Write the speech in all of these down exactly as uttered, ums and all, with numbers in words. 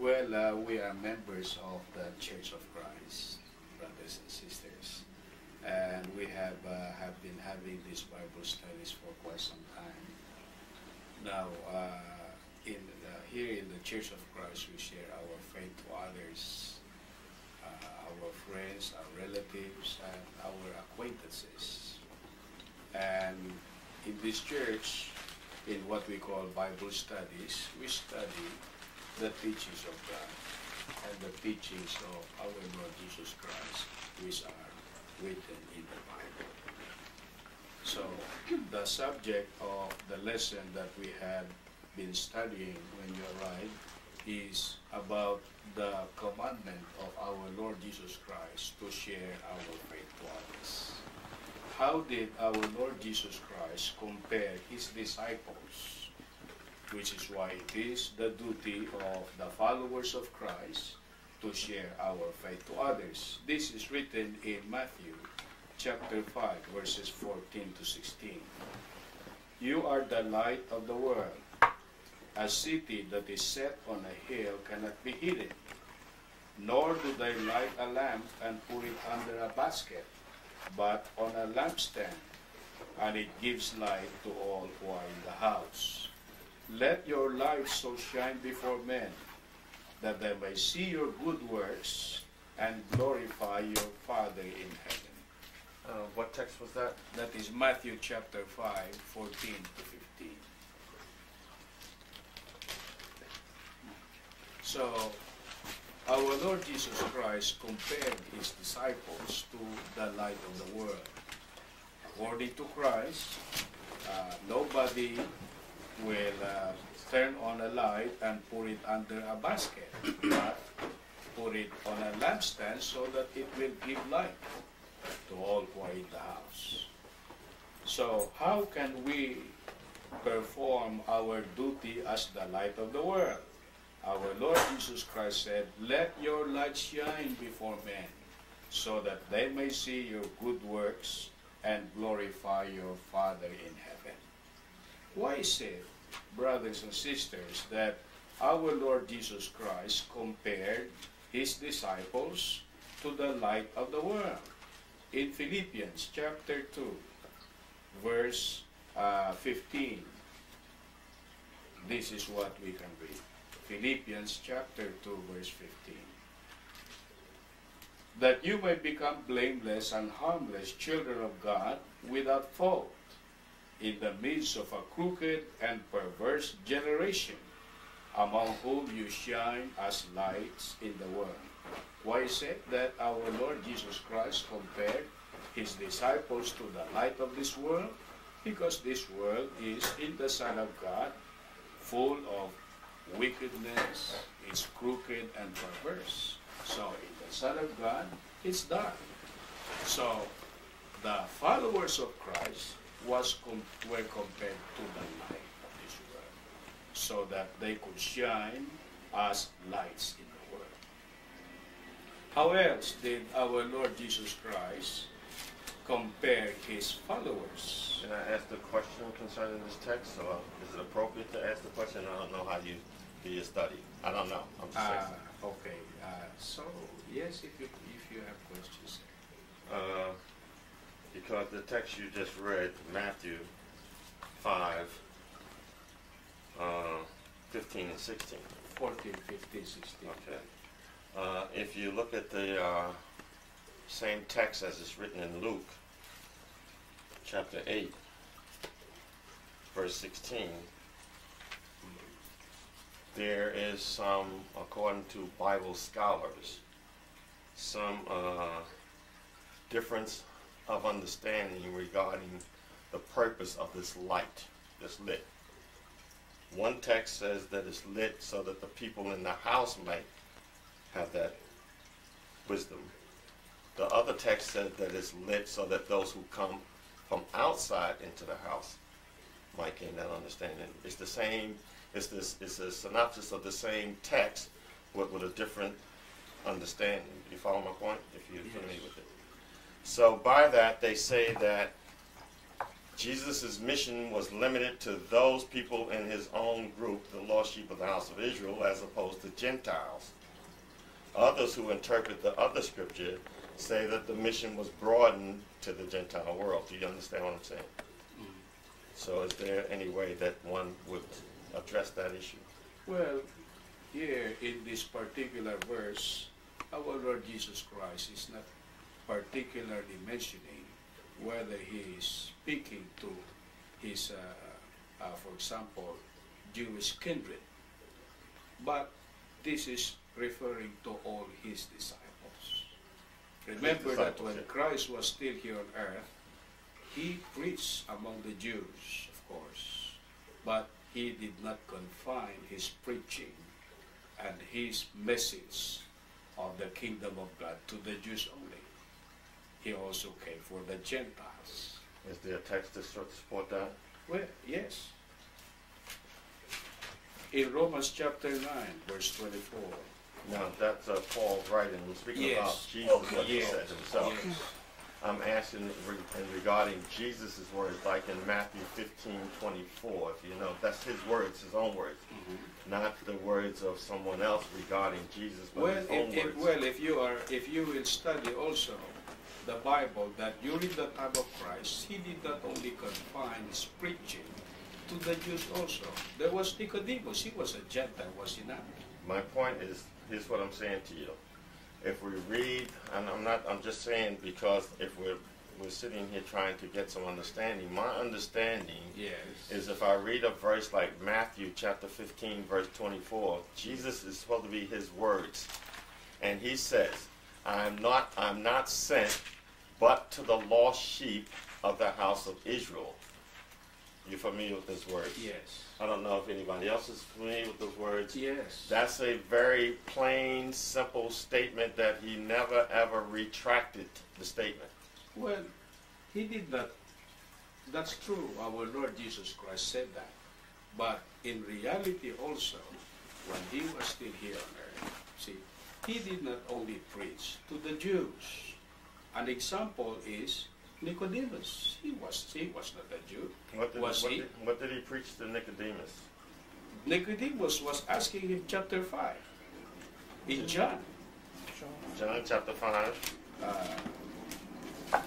Well, uh, we are members of the Church of Christ, brothers and sisters, and we have uh, have been having these Bible studies for quite some time. Now, uh, in uh, here in the Church of Christ, we share our faith to others, uh, our friends, our relatives, and our acquaintances. And in this church, in what we call Bible studies, we study the teachings of God and the teachings of our Lord Jesus Christ, which are written in the Bible. So, the subject of the lesson that we have been studying when you arrived is about the commandment of our Lord Jesus Christ to share our faith to others. How did our Lord Jesus Christ compare his disciples, which is why it is the duty of the followers of Christ to share our faith to others. This is written in Matthew chapter five, verses fourteen to sixteen. You are the light of the world. A city that is set on a hill cannot be hidden, nor do they light a lamp and put it under a basket, but on a lampstand, and it gives light to all who are in the house. Let your light so shine before men, that they may see your good works and glorify your Father in heaven. Uh, what text was that? That is Matthew chapter five, fourteen to fifteen. So, our Lord Jesus Christ compared his disciples to the light of the world. According to Christ, uh, nobody will uh, turn on a light and put it under a basket, but put it on a lampstand so that it will give light to all who are in the house. So, how can we perform our duty as the light of the world? Our Lord Jesus Christ said, let your light shine before men, so that they may see your good works and glorify your Father in heaven. Why is it, brothers and sisters, that our Lord Jesus Christ compared his disciples to the light of the world? In Philippians chapter two, verse uh, fifteen, this is what we can read. Philippians chapter two, verse fifteen. That you may become blameless and harmless children of God without fault, in the midst of a crooked and perverse generation, among whom you shine as lights in the world. Why is it that our Lord Jesus Christ compared his disciples to the light of this world? Because this world is in the Son of God, full of wickedness, is crooked and perverse. So in the Son of God, it's dark. So the followers of Christ was com were compared to the light of this world, so that they could shine as lights in the world. How else did our Lord Jesus Christ compare his followers? Can I ask the question concerning this text? Or is it appropriate to ask the question? I don't know how you do your study. I don't know. I'm just Uh, asking. okay. Uh, so yes, if you if you have questions. Uh, because the text you just read, Matthew five, uh, fifteen and sixteen. fourteen, fifteen, sixteen. Okay. Uh, if you look at the uh, same text as it's written in Luke, chapter eight, verse sixteen, there is some, according to Bible scholars, some uh, difference of understanding regarding the purpose of this light that's lit. One text says that it's lit so that the people in the house might have that wisdom. The other text says that it's lit so that those who come from outside into the house might gain that understanding. It's the same, it's this, it's a synopsis of the same text with, with a different understanding. You follow my point? If you're familiar with it. So by that they say that Jesus' mission was limited to those people in his own group, the lost sheep of the house of Israel, as opposed to Gentiles. Others who interpret the other scripture say that the mission was broadened to the Gentile world. Do you understand what I'm saying? Mm-hmm. So is there any way that one would address that issue? Well, here in this particular verse, our Lord Jesus Christ is not particularly mentioning whether he is speaking to his, uh, uh, for example, Jewish kindred. But this is referring to all his disciples. Remember his disciples, that when yeah. Christ was still here on earth, he preached among the Jews, of course, but he did not confine his preaching and his message of the kingdom of God to the Jews only. He also came for the Gentiles. Is there a text to support that? Well, yes. In Romans chapter nine, verse twenty-four. Now, that's uh, Paul's writing. We're speaking yes. about Jesus, what yes. he said himself. Yes. I'm asking re regarding Jesus' words, like in Matthew fifteen twenty-four. If you know, that's his words, his own words, mm-hmm. not the words of someone else regarding Jesus, but well, his if, own if, words. Well, if you are, if you will study also the Bible, that during the time of Christ, he did not only confine his preaching to the Jews also. There was Nicodemus. He was a Gentile, was he not? My point is, here's what I'm saying to you. If we read, and I'm not, I'm just saying because if we're, we're sitting here trying to get some understanding, my understanding yes. is if I read a verse like Matthew chapter fifteen, verse twenty-four, Jesus is supposed to be his words. And he says, I'm not, I'm not sent but to the lost sheep of the house of Israel. You familiar with those words? Yes. I don't know if anybody else is familiar with those words. Yes. That's a very plain, simple statement that he never ever retracted the statement. Well, he did not. That's true. Our Lord Jesus Christ said that. But in reality also, when he was still here on earth, see, he did not only preach to the Jews. An example is Nicodemus. He was he was not a Jew. What did, was what, he? Did, what did he preach to Nicodemus? Nicodemus was asking him chapter five. In John. John chapter five. Uh,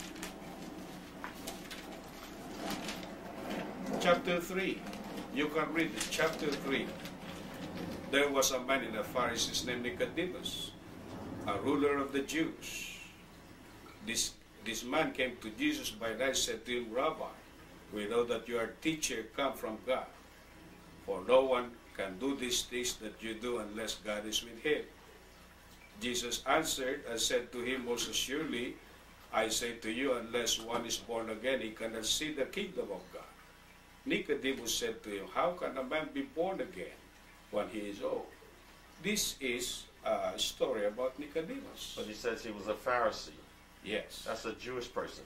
chapter three. You can read it. Chapter three. There was a man in the Pharisees named Nicodemus, a ruler of the Jews. This, this man came to Jesus by night and said to him, Rabbi, we know that you are a teacher come from God, for no one can do these things that you do unless God is with him. Jesus answered and said to him, most assuredly, I say to you, unless one is born again, he cannot see the kingdom of God. Nicodemus said to him, how can a man be born again when he is old? This is a story about Nicodemus. But he says he was a Pharisee. Yes. That's a Jewish person.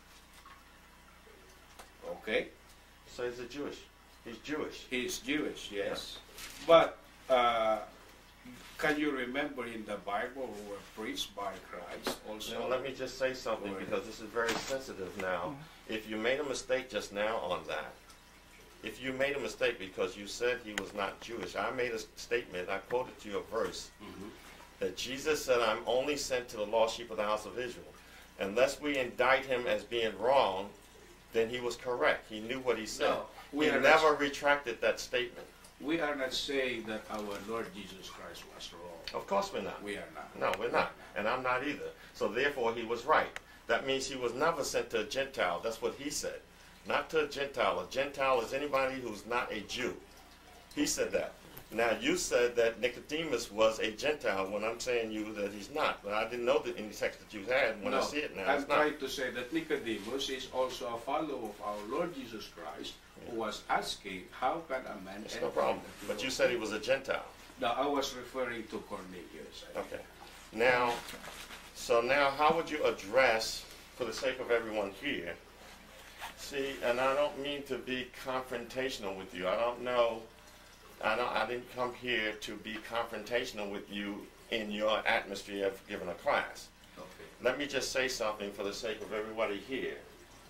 Okay. So he's a Jewish. He's Jewish. He's Jewish, yes. Yeah. But uh, can you remember in the Bible who were preached by Christ also? Now, let me just say something because this is very sensitive now. If you made a mistake just now on that, if you made a mistake because you said he was not Jewish, I made a statement, I quoted you a verse, mm-hmm. that Jesus said, I'm only sent to the lost sheep of the house of Israel. Unless we indict him as being wrong, then he was correct. He knew what he said. No, we he are never not, retracted that statement. We are not saying that our Lord Jesus Christ was wrong. Of course we're not. We are not. No, we're not. And I'm not either. So therefore he was right. That means he was never sent to a Gentile. That's what he said. Not to a Gentile. A Gentile is anybody who's not a Jew. He said that. Now, you said that Nicodemus was a Gentile when I'm saying you that he's not. But I didn't know that any text that you had. When no, I see it now, I'm it's not. trying to say that Nicodemus is also a follower of our Lord Jesus Christ, yeah. who was asking, how can a man It's no problem. But you said he was a Gentile. No, I was referring to Cornelius. I okay. Now, so now how would you address, for the sake of everyone here, see, and I don't mean to be confrontational with you. I don't know. I, don't, I didn't come here to be confrontational with you in your atmosphere of giving a class. Okay. Let me just say something for the sake of everybody here.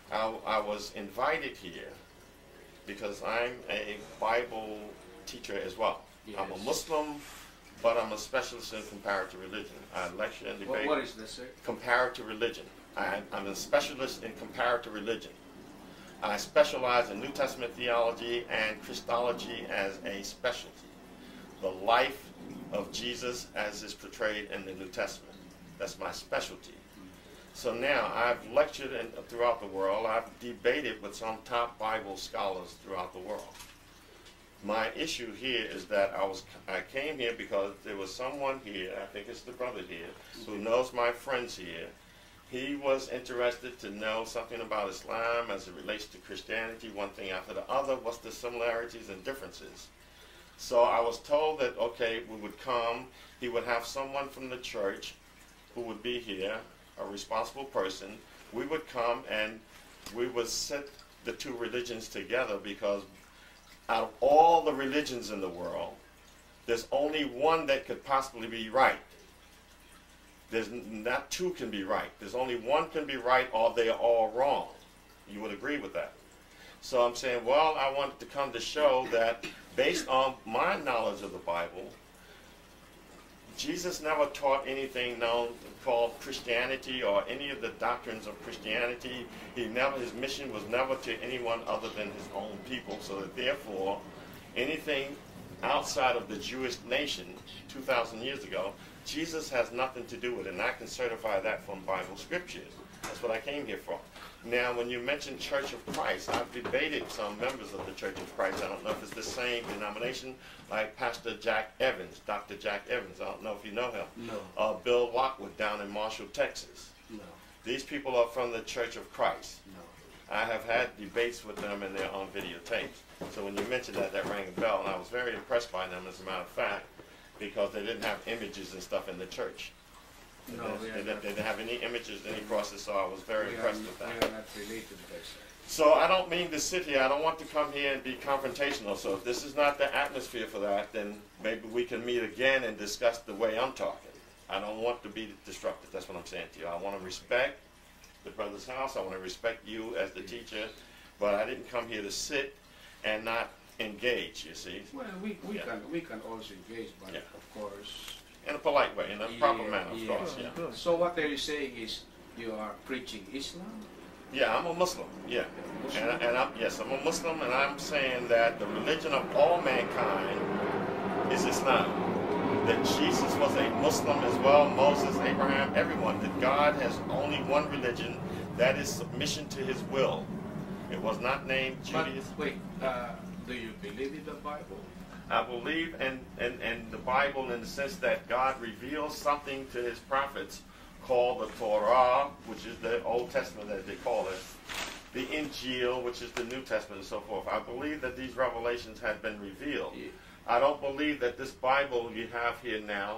I, I was invited here because I'm a Bible teacher as well. Yes. I'm a Muslim, but I'm a specialist in comparative religion. I lecture and debate. What, what is this, sir? Comparative religion. I, I'm a specialist in comparative religion. I specialize in New Testament theology and Christology as a specialty. The life of Jesus as is portrayed in the New Testament. That's my specialty. So now I've lectured in, throughout the world. I've debated with some top Bible scholars throughout the world. My issue here is that I was I came here because there was someone here, I think it's the brother here, who knows my friends here. He was interested to know something about Islam as it relates to Christianity, one thing after the other. What's the similarities and differences? So I was told that, okay, we would come. He would have someone from the church who would be here, a responsible person. We would come and we would set the two religions together, because out of all the religions in the world, there's only one that could possibly be right. There's not two can be right. There's only one can be right, or they are all wrong. You would agree with that? So I'm saying, well, I wanted to come to show that based on my knowledge of the Bible, Jesus never taught anything known called Christianity or any of the doctrines of Christianity. He never, his mission was never to anyone other than his own people, so that therefore anything outside of the Jewish nation two thousand years ago, Jesus has nothing to do with it, and I can certify that from Bible scriptures. That's what I came here for. Now, when you mention Church of Christ, I've debated some members of the Church of Christ. I don't know if it's the same denomination, like Pastor Jack Evans, Doctor Jack Evans. I don't know if you know him. No. Uh, Bill Lockwood down in Marshall, Texas. No. These people are from the Church of Christ. No. I have had debates with them, and they're on videotapes. So when you mentioned that, that rang a bell, and I was very impressed by them, as a matter of fact, because they didn't have images and stuff in the church. No, they, we they, are they not, didn't have any images, any crosses, so I was very we impressed are, with that. We are not related to that, sir. So I don't mean to sit here, I don't want to come here and be confrontational. So if this is not the atmosphere for that, then maybe we can meet again and discuss the way I'm talking. I don't want to be disruptive, that's what I'm saying to you. I want to respect the brother's house, I want to respect you as the teacher, but I didn't come here to sit and not engage, you see. Well, we, we, Yeah. can, we can also engage, but Yeah. of course... In a polite way, in a proper Yeah, manner, of yeah. course, yeah. So what are you saying is you are preaching Islam? Yeah, I'm a Muslim, yeah. Muslim? And, and I'm, yes, I'm a Muslim, and I'm saying that the religion of all mankind is Islam. That Jesus was a Muslim as well, Moses, Abraham, everyone. That God has only one religion, that is submission to his will. It was not named But Judaism. wait, uh, do you believe in the Bible? I believe in, in, in the Bible in the sense that God reveals something to his prophets called the Torah, which is the Old Testament as they call it, the Injil, which is the New Testament, and so forth. I believe that these revelations have been revealed. Yeah. I don't believe that this Bible you have here now,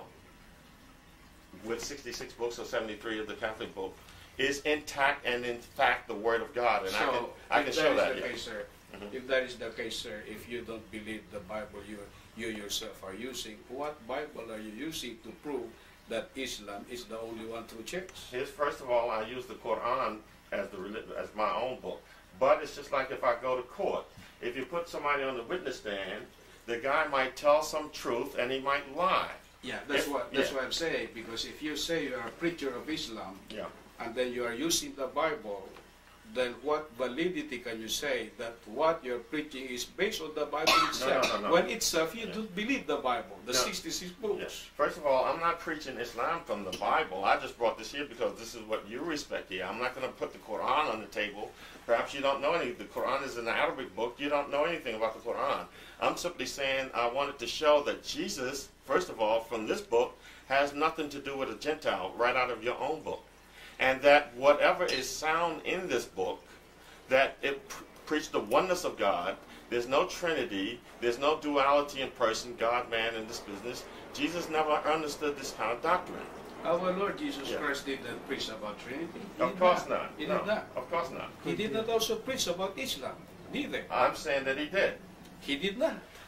with sixty-six books or seventy-three of the Catholic book, is intact and in fact the Word of God. And So, I can, I can if show that that. is the Yeah. case, sir, Mhm. if that is the case, sir, if you don't believe the Bible you, you yourself are using, what Bible are you using to prove that Islam is the only one true church? Here's, first of all, I use the Quran as the reli- as my own book. But it's just like if I go to court. If you put somebody on the witness stand, the guy might tell some truth and he might lie. Yeah, that's If- what that's yeah. what I'm saying. Because if you say you are a preacher of Islam, Yeah. and then you are using the Bible, then what validity can you say that what you're preaching is based on the Bible itself? no, no, no. When itself you Yeah. don't believe the Bible, the No. sixty-six books. Yes. First of all, I'm not preaching Islam from the Bible. I just brought this here because this is what you respect here. I'm not going to put the Quran on the table. Perhaps you don't know any. The Quran is an Arabic book. You don't know anything about the Quran. I'm simply saying I wanted to show that Jesus, first of all, from this book, has nothing to do with a Gentile, right out of your own book. And that whatever is sound in this book, that it pr- preached the oneness of God. There's no Trinity. There's no duality in person, God, man, in this business. Jesus never understood this kind of doctrine. Our Lord Jesus Yeah. Christ didn't preach about Trinity. He Of did course not. not. He No, did not. of course not. He did not also preach about Islam. Neither. I'm saying that he did. He did not.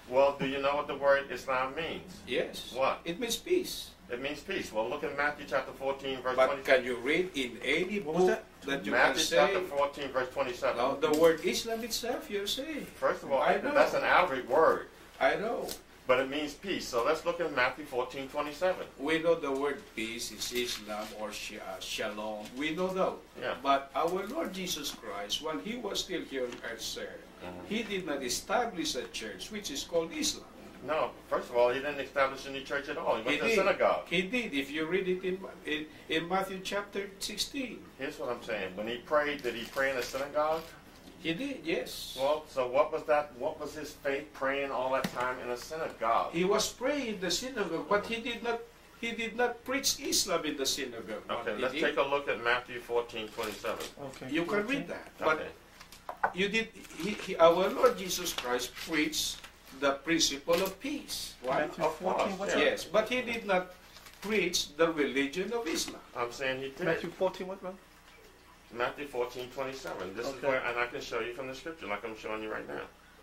Well, do you know what the word Islam means? Yes. What? It means peace. It means peace. Well, look at Matthew chapter fourteen, verse But twenty-seven. can you read in any What book was that? that? you Matthew can say? chapter fourteen, verse twenty-seven. No, the word Islam itself, you're saying. First of all, I know. that's an Arabic word, I know. but it means peace. So let's look at Matthew fourteen, twenty-seven. We know the word peace is Islam or sh- uh, shalom. We know that. Yeah. But our Lord Jesus Christ, when he was still here on earth, sir, Mhm. he did not establish a church which is called Islam. No, first of all, he didn't establish any church at all. He went He to a did. synagogue. He did. If you read it in, in, in Matthew chapter sixteen. Here's what I'm saying. When he prayed, did he pray in a synagogue? He did, yes. Well, so what was that? What was his faith praying all that time in a synagogue? He was praying in the synagogue, but he did not he did not preach Islam in the synagogue. But Okay, he let's did. take a look at Matthew fourteen, twenty-seven. Okay. You can read that. But Okay. you did he, he, our Lord Jesus Christ preached the principle of peace. Why? Matthew Of course, fourteen, what's yeah. that? Yes, but he did not preach the religion of Islam. I'm saying he did. Matthew fourteen, what, bro? Matthew fourteen, twenty-seven. This is Okay. where, and I can show you from the scripture like I'm showing you right now.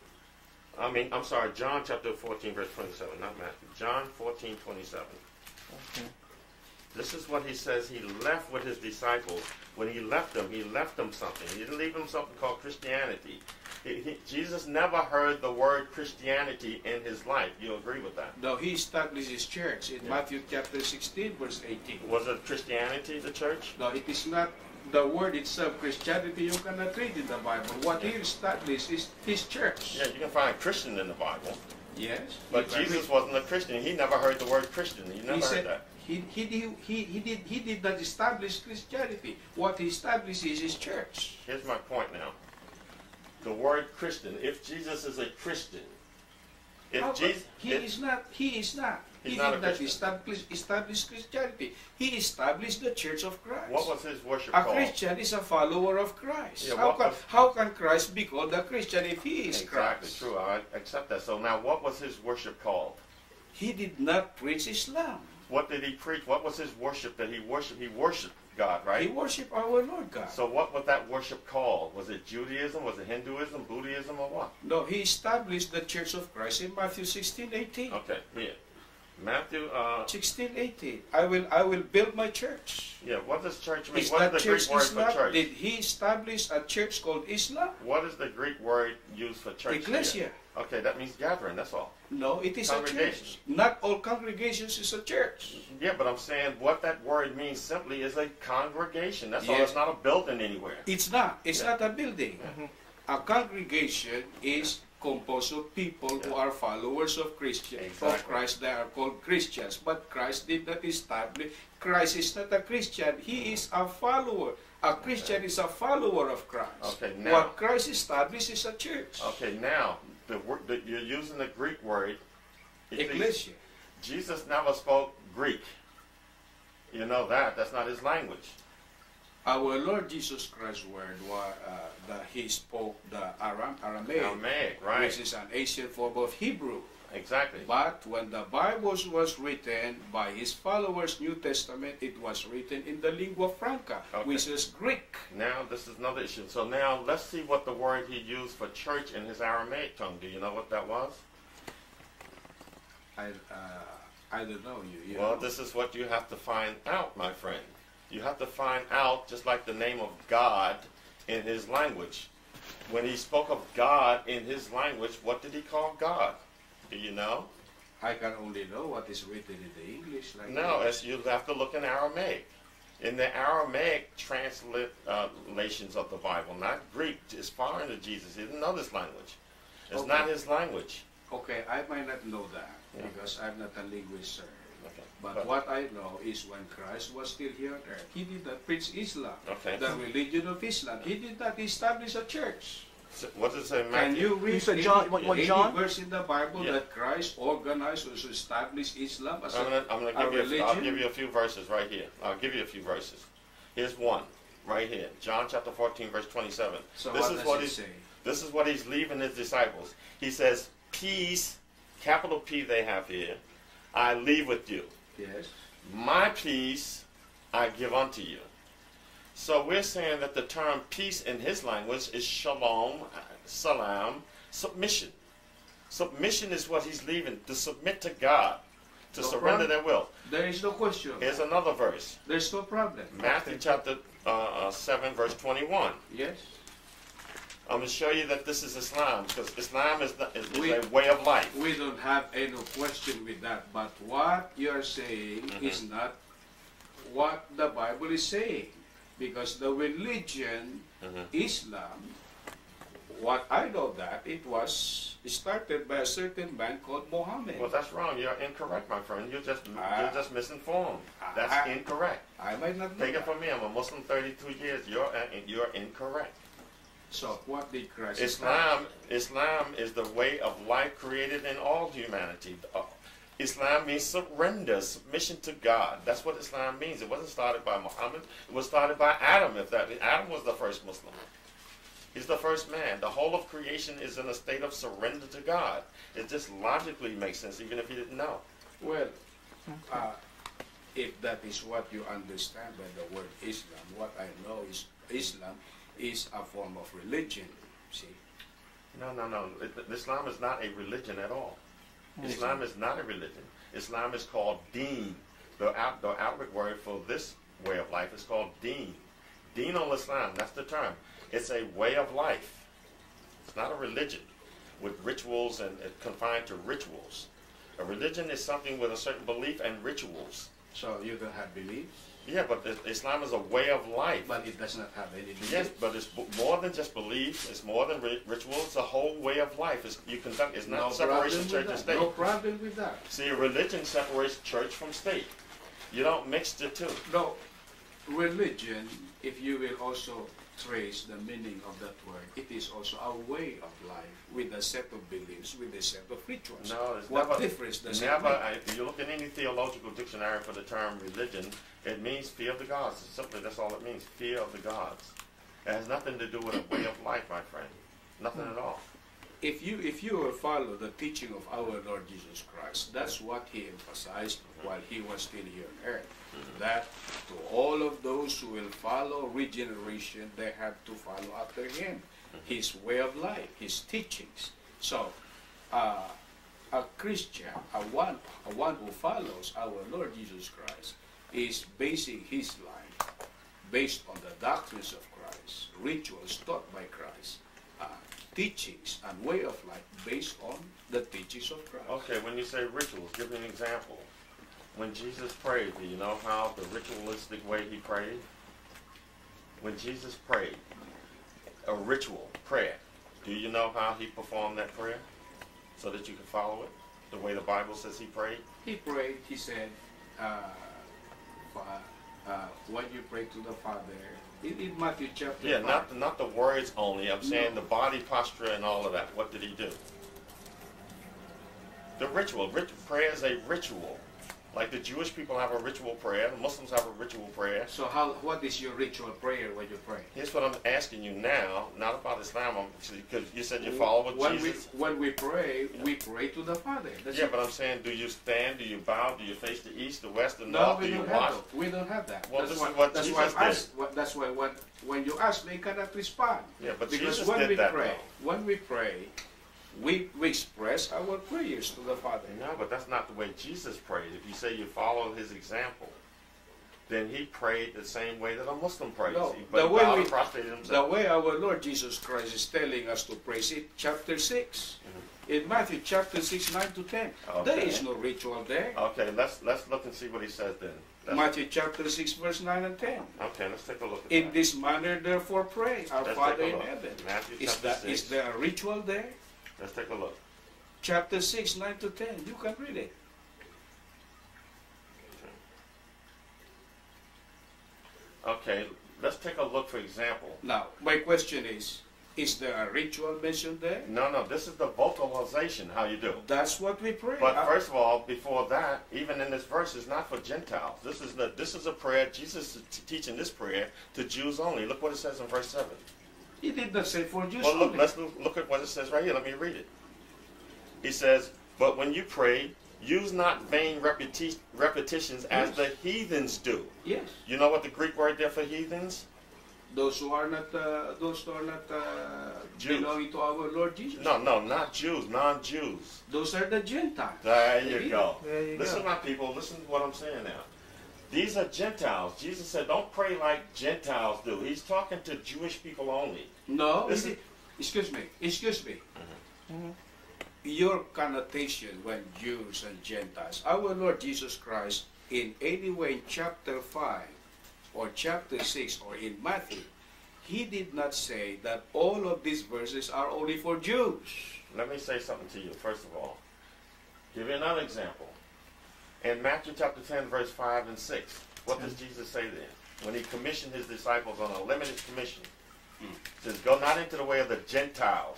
I mean, I'm sorry, John chapter fourteen, verse twenty-seven, not Matthew. John fourteen, twenty-seven. Okay. This is what he says he left with his disciples. When he left them, he left them something. He didn't leave them something called Christianity. He, he, Jesus never heard the word Christianity in his life. You agree with that? No, he established his church in Yeah. Matthew chapter sixteen, verse eighteen. Was it Christianity, the church? No, it is not the word itself. Christianity you cannot read in the Bible. What he established is his church. Yeah, you can find Christian in the Bible. Yes. But you can Jesus read. wasn't a Christian. He never heard the word Christian. He never He heard said that. he, he, he, he, he, did, he did not establish Christianity. What he established is his church. Here's my point now. The word Christian, if Jesus is a Christian, if How come? Jesus, He is not. He is not. He's he not did a not Christian. establish, establish Christianity. He established the Church of Christ. what was his worship a called? Christian is a follower of Christ. Yeah, how, what can, was- how can Christ be called a Christian if he is Exactly, Christ? true. I accept that. So now what was his worship called? He did not preach Islam. What did he preach? What was his worship that he worshiped? He worshiped God, He right? worshiped our Lord God. So what was that worship called? Was it Judaism? Was it Hinduism, Buddhism, or what? No, he established the Church of Christ in Matthew sixteen eighteen. Okay, here. Matthew, uh, sixteen eighteen. I will I will build my church. yeah, what does church mean? Is What is that the church Greek word Islam? for church? Did he establish a church called Islam? What is the Greek word used for church? Ecclesia. here? Okay, that means gathering, that's all. No, it is a Congregation. church. Not all congregations is a church. Yeah, but I'm saying what that word means simply is a congregation. That's all. Yes. It's not a building anywhere. It's not. It's Yeah. not a building. Mhm. A congregation is composed of people who Yeah. are followers of Christian of Exactly. Christ. They are called Christians. But Christ did not establish. Christ is not a Christian. He is a follower. A Christian is a follower of Christ. Okay, now- What Christ established is a church. Okay, now the word that you're using the Greek word. you see, Ecclesia. Jesus never spoke Greek. You know that. That's not his language. Our Lord Jesus Christ's word was uh, that he spoke the Aram, Aramaic, Aramaic, right? which is an ancient form of Hebrew. Exactly. But when the Bible was written by his followers, New Testament, it was written in the lingua franca, Okay. which is Greek. Now this is another issue. So now let's see what the word he used for church in his Aramaic tongue. Do you know what that was? I, uh, I don't know you. you Well, know. this is what you have to find out, my friend. You have to find out, just like the name of God in his language. When he spoke of God in his language, what did he call God? Do you know? I can only know what is written in the English. Like No, that. it's, you have to look in Aramaic. In the Aramaic translations of the Bible, not Greek, it's foreign to Jesus. He didn't know this language. It's Okay. not his language. Okay, I might not know that Yeah. because I'm not a linguist, sir. Okay. But, But- what I know is when Christ was still here on earth, he did not preach Islam, Okay. the religion of Islam. He did not establish a church. So what does it say in Can Matthew? you read You said any, John- what- what, any John? verse in the Bible Yeah. that Christ organized or established Islam as I'm a, gonna, I'm gonna a give you. A, I'll religion? give you a few verses right here. I'll give you a few verses. Here's one, right here. John chapter fourteen, verse twenty-seven. So this what is does what it he's. say? This is what he's leaving his disciples. He says, "Peace, capital P they have here, I leave with you. Yes. My peace I give unto you." So we're saying that the term peace in his language is shalom, salam, submission. Submission is what he's leaving, to submit to God, to No surrender problem. their will. There is no question. Here's another verse. There's no problem. Matthew chapter uh, uh, seven, verse twenty-one. Yes. I'm going to show you that this is Islam, because Islam is, the, is, is We- a way of life. We don't have any question with that. But what you are saying Mhm. is not what the Bible is saying. Because the religion, Mhm. Islam, what I know that it was started by a certain man called Muhammad. Well, that's wrong. You're incorrect, my friend. You're just Ah. you're just misinformed. That's Ah. incorrect. I might not know Take it that. from me. I'm a Muslim thirty-two years. You're uh, you're incorrect. So what did Christ Islam Islam is the way of life created in all humanity. Uh, Islam means surrender, submission to God. That's what Islam means. It wasn't started by Muhammad. It was started by Adam. If that Adam was the first Muslim. He's the first man. The whole of creation is in a state of surrender to God. It just logically makes sense, even if you didn't know. Well, uh, if that is what you understand by the word Islam, what I know is Islam is a form of religion. See, No, no, no. It- Islam is not a religion at all. Islam is not a religion. Islam is called deen. The, out, the outward word for this way of life is called deen. Deen al-Islam, that's the term. It's a way of life. It's not a religion with rituals and uh, confined to rituals. A religion is something with a certain belief and rituals. so you don't have belief, Yeah, but it- Islam is a way of life. but it does not have any belief. Yes, but it's b- more than just belief. It's more than ri- ritual. It's a whole way of life. It's, you conduct. It's no not problem separation with church that. and state. No problem with that. See, religion separates church from state. You don't mix the two. No, religion, if you will also trace the meaning of that word, it is also a way of life with a set of beliefs, with a set of rituals. No, it's what never. difference does never. it make? I, if you look in any theological dictionary for the term religion, it means fear of the gods. It's simply, that's all it means. Fear of the gods. It has nothing to do with a way of life, my friend. Nothing at all. If you if you will follow the teaching of our Lord Jesus Christ, that's what he emphasized while he was still here on earth. That to all of those who will follow regeneration, they have to follow after him, his way of life, his teachings. So, uh, a Christian, a one, a one who follows our Lord Jesus Christ, is basing his life based on the doctrines of Christ, rituals taught by Christ, uh, teachings and way of life based on the teachings of Christ. Okay, when you say rituals, give me an example. When Jesus prayed, do you know how the ritualistic way he prayed? When Jesus prayed, a ritual prayer, do you know how he performed that prayer? So that you can follow it, the way the Bible says he prayed? He prayed, he said, uh, fa- uh, when you pray to the Father, in, in Matthew chapter Yeah, five, not the, not the words only. I'm saying No. the body posture and all of that. What did he do? The ritual. Rit- prayer is a ritual. Like the Jewish people have a ritual prayer, the Muslims have a ritual prayer. So how, what is your ritual prayer when you pray? Here's what I'm asking you now, not about Islam, because you said you follow what when Jesus. We, when we pray, we pray to the Father. That's Yeah, it. but I'm saying, do you stand, do you bow, do you face the east, the west, the No, north, we do you don't, wash? have that. we don't have that. Well, that's this why, is what that's Jesus why I'm did. asked, what, that's why when, when you ask me, I cannot respond. Yeah, but because Jesus when did we that, pray, though. when we pray, we, we express our prayers to the Father. No, but that's not the way Jesus prayed. If you say you follow his example, then he prayed the same way that a Muslim prays. No, He- but the he way bowed we- and prostrated The himself. way our Lord Jesus Christ is telling us to pray, see chapter six. In Matthew chapter six, nine to ten. There Okay. is no ritual there. Okay, let's let's look and see what he says then. Let's- Matthew chapter six, verse nine and ten. okay, let's take a look at In that. this manner, therefore, pray, our Let's Father take a in look. heaven. Matthew Is, chapter that, six. is there a ritual there? Let's take a look. Chapter six, nine to ten. You can read it. Okay, let's take a look, for example. Now, my question is, is there a ritual mentioned there? No, no, this is the vocalization, how you do. That's what we pray. But Uh, first of all, before that, even in this verse, is not for Gentiles. This is the this is a prayer. Jesus is t- teaching this prayer to Jews only. Look what it says in verse seven. he did not say for Jews Well, look, only. let's look, look at what it says right here. Let me read it. He says, "But when you pray, use not vain repeti- repetitions as Yes. the heathens do." Yes. You know what the Greek word there for heathens? Those who are not, uh, those who are not uh, Jews. belonging to our Lord Jesus. No, no, not Jews, non-Jews. Those are the Gentiles. There you Maybe. go. There you Listen, go. my people, listen to what I'm saying now. These are Gentiles. Jesus said, don't pray like Gentiles do. He's talking to Jewish people only. No, This is it- excuse me, excuse me. Mhm. Your connotation when Jews and Gentiles, our Lord Jesus Christ, in anyway in chapter five or chapter six or in Matthew, he did not say that all of these verses are only for Jews. Let me say something to you, first of all. Give you another example. In Matthew chapter ten, verse five and six, what does Jesus say there? When he commissioned his disciples on a limited commission, he says, go not into the way of the Gentiles,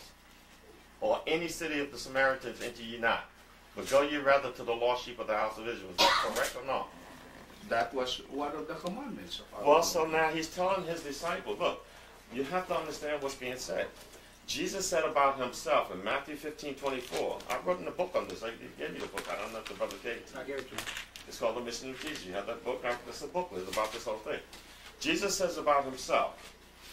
or any city of the Samaritans enter ye not, but go ye rather to the lost sheep of the house of Israel. Is that correct or not? That was one of the commandments of our Well, Lord. so now he's telling his disciples, look, you have to understand what's being said. Jesus said about himself in Matthew fifteen twenty-four, I wrote in a book on this. I gave you the book. I don't know if the brother gave it to you. I give it to you. It's called The Mission of Jesus. You have that book? It's a booklet about this whole thing. Jesus says about himself,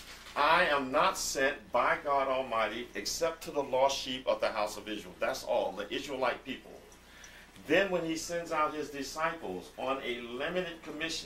I am not sent by God Almighty except to the lost sheep of the house of Israel. That's all, the Israelite people. Then when he sends out his disciples on a limited commission,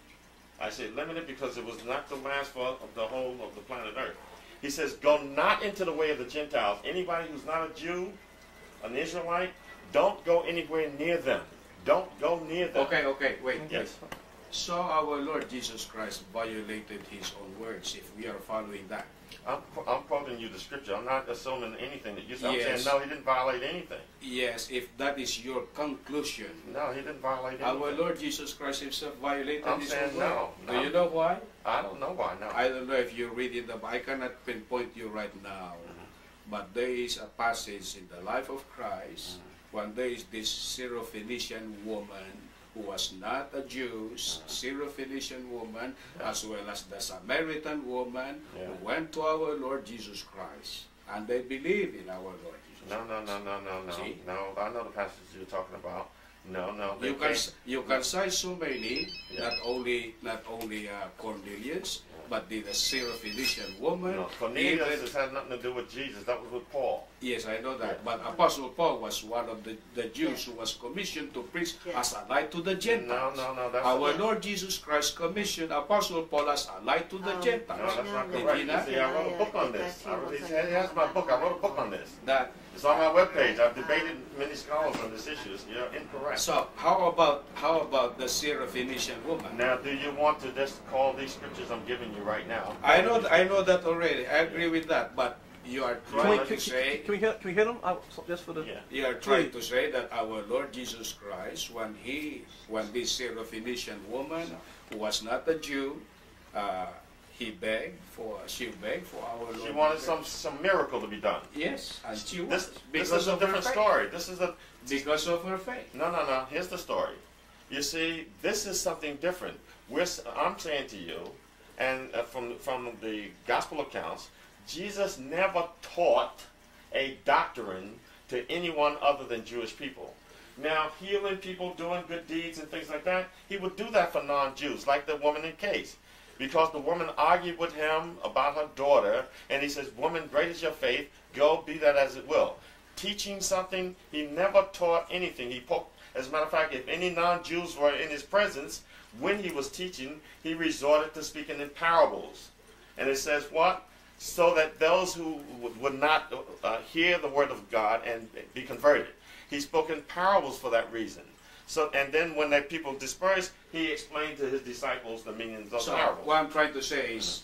I say limited because it was not the last for the whole of the planet Earth. He says, go not into the way of the Gentiles. Anybody who's not a Jew, an Israelite, don't go anywhere near them. Don't go near them. Okay, okay, wait. Yes. So our Lord Jesus Christ violated his own words if we are following that. I'm, I'm quoting you the scripture. I'm not assuming anything that you say. I'm Yes. saying, no, he didn't violate anything. Yes, if that is your conclusion. No, he didn't violate anything. Our Lord Jesus Christ himself violated I'm his saying own word. no, Do no. you know why? I don't know why, no. I don't know if you read in the Bible. I cannot pinpoint you right now. But there is a passage in the life of Christ when there is this Syrophoenician woman who was not a Jew, Syrophoenician woman, as well as the Samaritan woman Yeah. who went to our Lord Jesus Christ. And they believe in our Lord Jesus No, Christ. no, no, no, no, no. See? No, I know the passage you're talking about. No, no. they You can can't- you can cite so many, Yeah. not only not only uh, Cornelius, but the, the Syrophoenician woman. No, Cornelius even- has had nothing to do with Jesus. That was with Paul. Yes, I know that. Yeah. But Apostle Paul was one of the, the Jews who was commissioned to preach Yeah. as a light to the No, Gentiles. no, no. That's Our not, Lord Jesus Christ commissioned Apostle Paul as a light to the Um, No, Gentiles. that's not No, no, correct. no, You see, I wrote a no, book no, on no, this. no, I no, wrote, no, he said, he has my book. I wrote a book on this. That It's on my webpage. I've debated many scholars on this issue. You're incorrect. so how about how about the Syrophoenician woman? Now, do you want to just call these scriptures I'm giving you right now? I know th- I know that already. I agree with that. But you are Can we, trying can, to say can we hear? Can we hear them? Uh, so- just for the. Yeah. you are trying to say that our Lord Jesus Christ, when he when this Syrophoenician woman who was not a Jew, uh, he begged for she begged for our Lord. She wanted Jesus some some miracle to be done. Yes, and she was This, this because is a of her different faith. story. This is a Because of her faith. no, no, no. Here's the story. You see, this is something different. We're, s- I'm saying to you, and uh, from from the gospel accounts, Jesus never taught a doctrine to anyone other than Jewish people. Now, healing people, doing good deeds and things like that, he would do that for non-Jews, like the woman in case. Because the woman argued with him about her daughter, and he says, woman, great is your faith, go be that as it will. Teaching something, he never taught anything. He po- As a matter of fact, if any non-Jews were in his presence, when he was teaching, he resorted to speaking in parables. And it says what? So that those who w- would not uh, hear the word of God and be converted. He spoke in parables for that reason. So, and then when the people dispersed, he explained to his disciples the meanings of So parables. what I'm trying to say is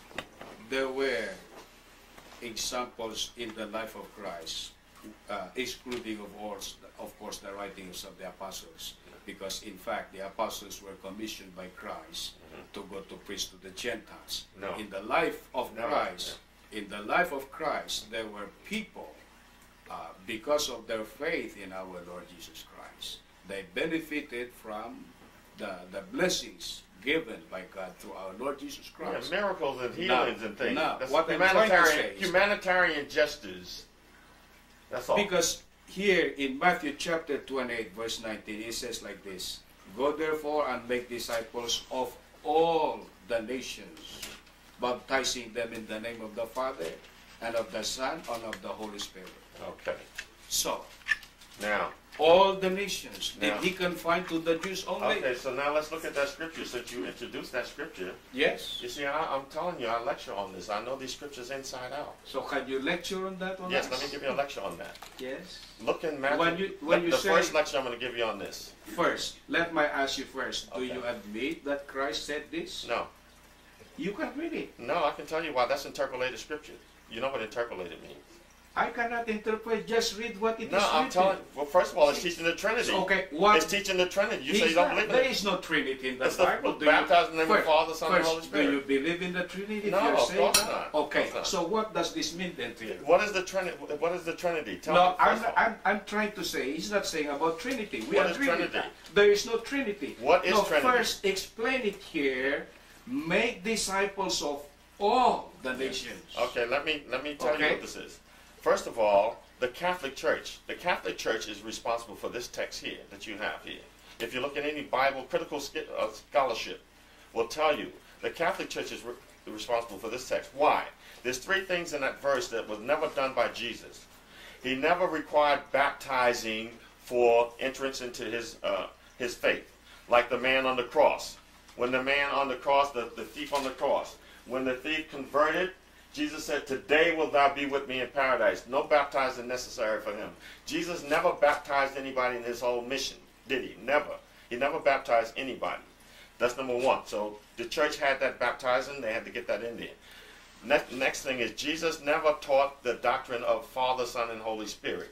there were examples in the life of Christ, uh, excluding of course, of course the writings of the apostles, because in fact the apostles were commissioned by Christ to go to preach to the Gentiles. No. In the life of No, Christ, in the life of Christ, there were people uh, because of their faith in our Lord Jesus Christ. They benefited from the, the blessings given by God through our Lord Jesus Yeah, Christ. miracles and Now- healings and things. now, That's what I'm trying to humanitarian, say is- humanitarian gestures. That's all. Because here in Matthew chapter twenty-eight, verse nineteen, it says like this: "Go therefore and make disciples of all the nations, baptizing them in the name of the Father, and of the Son, and of the Holy Spirit. Okay. So, Now, all the nations, did Now- he confine to the Jews only? okay, so now let's look at that scripture. Since you introduced that scripture, Yes. you see, I, I'm telling you, I lecture on this. I know these scriptures inside out. So can you lecture on that one? Yes, let me give you a lecture on that. Yes. Look in Matthew. When you- when the you the say- first lecture I'm going to give you on this. First, let me ask you first. Do Okay. you admit that Christ said this? No, You can read it. no, I can tell you why. That's interpolated scripture. You know what interpolated means? I cannot interpret. Just read what it No, is I'm written. telling. Well, first of all, it's teaching the Trinity. Okay, what? It's teaching the Trinity. You say He's you don't not- believe in there it. is no Trinity in the It's the Bible. Do baptized in the name of the first, Father, Son, and first, Holy Spirit. Do you believe in the Trinity? If No, you're of saying course that? not. Okay, Of course so what does this mean then to you? What is the Trinity? What is the Trinity? Tell No, me. I'm, first of all. I'm, I'm trying to say, he's not saying about Trinity. We What is agree with Trinity? that. There is no Trinity. What is no, Trinity? First, explain it here. Make disciples of all the nations. Okay, let me let me tell you Okay. what this is. First of all, the Catholic Church. The Catholic Church is responsible for this text here that you have here. If you look at any Bible critical sch- uh, scholarship, will tell you the Catholic Church is re- responsible for this text. Why? There's three things in that verse that was never done by Jesus. He never required baptizing for entrance into his uh, his faith, like the man on the cross. When the man on the cross, the, the thief on the cross, when the thief converted, Jesus said, "Today will thou be with me in paradise." No baptizing necessary for him. Jesus never baptized anybody in his whole mission, did he? Never. He never baptized anybody. That's number one. So the church had that baptizing. They had to get that in there. Next, next thing is Jesus never taught the doctrine of Father, Son, and Holy Spirit,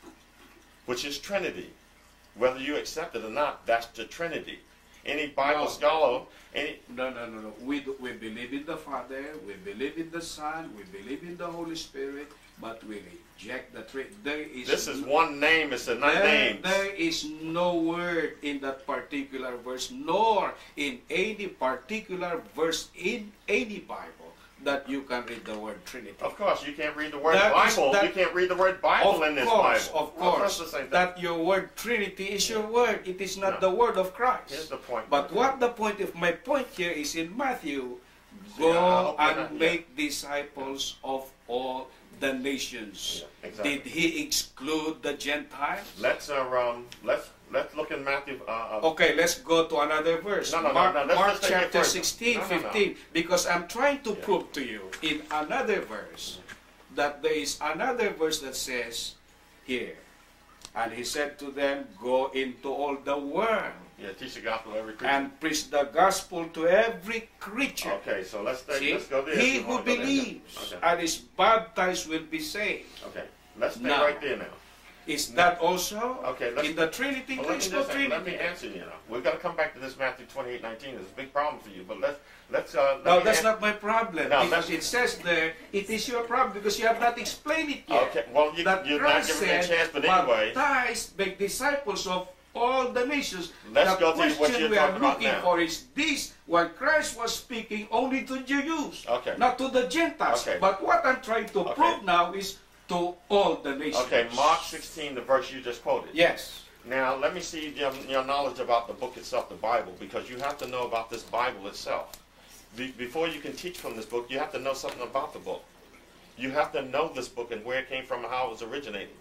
which is Trinity. Whether you accept it or not, that's the Trinity. Any Bible No. scholar, any No, no, no, no. We, do, we believe in the Father, we believe in the Son, we believe in the Holy Spirit, but we reject the Trinity. There is this is one name. It's a not there, names. there is no word in that particular verse, nor in any particular verse in any Bible that you can read the word Trinity. Of course, you can't read the word That is- Bible. that- you can't read the word Bible Of in this course, Bible. of Well, course, that's the same thing. that your word Trinity is your word. It is not No. the word of Christ. Here's the point. But what the point of my point here is in Matthew, See, I go hope you're and not- yeah. make disciples of all the nations. Yeah, exactly. Did he exclude the Gentiles? Let's uh, um, let's let's look in Matthew. Uh, uh, Okay, let's go to another verse. No, no, no, Mark, no, let's Mark just take it chapter first. sixteen, No, no, no. fifteen. Because I'm trying to Yeah. prove to you in another verse that there is another verse that says here, and he said to them, go into all the world yeah, teach the gospel to every creature. and preach the gospel to every creature. Okay, so let's take, See, let's go there. he if you who wanna go there. believes Okay. and is baptized will be saved. Okay, let's stay Now. right there now. Is that also Okay, let's- in the Trinity? Well, There let, me is no just, Trinity. let me answer you now. We're going to come back to this Matthew twenty-eight nineteen. It's a big problem for you, but let's let's. Uh, let No, me that's an- not my problem. No, because that's- it says there, it is your problem because you have not explained it yet. Okay, well, you, That you're not Christ giving me a said, chance, but anyway, baptize, make disciples of all the nations. Let's the go to what question you're we are talking about looking now. for is this, when Christ was speaking only to Jews, Okay. not to the Gentiles. Okay. But what I'm trying to Okay. prove now is to all the nations. okay, Mark sixteen, the verse you just quoted. Yes. Now, let me see your, your knowledge about the book itself, the Bible, because you have to know about this Bible itself. Be, before you can teach from this book, you have to know something about the book. You have to know this book and where it came from and how it was originated.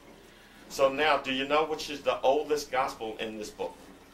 So now, do you know which is the oldest gospel in this book?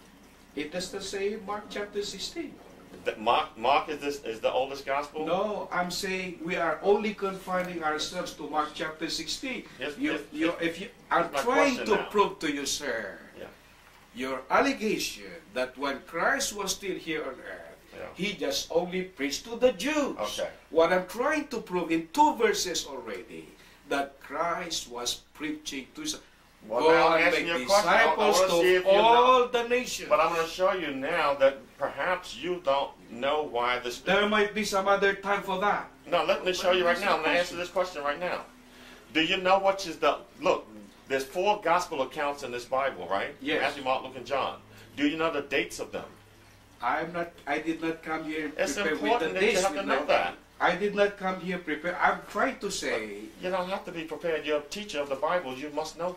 It does not say Mark chapter sixteen. That Mark, Mark is this is the oldest gospel? No, I'm saying we are only confining ourselves to Mark chapter sixteen. Yes, you, yes, you, yes. if you, I'm my trying question to now. prove to you, sir, Yeah. your allegation that when Christ was still here on earth, Yeah. he just only preached to the Jews. Okay. What I'm trying to prove in two verses already, that Christ was preaching to his Well, go now I'm and asking make you a question. I- I disciples wanna see to if you know. all the nations. But I'm going to show you now that perhaps you don't know why this. There might be some other time for that. No, let me show you right now. I'm going to answer this question right now. Do you know which is the look? There's four gospel accounts in this Bible, right? Yes. Matthew, Mark, Luke, and John. Do you know the dates of them? I'm not. I did not come here It's prepared with important the that you dates. have to with know my- that. I did not come here prepared. I'm trying to say. You don't have to be prepared. You're a teacher of the Bible. You must know this.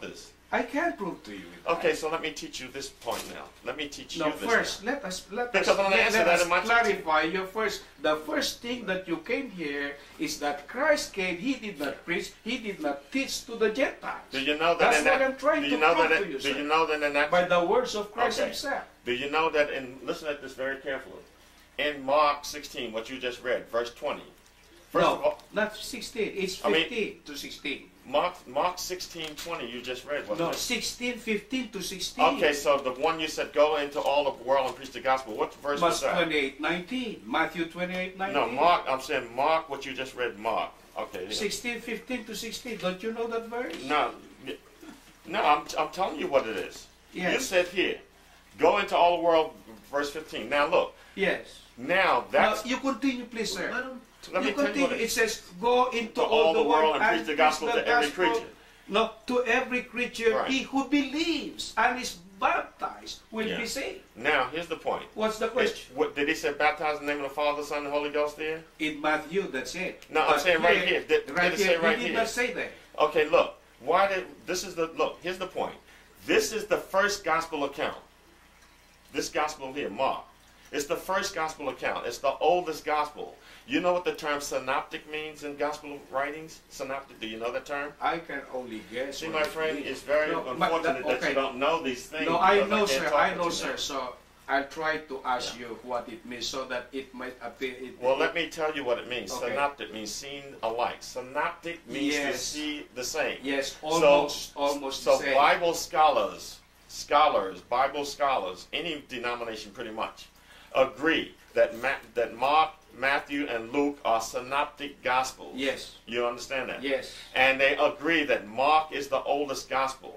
I can't prove to you. Okay, so let me teach you this point now. Let me teach No, you this. first now. let us let Because us, I'm gonna let, answer let that us in my clarify your first. The first thing that you came here is that Christ came. He did not preach. He did not teach to the Gentiles. Do you know that That's in what that? I'm trying do to you know prove that? to in- you, do sir. you know that in that? By the words of Christ Okay. Himself. Do you know that in? Listen at this very carefully. In Mark sixteen, what you just read, verse twenty. First no, of all, not sixteen. It's I mean- fifteen to sixteen. Mark Mark sixteen twenty, you just read, wasn't No, it? sixteen, fifteen to sixteen. Okay, so the one you said, go into all the world and preach the gospel. What verse was Must that? twenty-eight nineteen. Matthew twenty-eight nineteen. No, Mark. I'm saying Mark. What you just read, Mark. Okay. yeah. sixteen, fifteen to sixteen. Don't you know that verse? No, y- no. I'm I'm telling you what it is. You Yes. said here, go into all the world, verse fifteen. Now look. Yes. Now that's. Now, you continue, please, sir. Let you me tell you continue. what it It is. says, go into To all, the world and preach the gospel to every creature. No, to every creature, Right. he who believes and is baptized will Yeah. be saved. Now here's the point. What's the It- question? what, did he say baptize in the name of the Father, Son, and Holy Ghost there? In Matthew, that's it. No, I'm But saying right here. Did- did right it here, say right he did here? not say that. Okay, look. Why did this is the look? Here's the point. This is the first gospel account. This gospel here, Mark. It's the first gospel account. It's the oldest gospel. You know what the term synoptic means in gospel writings? Synoptic. Do you know that term? I can only guess. See, what my it friend, means. it's very No, but unfortunate that- that you okay. don't know these things. No, I because know, can't sir. talk I with know, you sir. now. So I'll try to ask Yeah. you what it means so that it might appear. It, Well, it, let me tell you what it means. Okay. Synoptic means seen alike. Synoptic means to Yes. see the same. Yes, almost, almost So the same. Bible scholars, scholars, Bible scholars, any denomination pretty much, agree that Ma- that Mark, Matthew, and Luke are synoptic gospels. Yes. You understand that? Yes. And they agree that Mark is the oldest gospel.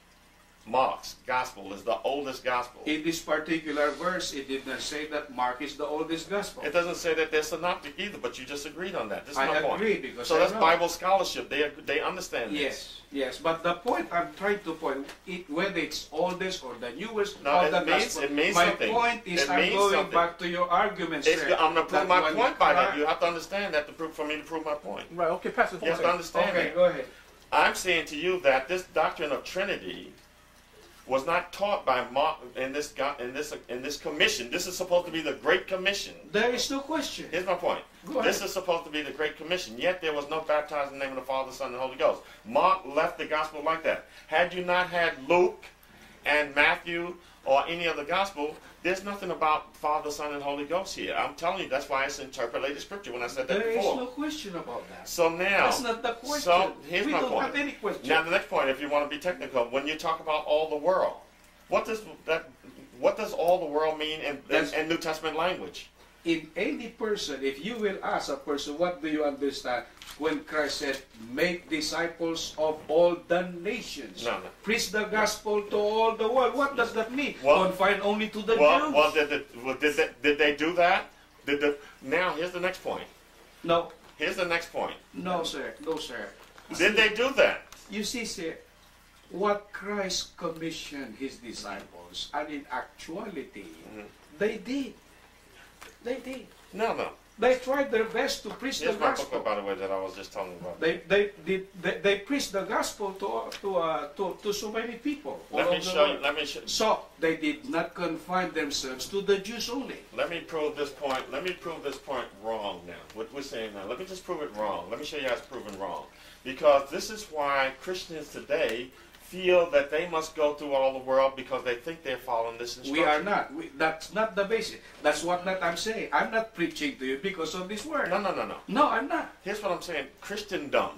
Mark's gospel is the oldest gospel. In this particular verse, it did not say that Mark is the oldest gospel. It doesn't say that they're synoptic either, but you just agreed on that. This is I my point. agree because So I that's know. Bible scholarship. They they understand this. Yes, yes. But the point I'm trying to point, it, whether it's oldest or the newest No, or it the means- gospel, it means my something. point is It I'm means going something. back to your argument, It's, sir. I'm going to prove that my when point by that. Christ- You have to understand that to prove for me to prove my point. Right. Okay, Pastor. You have to understand Okay, that. go ahead. I'm saying to you that this doctrine of Trinity was not taught by Mark in this go- in this in this commission. This is supposed to be the Great Commission. There is no question. Here's my point. Go This ahead. is supposed to be the Great Commission, yet there was no baptized in the name of the Father, Son, and Holy Ghost. Mark left the gospel like that. Had you not had Luke and Matthew or any other gospel, there's nothing about Father, Son, and Holy Ghost here. I'm telling you, that's why it's interpolated scripture when I said that There is before. no question about that. So now, That's not the question. so here's we my don't point. have any question. Now the next point, if you want to be technical, when you talk about all the world, what does that? What does all the world mean in, in, That's- in New Testament language? In any person, if you will ask a person, what do you understand when Christ said, make disciples of all the nations? No, no. Preach the gospel to all the world. What does that mean? Well- Confined only to the Well, Jews? well, did, the, well did, they, did they do that? Did the, now here's the next point. No, Here's the next point. no, sir. No, sir. You Did see- they do that? You see, sir, what Christ commissioned his disciples, and in actuality, Mhm. they did. They did. No, no. They tried their best to preach Here's the my gospel. book, by the way, that I was just telling you about. They they did they, they preached the gospel to to uh, to, to so many people. all Let me over the show you. world. Let me show. So they did not confine themselves to the Jews only. Let me prove this point. Let me prove this point wrong now. What we're saying now. Let me just prove it wrong. Let me show you how it's proven wrong. Because this is why Christians today feel that they must go through all the world because they think they're following this instruction. We are not. We, that's not the basis. That's what not I'm saying. I'm not preaching to you because of this word. No, no, no, no. No, I'm not. Here's what I'm saying. Christendom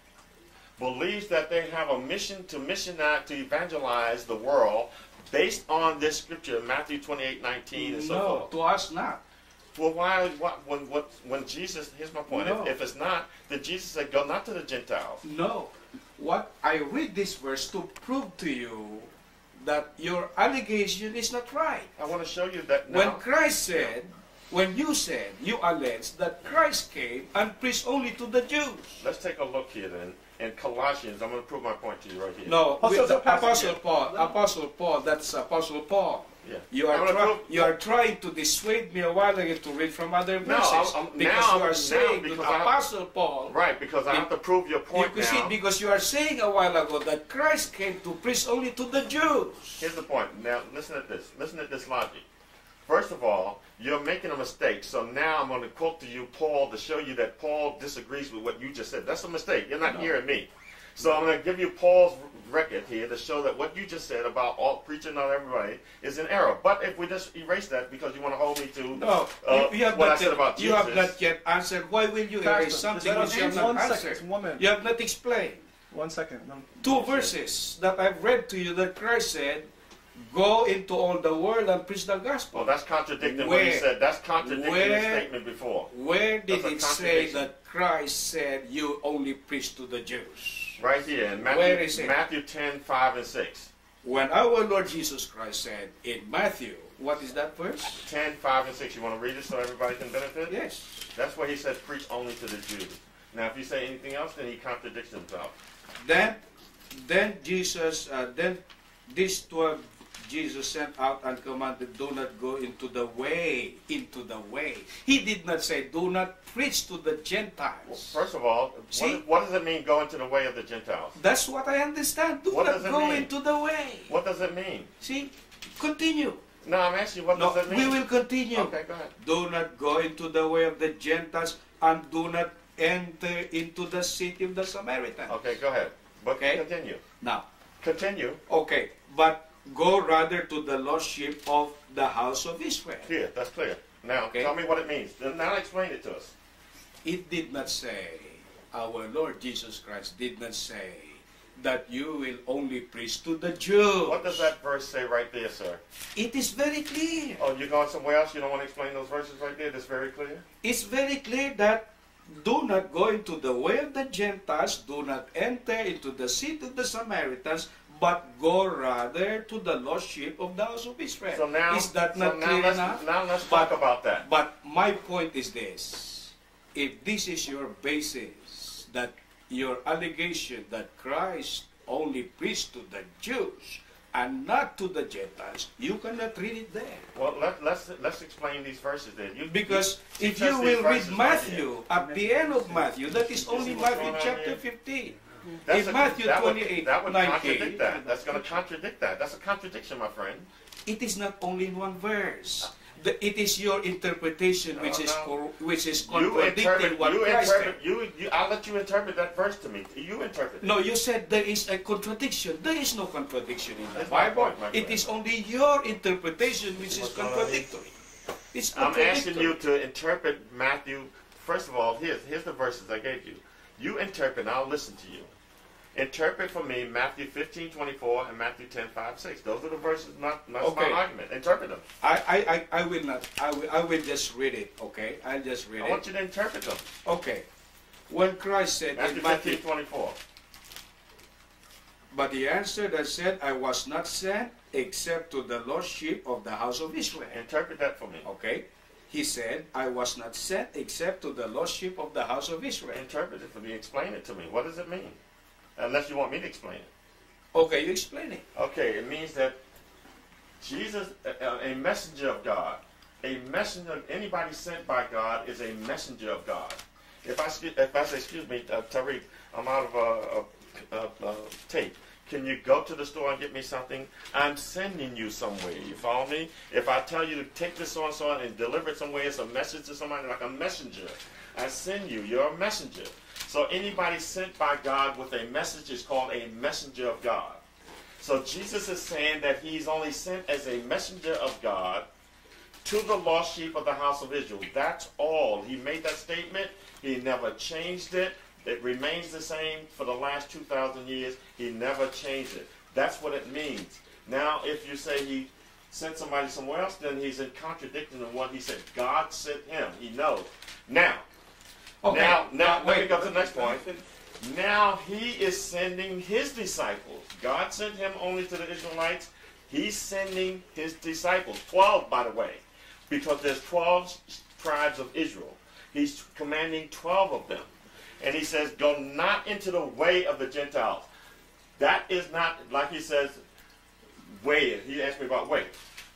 believes that they have a mission to missionize, to evangelize the world based on this scripture, Matthew twenty-eight nineteen and so No, forth. to us not. Well, why, what, when, what, when Jesus, here's my point, No. if, if it's not, then Jesus said, go not to the Gentiles. No. What I read this verse to prove to you that your allegation is not right. I want to show you that now. When Christ said, when you said, you alleged that Christ came and preached only to the Jews. Let's take a look here then. In Colossians, I'm going to prove my point to you right here. No, Oh, with so- so the Pastor- Apostle Paul, Apostle Paul, that's Apostle Paul. Yeah. You are, I'm gonna try, prove- you are trying to dissuade me a while ago to read from other No, verses. I'm- I'm- because now you are I'm- saying now that because I have- Apostle Paul, Right, because I have to prove your point you see, now. because you are saying a while ago that Christ came to preach only to the Jews. Here's the point. Now, listen at this. Listen at this logic. First of all, you're making a mistake. So now I'm going to quote to you Paul to show you that Paul disagrees with what you just said. That's a mistake. You're not No. hearing me. So I'm going to give you Paul's record here to show that what you just said about all preaching on everybody is an error. But if we just erase that because you want to hold me to No, uh, you, you have what I not said yet, about you Jesus. have not yet answered. Why will you Pastor, erase something just let which us you have answer. not One second, answered? one minute. You have not explained. One second. No. Two verses that I've read to you that Christ said, go into all the world and preach the gospel. Well, that's contradicting what he Where? said. That's contradicting his Where? statement before. Where did That's a it say contradiction. that Christ said you only preach to the Jews? Right here in Matthew, Where is it? Matthew ten, five, and six. When our Lord Jesus Christ said in Matthew, what is that verse? ten, five, and six. You want to read it so everybody can benefit? Yes. That's where he says preach only to the Jews. Now, if you say anything else, then he contradicts himself. Then, then Jesus, uh, then these twelve Jesus sent out and commanded, do not go into the way, into the way. He did not say, do not preach to the Gentiles. Well, first of all, See? what, what does it mean go into the way of the Gentiles? That's what I understand. Do What not does it go mean? into the way. What does it mean? See, continue. No, I'm asking you, what No, does it we mean? will continue. Okay, go ahead. Do not go into the way of the Gentiles and do not enter into the city of the Samaritans. Okay, go ahead. But Okay. continue. Now, Continue. okay, but go rather to the lost sheep of the house of Israel. Here, that's clear. Now, Okay. tell me what it means. Now explain it to us. It did not say, our Lord Jesus Christ did not say that you will only preach to the Jews. What does that verse say right there, sir? It is very clear. Oh, you're going somewhere else? You don't want to explain those verses right there? That's very clear? It's very clear that do not go into the way of the Gentiles, do not enter into the city of the Samaritans, but go rather to the lost sheep of the house of Israel. So now, is that so not now clear let's, enough? Now let's But- talk about that. But my point is this. If this is your basis, that your allegation that Christ only preached to the Jews and not to the Gentiles, you cannot read it there. Well, let, let's let's explain these verses then. You, Because you, if teach us you these will read verses right here. Matthew, at the end of Matthew, that is You see only what's Matthew going on chapter here? fifteen. That's In a- Matthew that would- twenty-eight, that would nineteen, contradict that. That's going to contradict that. That's a contradiction, my friend. it is not only in one verse. The, it is your interpretation which No, is no. cor- which is You contradicting interpret. what You Christ interpret. said. You, you. I'll let you interpret that verse to me. You interpret. it. No, you said there is a contradiction. There is no contradiction in the That's my Bible. point, my It friend. is only your interpretation which is What's going on here? contradictory. It's I'm asking contradictory. you to interpret Matthew. First of all, here's here's the verses I gave you. You interpret, and I'll listen to you. Interpret for me Matthew fifteen twenty-four and Matthew ten five six. Those are the verses. Not that's Okay. my argument. Interpret them. I, I, I, I will not. I will, I will just read it, okay? I'll just read I it. want you to interpret them. Okay. When Christ said Matthew in Matthew, fifteen twenty-four. but he answered and said, I was not sent except to the lost sheep of the house of Israel. Interpret that for me. Okay? He said, I was not sent except to the lost sheep of the house of Israel. Interpret it for me. Explain it to me. What does it mean? Unless you want me to explain it. Okay, you explain it. Okay, it means that Jesus, a, a messenger of God, a messenger, anybody sent by God is a messenger of God. If I, scu- if I say, excuse me, uh, Tariq, I'm out of uh, uh, uh, uh, tape. Can you go to the store and get me something? I'm sending you somewhere. You follow me? If I tell you to take this so and so and deliver it somewhere, it's a message to somebody like a messenger. I send you. You're a messenger. So anybody sent by God with a message is called a messenger of God. So Jesus is saying that he's only sent as a messenger of God to the lost sheep of the house of Israel. That's all. He made that statement. He never changed it. It remains the same for the last two thousand years. He never changed it. That's what it means. Now, if you say he sent somebody somewhere else, then he's in contradiction of what he said. God sent him. He knows. Now, Okay. now, now, Uh, let me wait. go to the next point. Now he is sending his disciples. God sent him only to the Israelites. He's sending his disciples. Twelve, by the way, because there's twelve tribes of Israel. He's commanding twelve of them. And he says, go not into the way of the Gentiles. That is not, like he says, way. He asked me about way.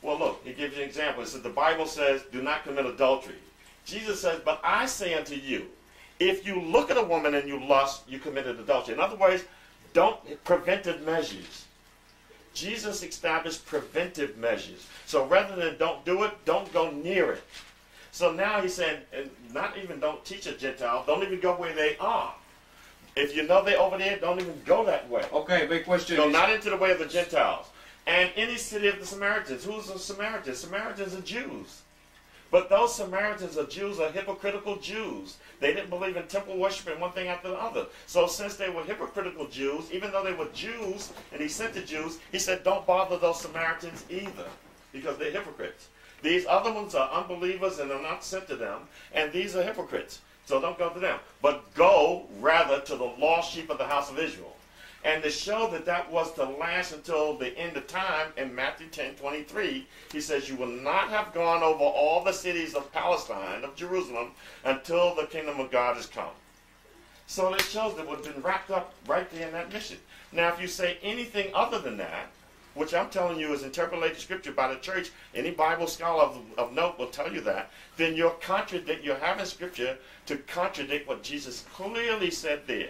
Well, look, he gives you an example. It says the Bible says, do not commit adultery. Jesus says, but I say unto you, if you look at a woman and you lust, you committed adultery. In other words, don't preventive measures. Jesus established preventive measures. So rather than don't do it, don't go near it. So now he's saying, and not even don't teach a Gentile, don't even go where they are. If you know they're over there, don't even go that way. Okay, my question Go is... not into the way of the Gentiles. And any city of the Samaritans. Who's the Samaritans? Samaritans are Jews. But those Samaritans are Jews, are hypocritical Jews. They didn't believe in temple worship and one thing after the other. So since they were hypocritical Jews, even though they were Jews, and he sent the Jews, he said, don't bother those Samaritans either, because they're hypocrites. These other ones are unbelievers and are not sent to them, and these are hypocrites. So don't go to them. But go, rather, to the lost sheep of the house of Israel. And to show that that was to last until the end of time, in Matthew ten twenty-three, he says, you will not have gone over all the cities of Palestine, of Jerusalem, until the kingdom of God has come. So it shows that we've been wrapped up right there in that mission. Now, if you say anything other than that, which I'm telling you is interpolated scripture by the church, any Bible scholar of, of note will tell you that, then you're contradict, you're having scripture to contradict what Jesus clearly said there.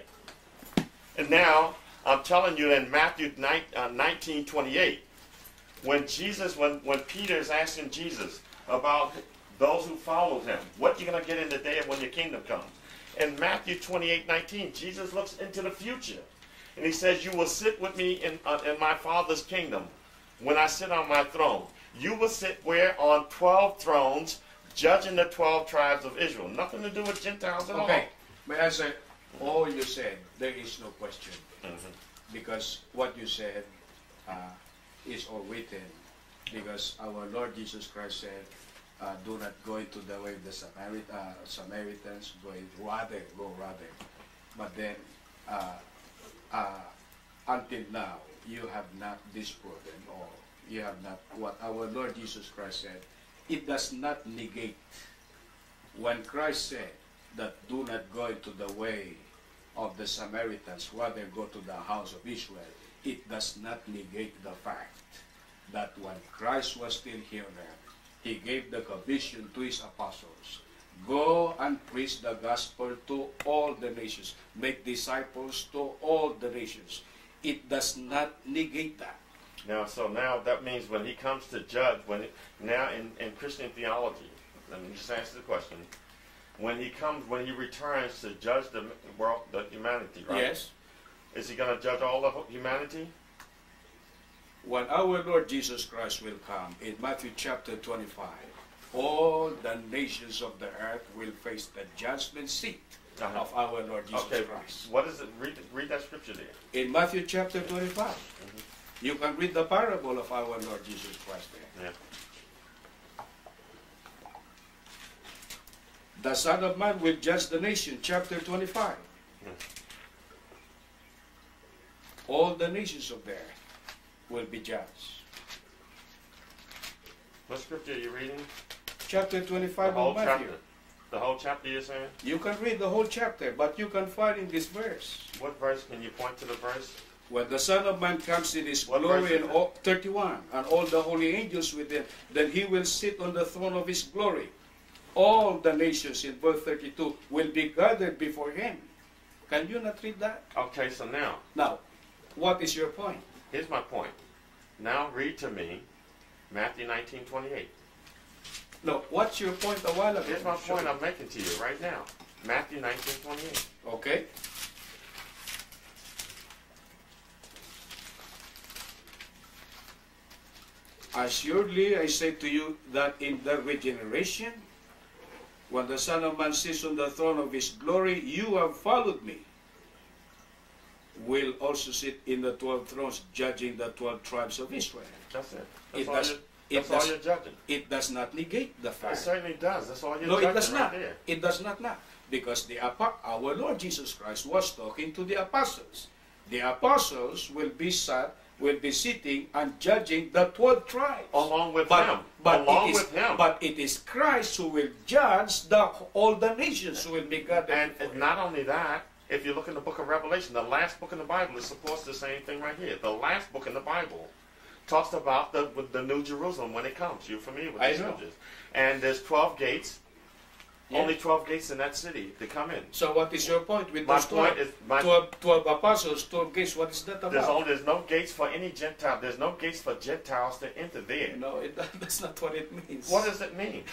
And now, I'm telling you in Matthew nineteen twenty-eight, when Jesus, when, when Peter is asking Jesus about those who followed him, what you're going to get in the day of when your kingdom comes. In Matthew twenty-eight nineteen, Jesus looks into the future. And he says, you will sit with me in, uh, in my Father's kingdom when I sit on my throne. You will sit where? On twelve thrones, judging the twelve tribes of Israel. Nothing to do with Gentiles at all. Okay, may I say, all you said, there is no question. Mm-hmm. Because what you said uh, is all written. Because our Lord Jesus Christ said, uh, do not go into the way of the Samarit uh, Samaritans, go rather, go rather. But then, uh, uh, until now, you have not disproven, or you have not, what our Lord Jesus Christ said, it does not negate. When Christ said that do not go into the way of the Samaritans, rather go to the house of Israel, it does not negate the fact that when Christ was still here on earth, he gave the commission to his apostles, go and preach the gospel to all the nations, make disciples to all the nations. It does not negate that. Now, so now that means when he comes to judge, when it, now in, in Christian theology, let me just answer the question. When he comes, when he returns to judge the world, the humanity, right? Yes. Is he going to judge all of humanity? When our Lord Jesus Christ will come, in Matthew chapter twenty-five, all the nations of the earth will face the judgment seat uh-huh. of our Lord Jesus okay. Christ. What is it? Read, read that scripture there. In Matthew chapter twenty-five, mm-hmm. you can read the parable of our Lord Jesus Christ there. Yeah. The Son of Man will judge the nation, chapter twenty-five. Hmm. All the nations of the earth will be judged. What scripture are you reading? Chapter twenty-five the whole of Matthew. Chapter. The whole chapter you're saying? You can read the whole chapter, but you can find in this verse. What verse? Can you point to the verse? When the Son of Man comes in his What glory, and all, thirty-one, and all the holy angels with him, then he will sit on the throne of his glory. All the nations, in verse thirty-two, will be gathered before him. Can you not read that? Okay, so now. Now, what is your point? Here's my point. Now read to me Matthew nineteen twenty-eight. No, what's your point a while ago? Here's my point I'm making to you right now. Matthew nineteen twenty-eight. Okay. Assuredly, I say to you that in the regeneration, when the Son of Man sits on the throne of his glory, you have followed me, will also sit in the twelve thrones, judging the twelve tribes of Israel. That's it. That's, it all, does, you're, it that's does, all you're judging. It does not negate the fact. It certainly does. That's all you're no, judging it does right not. there. It does not not. Because the our Lord Jesus Christ was talking to the apostles. The apostles will be sat, will be sitting and judging the twelve tribes. Along with but, him. But Along it is, with him. But it is Christ who will judge the all the nations who will be gathered. And, and not only that, if you look in the book of Revelation, the last book in the Bible is supposed to the same thing right here. The last book in the Bible. talks about the with the New Jerusalem when it comes. You're familiar with I these know. scriptures. And there's twelve gates. Yeah. Only twelve gates in that city to come in. So what is your point with My those twelve, point is, my, twelve, twelve apostles, twelve gates? What is that about? there's, only, there's no gates for any Gentile. There's no gates for Gentiles to enter there. No, it, that's not what it means. What does it mean?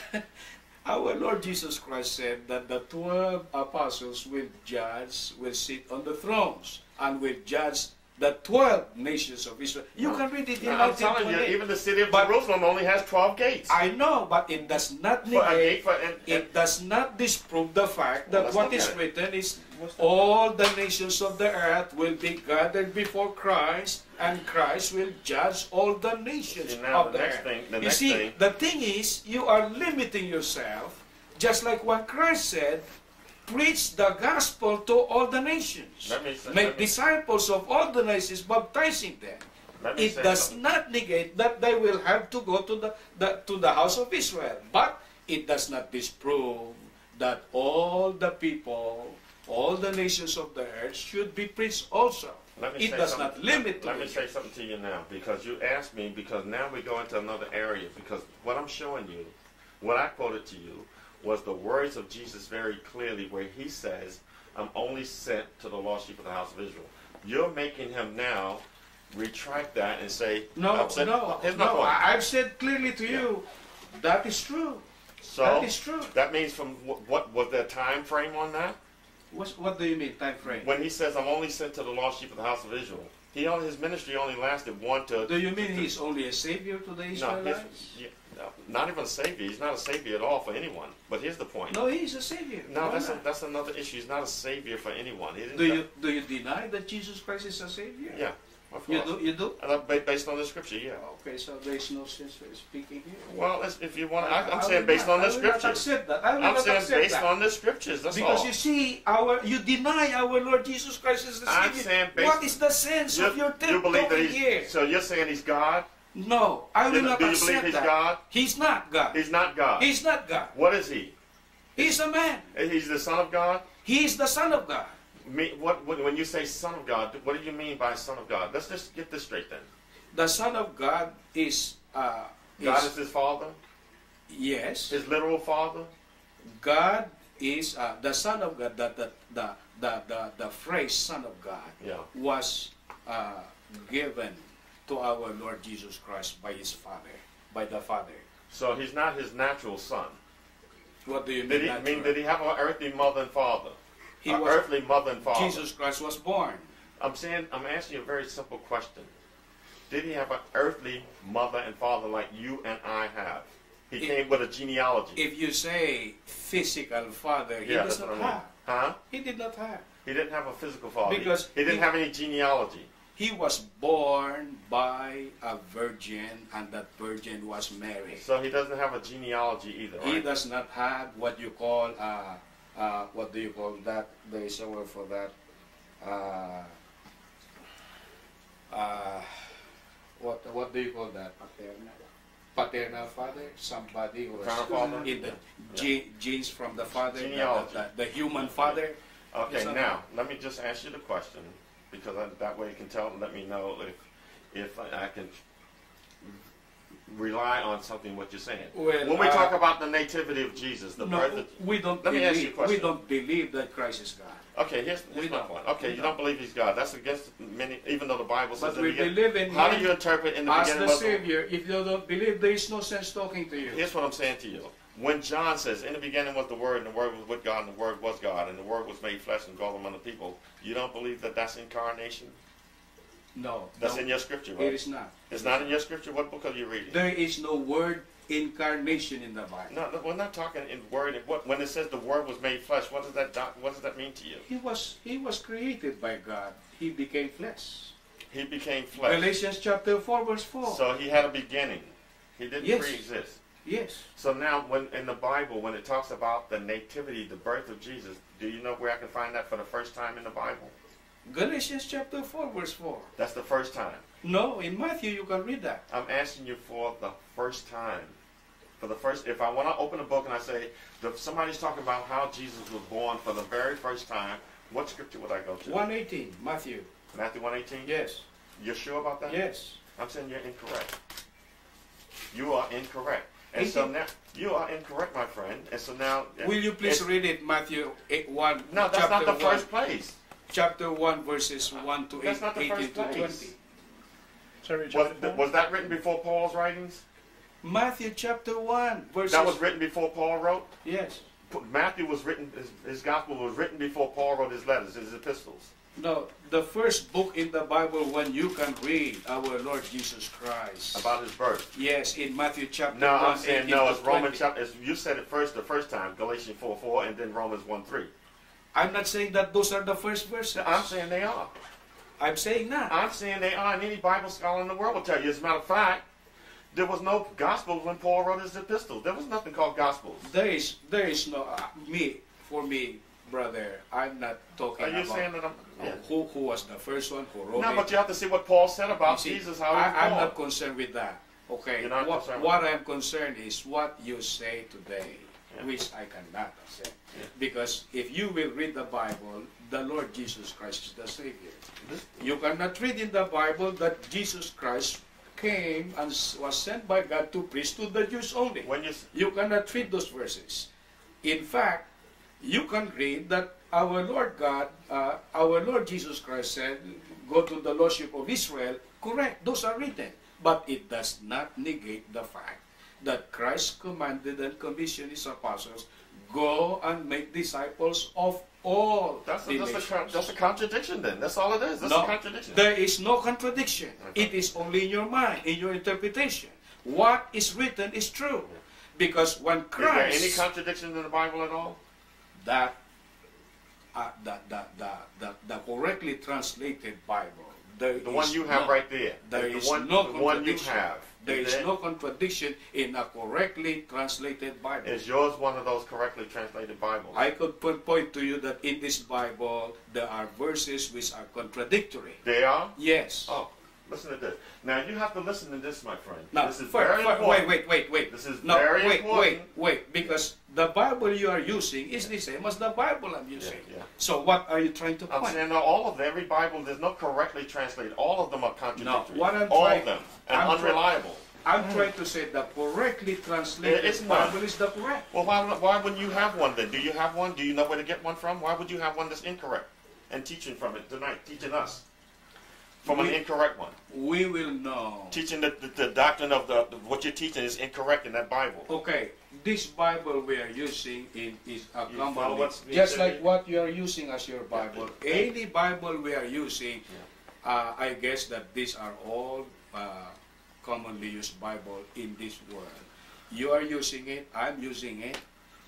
Our Lord Jesus Christ said that the twelve apostles will judge, will sit on the thrones, and will judge the twelve nations of Israel. You No. can read it in No, I'm Matthew telling you, twenty-eight. even the city of But- Jerusalem only has twelve gates. I know, but it does not For a negate, gate for, and, and, it does not disprove the fact Well, that let's what look is at it. written is What's that? all the nations of the earth will be gathered before Christ, and Christ will judge all the nations See, now of the the next earth. thing- the you next see, thing- the thing is, you are limiting yourself, just like what Christ said, preach the gospel to all the nations. Let me say- Make let me- disciples of all the nations, baptizing them. let me It say does something. not negate that they will have to go to the, the to the house of Israel, but it does not disprove that all the people, all the nations of the earth should be preached also. Let me It say does something- not limit to Let me it. say something to you now, because you asked me, because now we go into another area, because what I'm showing you, what I quoted to you, was the words of Jesus very clearly, where he says, I'm only sent to the lost sheep of the house of Israel. You're making him now retract that and say, No, I'm sent- no, here's my no. point. I- I've said clearly to you, that is true. So that is true. that means from what, what was there a time frame on that? What's, what do you mean, time frame? When he says, I'm only sent to the lost sheep of the house of Israel, he only, his ministry only lasted one to... Do you mean to- he's only a savior to the No, Israelites? his, yeah, no, not even a savior. He's not a savior at all for anyone. But here's the point. No, he's a savior. No, Why that's a, not? that's another issue. He's not a savior for anyone. He didn't Do you do you deny that Jesus Christ is a savior? Yeah, of You course. do. You do. And that ba- based on the scripture, yeah. Okay, so there is no sense for speaking here. Well, that's- if you want, I, I'm I saying will based not- on the I will not scriptures. accept that. I will I'm not saying accept based that. on the scriptures. That's Because all. you see, our you deny our Lord Jesus Christ as the I'm Savior. saying based- What is the sense of your you, you believe that tiptoeing he's here? so you're saying he's God? No, I will Do- not do you accept believe he's that. God? He's not God. He's not God. He's not God. What is he? He's a man. He's the Son of God. He is the Son of God. Me, what, what when you say Son of God, what do you mean by Son of God? Let's just get this straight then. The Son of God is uh, God is- is his Father, yes. his literal Father. God is uh, the Son of God. The the the the the, the phrase Son of God Yeah. was uh, given to our Lord Jesus Christ by his Father, by the Father. So he's not his natural son. What do you mean? Did he natural? mean? Did he have an earthly mother and father? He An was- earthly mother and father. Jesus Christ was born. I'm saying. I'm asking you a very simple question. Did he have an earthly mother and father like you and I have? He If- came with a genealogy. If you say physical father, he yeah, does that's what not I mean. have. Huh? He did not have. He didn't have a physical father. Because he didn't he- have any genealogy. He was born by a virgin, and that virgin was Mary. So he doesn't have a genealogy either, He right? does not have what you call, uh, uh, what do you call that? There is a word for that. Uh, uh, what what do you call that? Paternal. Paternal father, somebody who Paternal is father? in the ge- genes from the father, the, Genealogy. the, the, the human father. Okay, Yes, I now let me just ask you the question, because I, that way you can tell. Let me know if if I, I can rely on something what you're saying. Well, when we uh, talk about the nativity of Jesus, the birth No, of, we don't Let me ask you a believe. question. We don't believe that Christ is God. okay, here's, we here's my don't. point. Okay, We you don't. don't believe he's God. That's against many, even though the Bible says But in we the beginning- believe in How him do you interpret in the as beginning? the was the- Savior. If you don't believe, there is no sense talking to you. Here's what I'm saying to you. When John says, in the beginning was the Word, and the Word was with God, and the Word was God, and the Word was made flesh and dwelt among the people, you don't believe that that's incarnation? No, That's no, in your scripture, it right? is not. It's not in your scripture? What book are you reading? There is no word incarnation in the Bible. No, no, we're not talking in word. What, when it says the Word was made flesh, what does that do- what does that mean to you? He was he was created by God. He became flesh. He became flesh. Galatians chapter four verse four. So he had a beginning. He didn't Yes. pre-exist. Yes. So now, when in the Bible, when it talks about the nativity, the birth of Jesus, do you know where I can find that for the first time in the Bible? Galatians chapter four verse four. That's the first time. No, in Matthew you can read that. I'm asking you for the first time. For the first, if I want to open a book and I say, if somebody's talking about how Jesus was born for the very first time, what scripture would I go to? one eighteen, Matthew. Matthew one eighteen? Yes. You're sure about that? Yes. I'm saying you're incorrect. You are incorrect. And so now, you are incorrect, my friend. And so now... Will you please read it, Matthew eight, one? No, that's not the first place. Chapter one, verses one to That's not the eighteen first to place. twenty. Sorry, Was, chapter th- was that written before Paul's writings? Matthew chapter one, verses... That was written before Paul wrote? Yes. P- Matthew was written, his, his gospel was written before Paul wrote his letters, his epistles. No, the first book in the Bible when you can read our Lord Jesus Christ. About his birth. Yes, in Matthew chapter No, one, I'm saying eighteen no, to it's Romans twenty. chapter, it's, you said it first the first time, Galatians four four, and then Romans one three. I'm not saying that those are the first verses. No, I'm saying they are. I'm saying that. I'm saying they are, and any Bible scholar in the world will tell you. As a matter of fact, there was no Gospels when Paul wrote his epistles. There was nothing called Gospels. There is, there is no, uh, me, for me, brother, I'm not talking Are you about saying that I'm... uh, Yeah. who, who was the first one who wrote No, it. but you have to see what Paul said about You see, Jesus, how he I, was I'm born. not concerned with that. Okay, You're not what, concerned what with I'm concerned is what you say today, Yeah. which I cannot accept. Yeah. Because if you will read the Bible, the Lord Jesus Christ is the Savior. This- You cannot read in the Bible that Jesus Christ came and s- was sent by God to preach to the Jews only. When you... s- You cannot read those verses. In fact, you can read that our Lord God, uh, our Lord Jesus Christ said, go to the Lordship of Israel. Correct, those are written. But it does not negate the fact that Christ commanded and commissioned his apostles, go and make disciples of all That's a, the that's, a, nations. con- that's a contradiction then. That's all it is. That's No, a contradiction. there is no contradiction. Okay. It is only in your mind, in your interpretation. What is written is true. Because when Is there Christ... any contradiction in the Bible at all? that uh, the, the, the, the, the correctly translated Bible, there The one is you have no, right there. there the is one, no the one you contradiction. have. There is there? no contradiction in a correctly translated Bible. Is yours one of those correctly translated Bibles? I could point point to you that in this Bible there are verses which are contradictory. They are? Yes. Oh, listen to this. Now you have to listen to this, my friend. Now, this is fir- very fir- important. wait, wait, wait, wait. This is no, very wait, important. wait, wait, because the Bible you are using is the same as the Bible I'm using. Yeah, yeah. So what are you trying to I'm point? saying no, all of every Bible, there's no correctly translated. All of them are contradictory. what I'm all trying- of them. And I'm try- unreliable. I'm trying to say the correctly translated It's not. Bible is the correct. Well, why, why wouldn't you have one then? Do you have one? Do you know where to get one from? Why would you have one that's incorrect? And teaching from it tonight, teaching us from an We- incorrect one. We will know. Teaching that the, the doctrine of the, the what you're teaching is incorrect in that Bible. Okay, this Bible we are using in, is a You common, follow what's being just said like here? what you are using as your Bible. Yeah. Any Bible we are using, uh, I guess that these are all uh, commonly used Bible in this world. You are using it, I'm using it.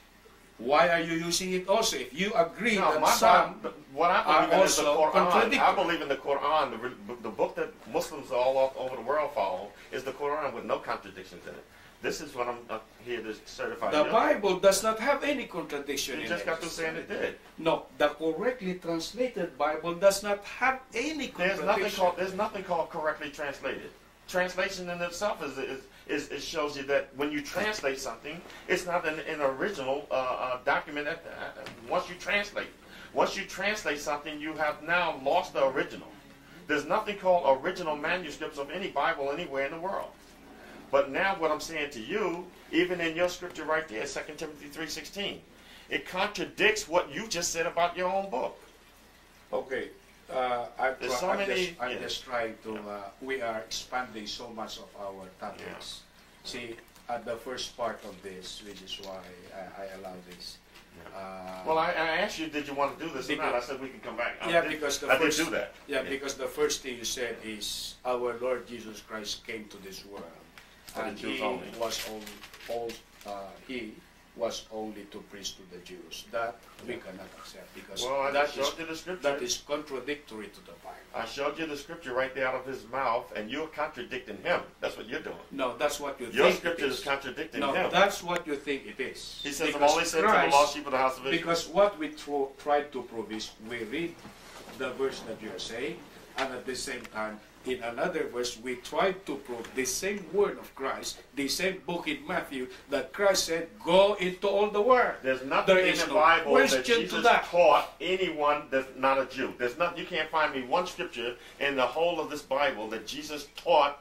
Why are you using it also? If you agree No, that my some Bible, what I are believe in is the also Quran. I contradictory. believe in the Quran. The, re- the book that Muslims all o- over the world follow is the Quran with no contradictions in it. This is what I'm uh, here to certify. the you. Bible does not have any contradiction You in just it. got to saying it did. No, the correctly translated Bible does not have any There's contradiction. nothing called there's nothing called correctly translated. Translation in itself is is, is it shows you that when you translate something, it's not an, an original uh, uh, document. At, uh, once you translate, once you translate something, you have now lost the original. There's nothing called original manuscripts of any Bible anywhere in the world. But now what I'm saying to you, even in your scripture right there, Second Timothy three sixteen, it contradicts what you just said about your own book. Okay, uh, I'm, There's try- so I'm, many- just, I'm yeah. just trying to, uh, we are expanding so much of our topics. See, at the first part of this, which is why I, I allow this. Uh, Well, I, I asked you, did you want to do this or not? I Because- said we can come back. I yeah, did- because the I first, did do that. Yeah, because the first thing you said is our Lord Jesus Christ came to this world, For the and Jews he only. was all, all uh, he was only to preach to the Jews. That we cannot accept because Well, I that just is showed you the scripture. that is contradictory to the Bible. I showed you the scripture right there out of his mouth, and you're contradicting him. That's what you're doing. No, that's what you Your think scripture it is is. contradicting No, him. that's what you think it is. He says, I'm Because only sent to the Christ- lost sheep of the house of Israel. Because what we tro- try to prove is we read the verse that you are saying, and at the same time, in another verse, we try to prove the same word of Christ, the same book in Matthew, that Christ said, go into all the world. There's nothing There in is the no Bible that question to Jesus that. taught anyone that's not a Jew. There's not. You can't find me one scripture in the whole of this Bible that Jesus taught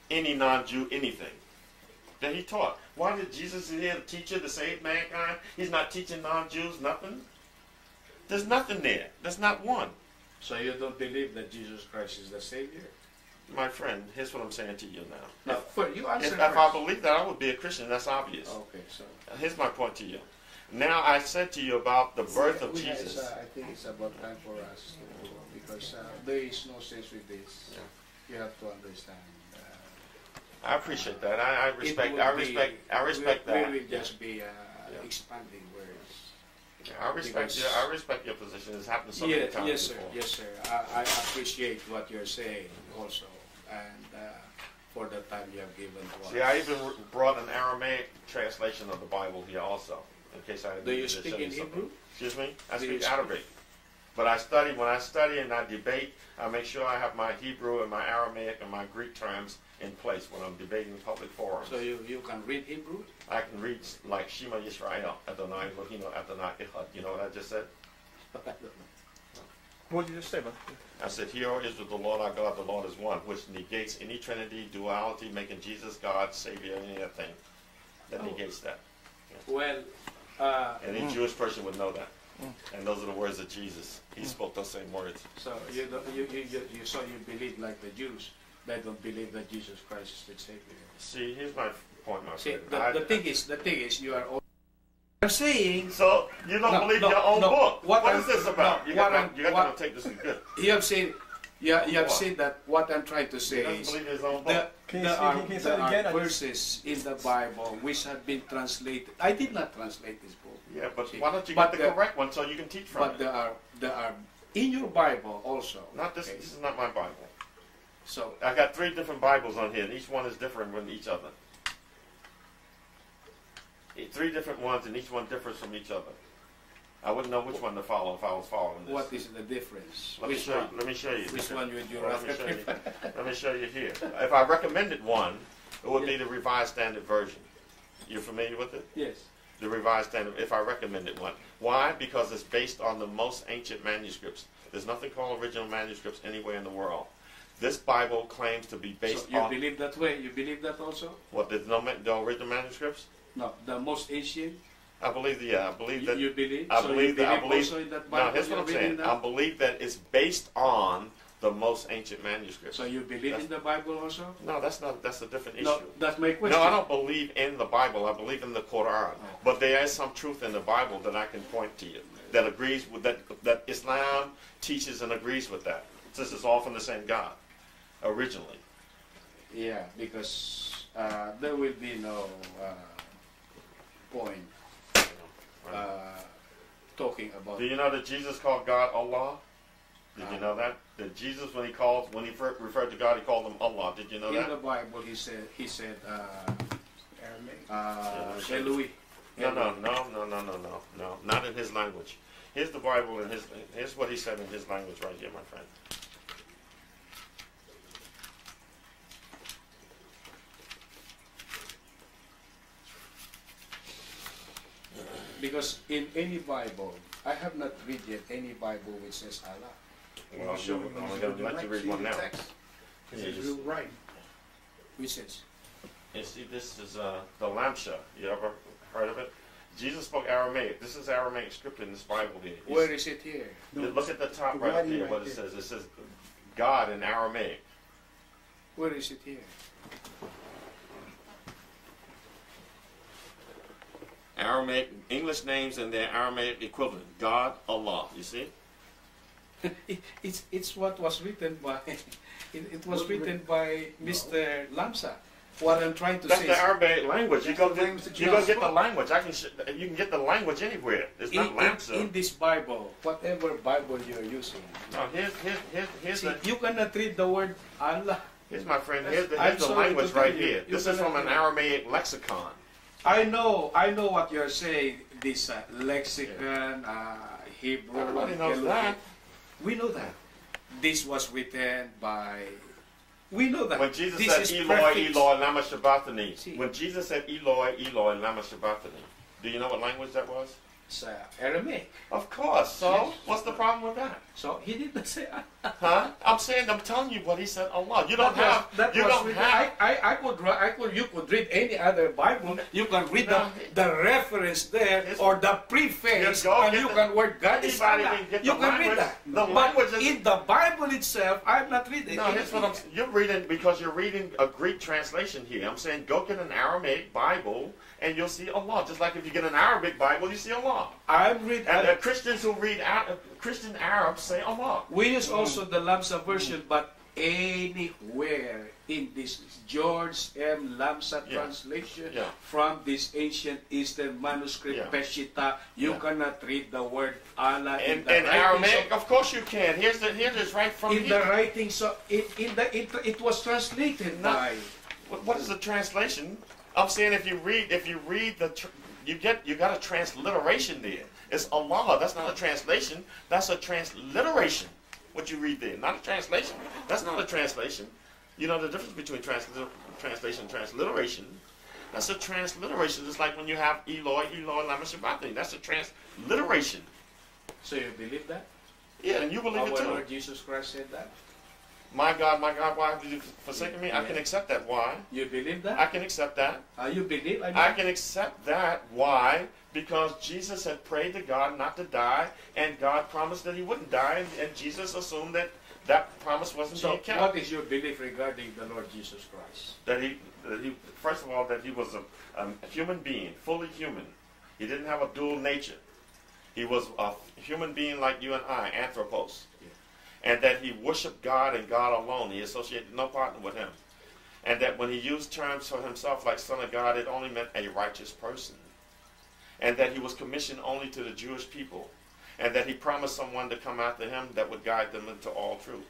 any non-Jew anything that he taught. Why did Jesus is here to teach you to save mankind? He's not teaching non-Jews nothing. There's nothing there. There's not one. So you don't believe that Jesus Christ is the Savior? My friend, here's what I'm saying to you now. No, for you answer If, if first. I believe that, I would be a Christian. That's obvious. Okay, so Here's my point to you. Now I said to you about the birth of we have- Jesus. uh, I think it's about time for us to, because uh, there is no sense with this. Yeah. You have to understand. Uh, I appreciate that. I, I it respect. will I be- respect. I respect we, that. We will Yeah. just be uh, Yeah. expanding words. Yeah, I respect Because- your. I respect your position. It's happened so many Yes, times yes, sir. before. Yes, sir. I, I appreciate what you're saying also, and uh, for the time you have given to us. See, I even brought an Aramaic translation of the Bible here also, in case I. Do you needed to speak show you in something. Hebrew? Excuse me. I Do you speak speak- Arabic, but I study. When I study and I debate, I make sure I have my Hebrew and my Aramaic and my Greek terms in place when I'm debating in public forums. So you, you can read Hebrew? I can read like Shema Yisrael, Adonai Elohim, Adonai Echad. You know what I just said? I don't know. What did you just say, man? I said, "Hear, O Israel, the Lord our God, the Lord is one," which negates any Trinity, duality, making Jesus God, Savior, any other thing. That Oh. negates that. Well, uh, Any Mm. Jewish person would know that. Mm. And those are the words of Jesus. He spoke those same words. so you, don't, you, you, you, you so you believe like the Jews. They don't believe that Jesus Christ is the Savior. See, here's my point, my See, friend. the, I- the thing is, the thing is, you are all. I'm saying So you don't No, believe no, your own no. book. What what I'm- is this about? no, you got what to I'm- you got what- to take this as good. you have said, yeah, you have What? said that. What I'm trying to He say doesn't is, believe his own book. the, Can you there see- are, can you say there it are again? I just- verses in the Bible which have been translated. I did not translate this book. Yeah, but See, why don't you but get the the- correct one so you can teach from But it? there are there are in your Bible also. Not this. okay? This is not my Bible. So I got three different Bibles on here, and each one is different from each other. Eh, Three different ones, and each one differs from each other. I wouldn't know which one to follow if I was following this. what is the difference? Let me Which show one? you. Let me show you. Which one would you Let me rather show you. prefer? Let me show you here. If I recommended one, it would be the Revised Standard Version. You familiar with it? Yes. The Revised Standard, if I recommended one. Why? Because it's based on the most ancient manuscripts. There's nothing called original manuscripts anywhere in the world. This Bible claims to be based So you on believe that way? You believe that also? what? There's no ma- the original manuscripts. No, the most ancient. I believe the. Yeah, I believe You, that. you believe? I so believe you that. I believe believe. also in that No, Bible. here's what you're I'm reading saying. now? I believe that it's based on the most ancient manuscripts. So you believe That's- in the Bible also? No, that's not. That's a different issue. No, that's my question. No, I don't believe in the Bible. I believe in the Quran. But there is some truth in the Bible that I can point to you that agrees with that. That Islam teaches and agrees with that. This is all from the same God, originally. Yeah, because uh, there will be no uh, point uh, talking about. Do you know that Jesus called God Allah? Did you Uh, know that? That Jesus, when he called, when he fir- referred to God, he called him Allah. Did you know in that? the Bible, he said, he said, uh, Aramaic. uh, Yeah. Eloi. No, no, no, no, no, no, no, no. Not in his language. Here's the Bible in his. Here's what he said in his language right here, my friend. Because in any Bible, I have not read yet any Bible which says Allah. Well, Show I'm me going when to you let direct you read see one the now. text. Yeah, It's just- real right. Which says, You see, this is uh, the Lamsha. You ever heard of it? Jesus spoke Aramaic. This is Aramaic script in this Bible here. He's- where is it here? No, Look at the top the right up writing there, right what it there. says. It says God in Aramaic. Where is it here? Aramaic, English names and their Aramaic equivalent. God, Allah. You see? it, it's it's what was written by it, it was What written by Mister Lamsa. What I'm trying to That's say the is, Aramaic language. You That's go the get, language that you you go have get the spoke. language. I can. Sh- you can get the language anywhere. It's in, not in, Lamsa. in this Bible, whatever Bible you're using, No, here's here's here's here's, see, the, you cannot read the word Allah. here's my friend. That's- Here's the, I'm here's the sorry to language tell right you, here. you This is from cannot an read. Aramaic lexicon. I know, I know what you're saying. This uh, lexicon, uh, Hebrew, Everybody knows Telugu. that. We know that. This was written by. We know that. When Jesus this said, is Eloi, perfect. Eloi, lama sabachthani. See. When Jesus said, Eloi, Eloi, lama sabachthani. Do you know what language that was? Sa Aramaic. Of course. So, Yes. what's the problem with that? So he did not say Huh? I'm saying, I'm telling you what he said. Allah. You don't that was, have. that you was don't written- have. I, I, I could ri- I could you could read any other Bible. You can read No. the, the reference there It's- or the Just preface, go and get you the- can word God is Anybody Allah. can get You the can language. read that. The but language is- in the Bible itself, I'm not reading. No, here's what I'm saying. You're reading because you're reading a Greek translation here. I'm saying go get an Aramaic Bible and you'll see Allah. Just like if you get an Arabic Bible, you see Allah. I'm reading. And the Christians who read Ar- Christian Arabs say Allah. We use also the Lamsa version, but anywhere in this George M. Lamsa Yeah. translation Yeah. from this ancient Eastern manuscript Yeah. Peshitta, you Yeah. cannot read the word Allah in In, the in writings Aramaic, of- of course you can. Here's the here it is right from in here. the writings of in, in the it, it was translated No. by What, what is the translation? I'm saying if you read if you read the tr- you get you got a transliteration there. It's Allah. That's not a translation. That's a transliteration. What you read there, not a translation. That's not a translation. You know the difference between transli- translation and transliteration. That's a transliteration. Just like when you have Eloi, Eloi, lama sabachthani. That's a transliteration. So you believe that? Yeah, and you believe Our it too. Lord Jesus Christ said that? My God, my God, why have you forsaken me? I Yeah. can accept that. Why? You believe I that? can accept that. Uh, you believe? I mean, I can accept that. Why? Because Jesus had prayed to God not to die, and God promised that he wouldn't die, and, and Jesus assumed that that promise wasn't so being kept. what is your belief regarding the Lord Jesus Christ? That he, that he, first of all, that he was a, a human being, fully human. He didn't have a dual nature. He was a human being like you and I, anthropos. Yeah. And that he worshiped God and God alone. He associated no partner with him. And that when he used terms for himself like Son of God, it only meant a righteous person. And that he was commissioned only to the Jewish people. And that he promised someone to come after him that would guide them into all truth.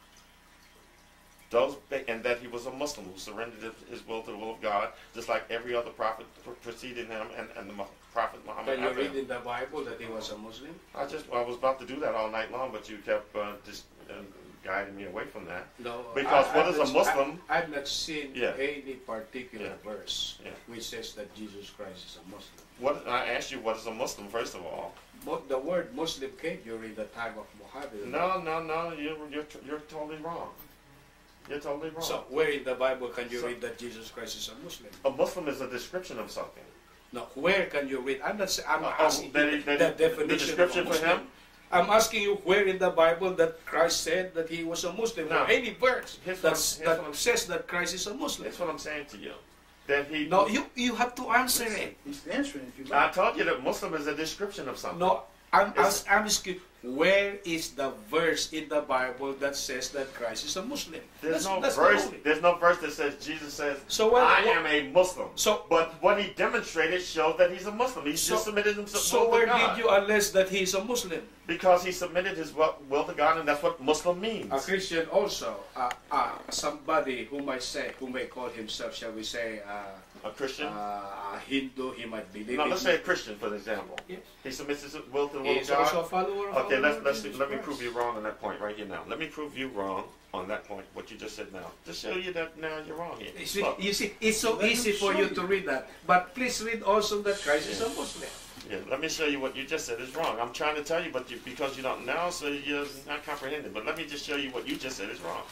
Those, and that he was a Muslim who surrendered his will to the will of God, just like every other prophet preceding him and, and the Prophet Muhammad Can you after read him. in the Bible that he was a Muslim? I just I was about to do that all night long, but you kept uh, just uh, guiding me away from that. No. Because I, what I've is a not- Muslim? I, I've not seen Yeah. any particular Yeah. verse Yeah. which says that Jesus Christ is a Muslim. What I asked you, what is a Muslim first of all? Mo- The word Muslim came during the time of Muhammad. No, no, no. You're you're you're totally wrong. You're totally wrong. So where in the Bible can you So- read that Jesus Christ is a Muslim? a Muslim is a description of something. No, where can you read? I'm not. sa- I'm Uh, asking that you he- that the he- definition the description of a for Muslim. him? I'm asking you where in the Bible that Christ said that he was a Muslim. No. Or any verse Here's what that's, I'm- here's that what I'm- says that Christ is a Muslim. That's what I'm saying to you. That he. No, you you have to answer it. He's answering if you I like. told you that Muslim is a description of something. No, I'm, It's- as- I'm asking, where is the verse in the Bible that says that Christ is a Muslim? There's That's- no that's the verse. only- There's no verse that says Jesus says, So what- "I what- am a Muslim." So, But what he demonstrated shows that he's a Muslim. He So- just submitted himself so will to where God. did you allege that he is a Muslim? Because he submitted his will, will to God, and that's what Muslim means. A Christian also, uh, uh, somebody who might say, who may call himself, shall we say, uh, A Christian. uh, a Hindu, he might believe no, in let's say a Christian, for example. Yes. He submits his will to the He will of is also a God. follower of Okay, our let's Lord let's Jesus let me Christ. prove you wrong on that point right here now. Let me prove you wrong on that point. What you just said now. Just show you that now you're wrong here. You see, Look. you see, it's so Let him easy for show you you. to read that. But please read also that Christ is a Muslim. Yeah, let me show you what you just said is wrong. I'm trying to tell you, but you, because you don't know, so you're not comprehending. But let me just show you what you just said is wrong.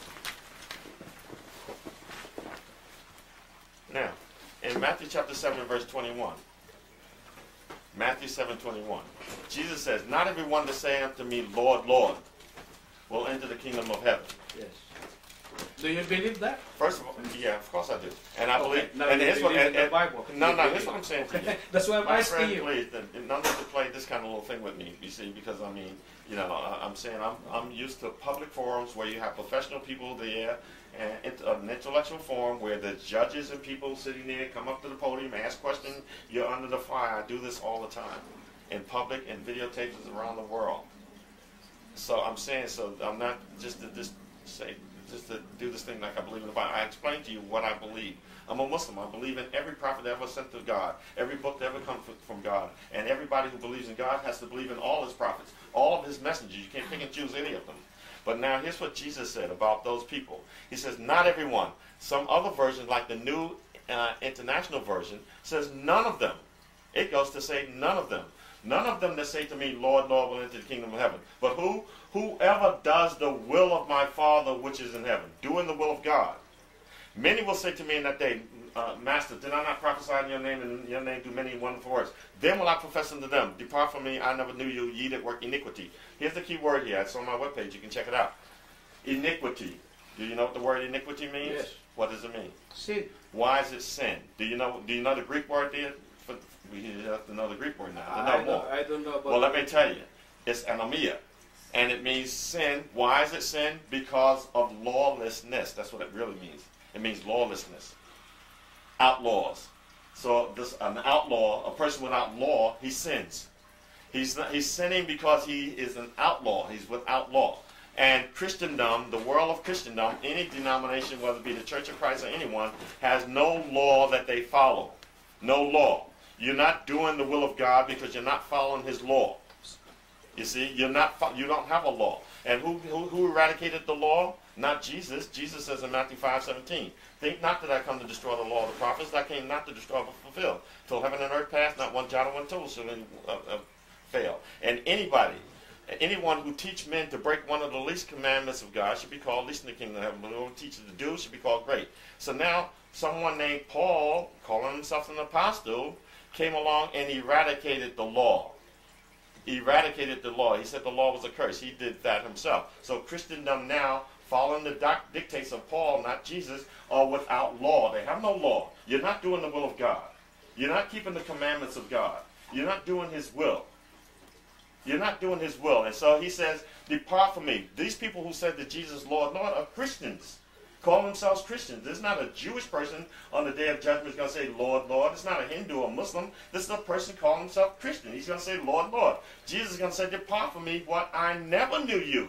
Now, in Matthew chapter seven, verse twenty-one. Matthew seven, twenty-one. Jesus says, "Not everyone that say unto me, Lord, Lord, will enter the kingdom of heaven." Yes. Do you believe that? First of all, yeah, of course I do. And I Okay, believe, now and you here's what, believe and, in the and- Bible. no, You no, believe. here's what I'm saying to you. That's why I'm My asking friend, you. please, then, none of to play this kind of little thing with me, you see, because I mean, you know, I, I'm saying I'm, I'm used to public forums where you have professional people there, and int- an intellectual forum where the judges and people sitting there come up to the podium, ask questions, you're under the fire. I do this all the time, in public and videotapes around the world. So I'm saying, so I'm not just to just say, just to do this thing like I believe in the Bible. I explained to you what I believe. I'm a Muslim. I believe in every prophet ever sent to God, every book that ever come f- from God, and everybody who believes in God has to believe in all his prophets, all of his messengers. You can't pick and choose any of them. But now here's what Jesus said about those people. He says, not everyone. Some other version, like the New uh, International Version, says none of them. It goes to say none of them. None of them that say to me, Lord, Lord, will enter the kingdom of heaven. But who? Whoever does the will of my Father which is in heaven, doing the will of God. Many will say to me in that day, uh, Master, did I not prophesy in your name, and in your name do many wonderful works? Then will I profess unto them, depart from me, I never knew you, ye that work iniquity. Here's the key word here. It's on my webpage. You can check it out. Iniquity. Do you know what the word iniquity means? Yes. What does it mean? Sin. Why is it sin? Do you know? Do you know the Greek word there? For, we have to know the Greek word now. To know I, more. don't, I don't know about Well, let me tell you. It's anomia. And it means sin. Why is it sin? Because of lawlessness. That's what it really means. It means lawlessness. Outlaws. So this an outlaw, a person without law, he sins. He's not, he's sinning because he is an outlaw. He's without law. And Christendom, the world of Christendom, any denomination, whether it be the Church of Christ or anyone, has no law that they follow. No law. You're not doing the will of God because you're not following His law. You see, you're not. You don't have a law. And who, who who eradicated the law? Not Jesus. Jesus says in Matthew five seventeen, think not that I come to destroy the law of the prophets. I came not to destroy but fulfill. Till heaven and earth pass, not one jot or one tittle shall uh, uh, fail. And anybody, anyone who teach men to break one of the least commandments of God should be called least in the kingdom of heaven. But whoever teaches to do should be called great. So now, someone named Paul, calling himself an apostle, came along and eradicated the law. Eradicated the law. He said the law was a curse. He did that himself. So Christendom now, following the doc dictates of Paul, not Jesus, are without law. They have no law. You're not doing the will of God. You're not keeping the commandments of God. You're not doing His will. You're not doing His will. And so he says, depart from me. These people who said that Jesus, Lord, Lord, are Christians. Call themselves Christians. There's not a Jewish person on the day of judgment who's going to say, Lord, Lord. It's not a Hindu or Muslim. This is a person calling himself Christian. He's going to say, Lord, Lord. Jesus is going to say, depart from me, what I never knew you.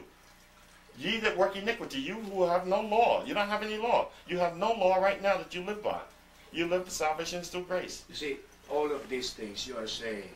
Ye that work iniquity, you who have no law. You don't have any law. You have no law right now that you live by. You live for salvation through grace. You see, all of these things you are saying,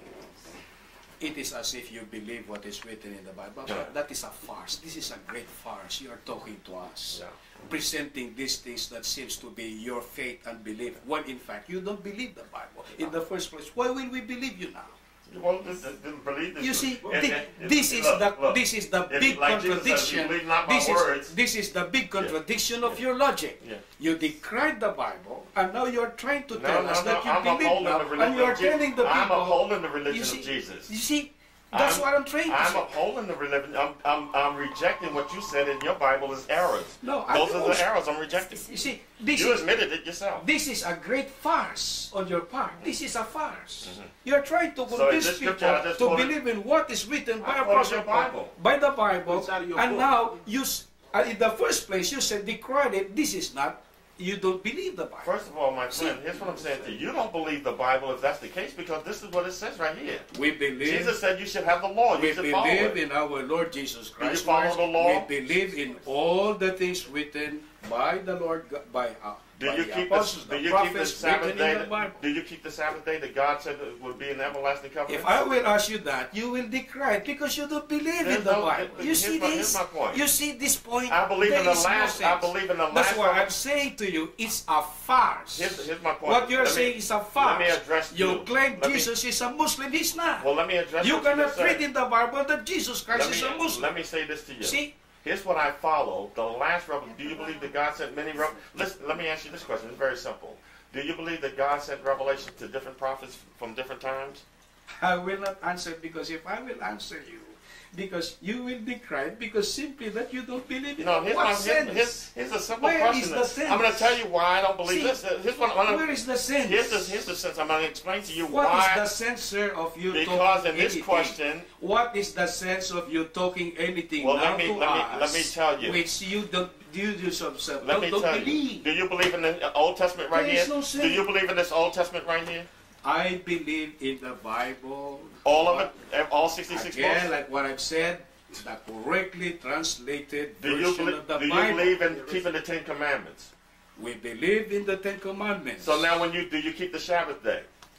it is as if you believe what is written in the Bible. Yeah. That is a farce. This is a great farce. You are talking to us. Yeah. Presenting these things that seems to be your faith and belief, when in fact you don't believe the Bible. In the first place, why will we believe you now? Well, this, this, this, believe this. You see, And, thi- and, this is look, the look, this is the if, big like Jesus says, contradiction. you believe not my This is words. this is the big contradiction of Yeah. your logic. Yeah. You decried the Bible, and now you are trying to No, tell no, us no, that you I'm believe upholding now, the religion and you are of Jesus. telling the people. I'm upholding the religion you see, of Jesus. You see, that's I'm, what I'm trying to I'm say. upholding the religion. I'm, I'm, I'm rejecting what you said in your Bible as errors. No, I Those are also- the errors I'm rejecting. You see, this You is admitted it yourself. this is a great farce on your part. This is a farce. Mhm. You are trying to So in convince this people scripture I just to quoted- believe in what is written by I quoted Apostle your Paul, Bible. by the Bible, It's out of your and book. now you, s- uh, in the first place, you said decry it. This is not. You don't believe the Bible. First of all, my friend, here's what I'm saying to you. You don't believe the Bible if that's the case, because this is what it says right here. We believe. Jesus said you should have the law. You We should follow believe it. in our Lord Jesus Do you Christ. follow words. the law? We believe in all the things written by the Lord, Go- by, uh, Do by you the keep the, apostles, do the you keep the prophets Sabbath written day? in the Bible. Do you keep the Sabbath day that God said it would be an everlasting covenant? If I will ask you that, you will decry it because you don't believe There's in the no- Bible. th- You here's see my- this? here's my point. You see this point? I believe There in the is no last. I sense. believe in the That's last. why I'm saying to you, it's a farce. Here's, here's my point. What you're Let me- saying is a farce. Let me address you. you. claim Let me- Jesus is a Muslim. He's not. Well, let me address you what cannot just said. read in the Bible that Jesus Christ Let is me, a Muslim. let me say this to you. See? Here's what I follow. The last revelation. Do you believe that God sent many revelations? Listen, let me ask you this question. It's very simple. Do you believe that God sent revelation to different prophets from different times? I will not answer, because if I will answer you, because you will decry, because simply that you don't believe in No, it. here's, What my, sense? here's, here's, here's a simple Where question. is the sense? I'm going to tell you why I don't believe See, this. Here's what I'm Where gonna, is the sense? here's, the, here's the sense. I'm going to explain to you What is why. the sense, sir, of you Because talking in this anything? question, What is the sense of you talking anything Well, now let me- to let me- us, let me tell you. which you don't, you yourself let don't, me don't tell believe? you. Do you believe in the Old Testament right There here? is no sense. Do you believe in this Old Testament right here? I believe in the Bible. All of it? All sixty-six Again, books? like what I've said, the correctly translated Do you, version believe, of the do you Bible. believe in keeping the Ten Commandments? We believe in the Ten Commandments. So now when you do you keep the Sabbath day?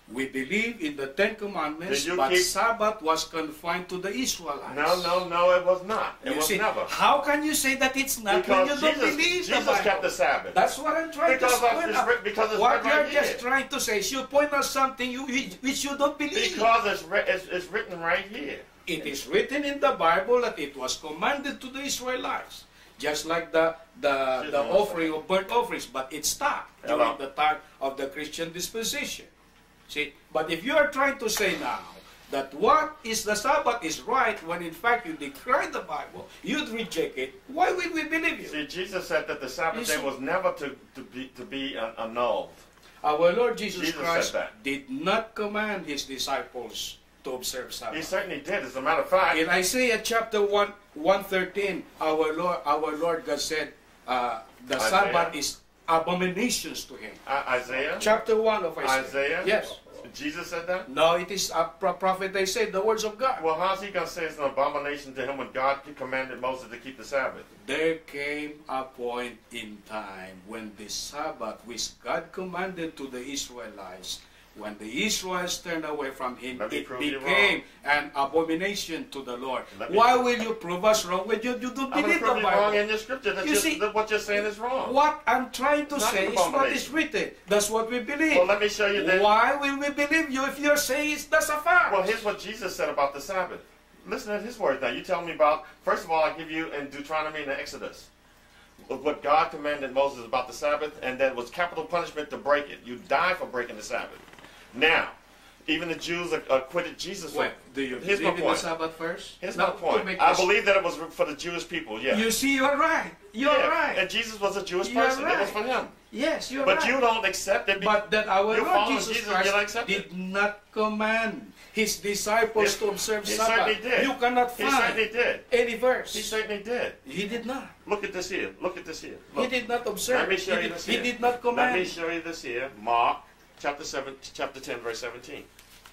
We believe in the Ten Commandments, Did you but keep- Sabbath was confined to the Israelites. No, no, no, it was not. It You was see, never. how can you say that it's not when you Because don't Jesus, believe the Jesus Bible? kept the Sabbath. That's what I'm trying Because to of- point it's out. writ- because it's What written you're right just here. trying to say is you point out something you, which you don't believe. Because it's, writ- it's, it's written right here. It is written in the Bible that it was commanded to the Israelites, just like the the, the offering of burnt offerings, but it stopped Hello. during the time of the Christian dispensation. See, but if you are trying to say now that what is the Sabbath is right, when in fact you decry the Bible, you'd reject it, why will we believe you? See, Jesus said that the Sabbath You day see- was never to, to be, to be an- annulled. Our Lord Jesus, Jesus Christ said that. did not command his disciples to observe He Sabbath. certainly did. As a matter of fact, In Isaiah chapter one, one thirteen, our Lord, our Lord God said, uh, the Isaiah? Sabbath is abominations to him. I- Isaiah, Chapter one of Isaiah. Isaiah, Yes. Jesus said that? No, it is a pro- prophet, they say, the words of God. Well, how's he going to say it's an abomination to him when God commanded Moses to keep the Sabbath? There came a point in time when the Sabbath, which God commanded to the Israelites, when the Israelites turned away from him, Let me it prove you became an abomination to the Lord. Let me- Why will you prove us wrong when you, you don't I'm going believe to prove the you wrong Bible? in your scripture. That, You you see- that what you're saying is wrong. What I'm trying to Not say an is what abomination. is written. That's what we believe. Well, let me show you then. Why will we believe you if you're saying it's, that's a fact? Well, here's what Jesus said about the Sabbath. Listen to his words now. You tell me about, first of all, I give you in Deuteronomy and Exodus, what God commanded Moses about the Sabbath, and that was capital punishment to break it. You die for breaking the Sabbath. Now, even the Jews acquitted Jesus for Wait, do you Here's my believe in the point. Sabbath first? Here's Now, my to point. make I this- believe that it was for the Jewish people, yeah. You see, you're right. You're yeah. right. And Jesus was a Jewish You're person. It was right. for him. Yes, you're But right. you don't accept it. But that our You're Lord following Jesus, Jesus, you don't Christ accept it. did not command his disciples Yes, to observe he Sabbath. certainly did. You cannot He find certainly did. any verse. He certainly did. He did not. Look at this here. Look at this here. He Look. did not observe. Let me show he you did, this he here. did not command. Let me show you this here. Mark chapter seven, chapter ten, verse seventeen.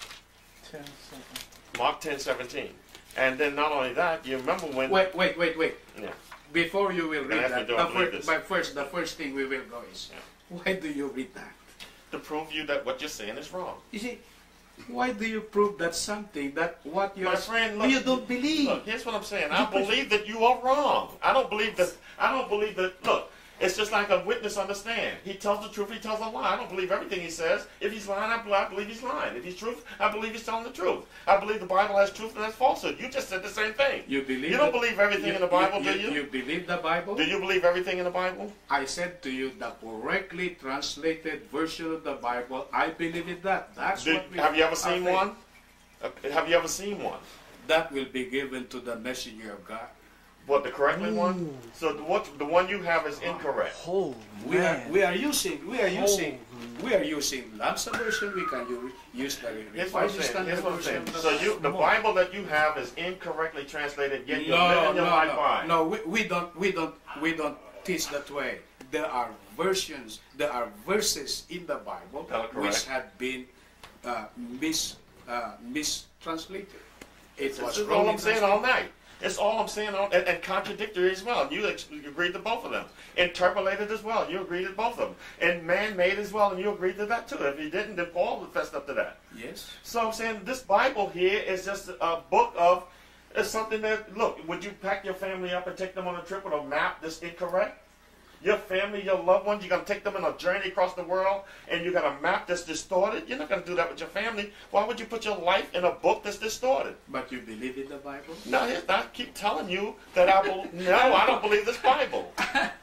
Ten seconds. Mark ten, seventeen. And then not only that, you remember when... Wait, wait, wait, wait. Yeah. Before you will You're gonna read ask me, that, do I the believe fir- this? but first, the first thing we will go is, Yeah. why do you read that? To prove you that what you're saying is wrong. You see, why do you prove that something that what you're My friend, look, you don't believe? Look, here's what I'm saying. I You push- believe that you are wrong. I don't believe that. I don't believe that. Look, it's just like a witness on the stand. He tells the truth. He tells a lie. I don't believe everything he says. If he's lying, I believe, I believe he's lying. If he's truth, I believe he's telling the truth. I believe the Bible has truth and has falsehood. You just said the same thing. You believe? You don't the- believe everything in the Bible, you, do you? You believe the Bible? Do you believe everything in the Bible? I said to you the correctly translated version of the Bible. I believe in that. That's Do- what we have you ever I seen think one? Uh, Have you ever seen one? That will be given to the messenger of God. What, the correctly one? So the, what, the one you have is incorrect. Oh, We are man. we are using we are using Oh. we are using Lamsa version. We can u- use the Here's what I'm revised saying. standard Here's what I'm version saying. of the So you, the Bible. Bible that you have is incorrectly translated, yet you're No, living your no, life no, by. no. We, we don't we don't we don't teach that way. There are versions. There are verses in the Bible That are correct. which have been uh, mis uh, mistranslated. It This was is all wrongly I'm saying translated. all night. It's all I'm saying, all, and, and contradictory as well. You, ex- you agreed to both of them. Interpolated as well. You agreed to both of them. And man-made as well, and you agreed to that too. If you didn't, then Paul would fessed up to that. Yes. So I'm saying this Bible here is just a book of, it's something that, look, would you pack your family up and take them on a trip with a map that's incorrect? Your family, your loved ones, you're going to take them on a journey across the world and you got a map that's distorted? You're not going to do that with your family. Why would you put your life in a book that's distorted? But you believe in the Bible? No, here's- I keep telling you that I believe. No, I don't believe this Bible.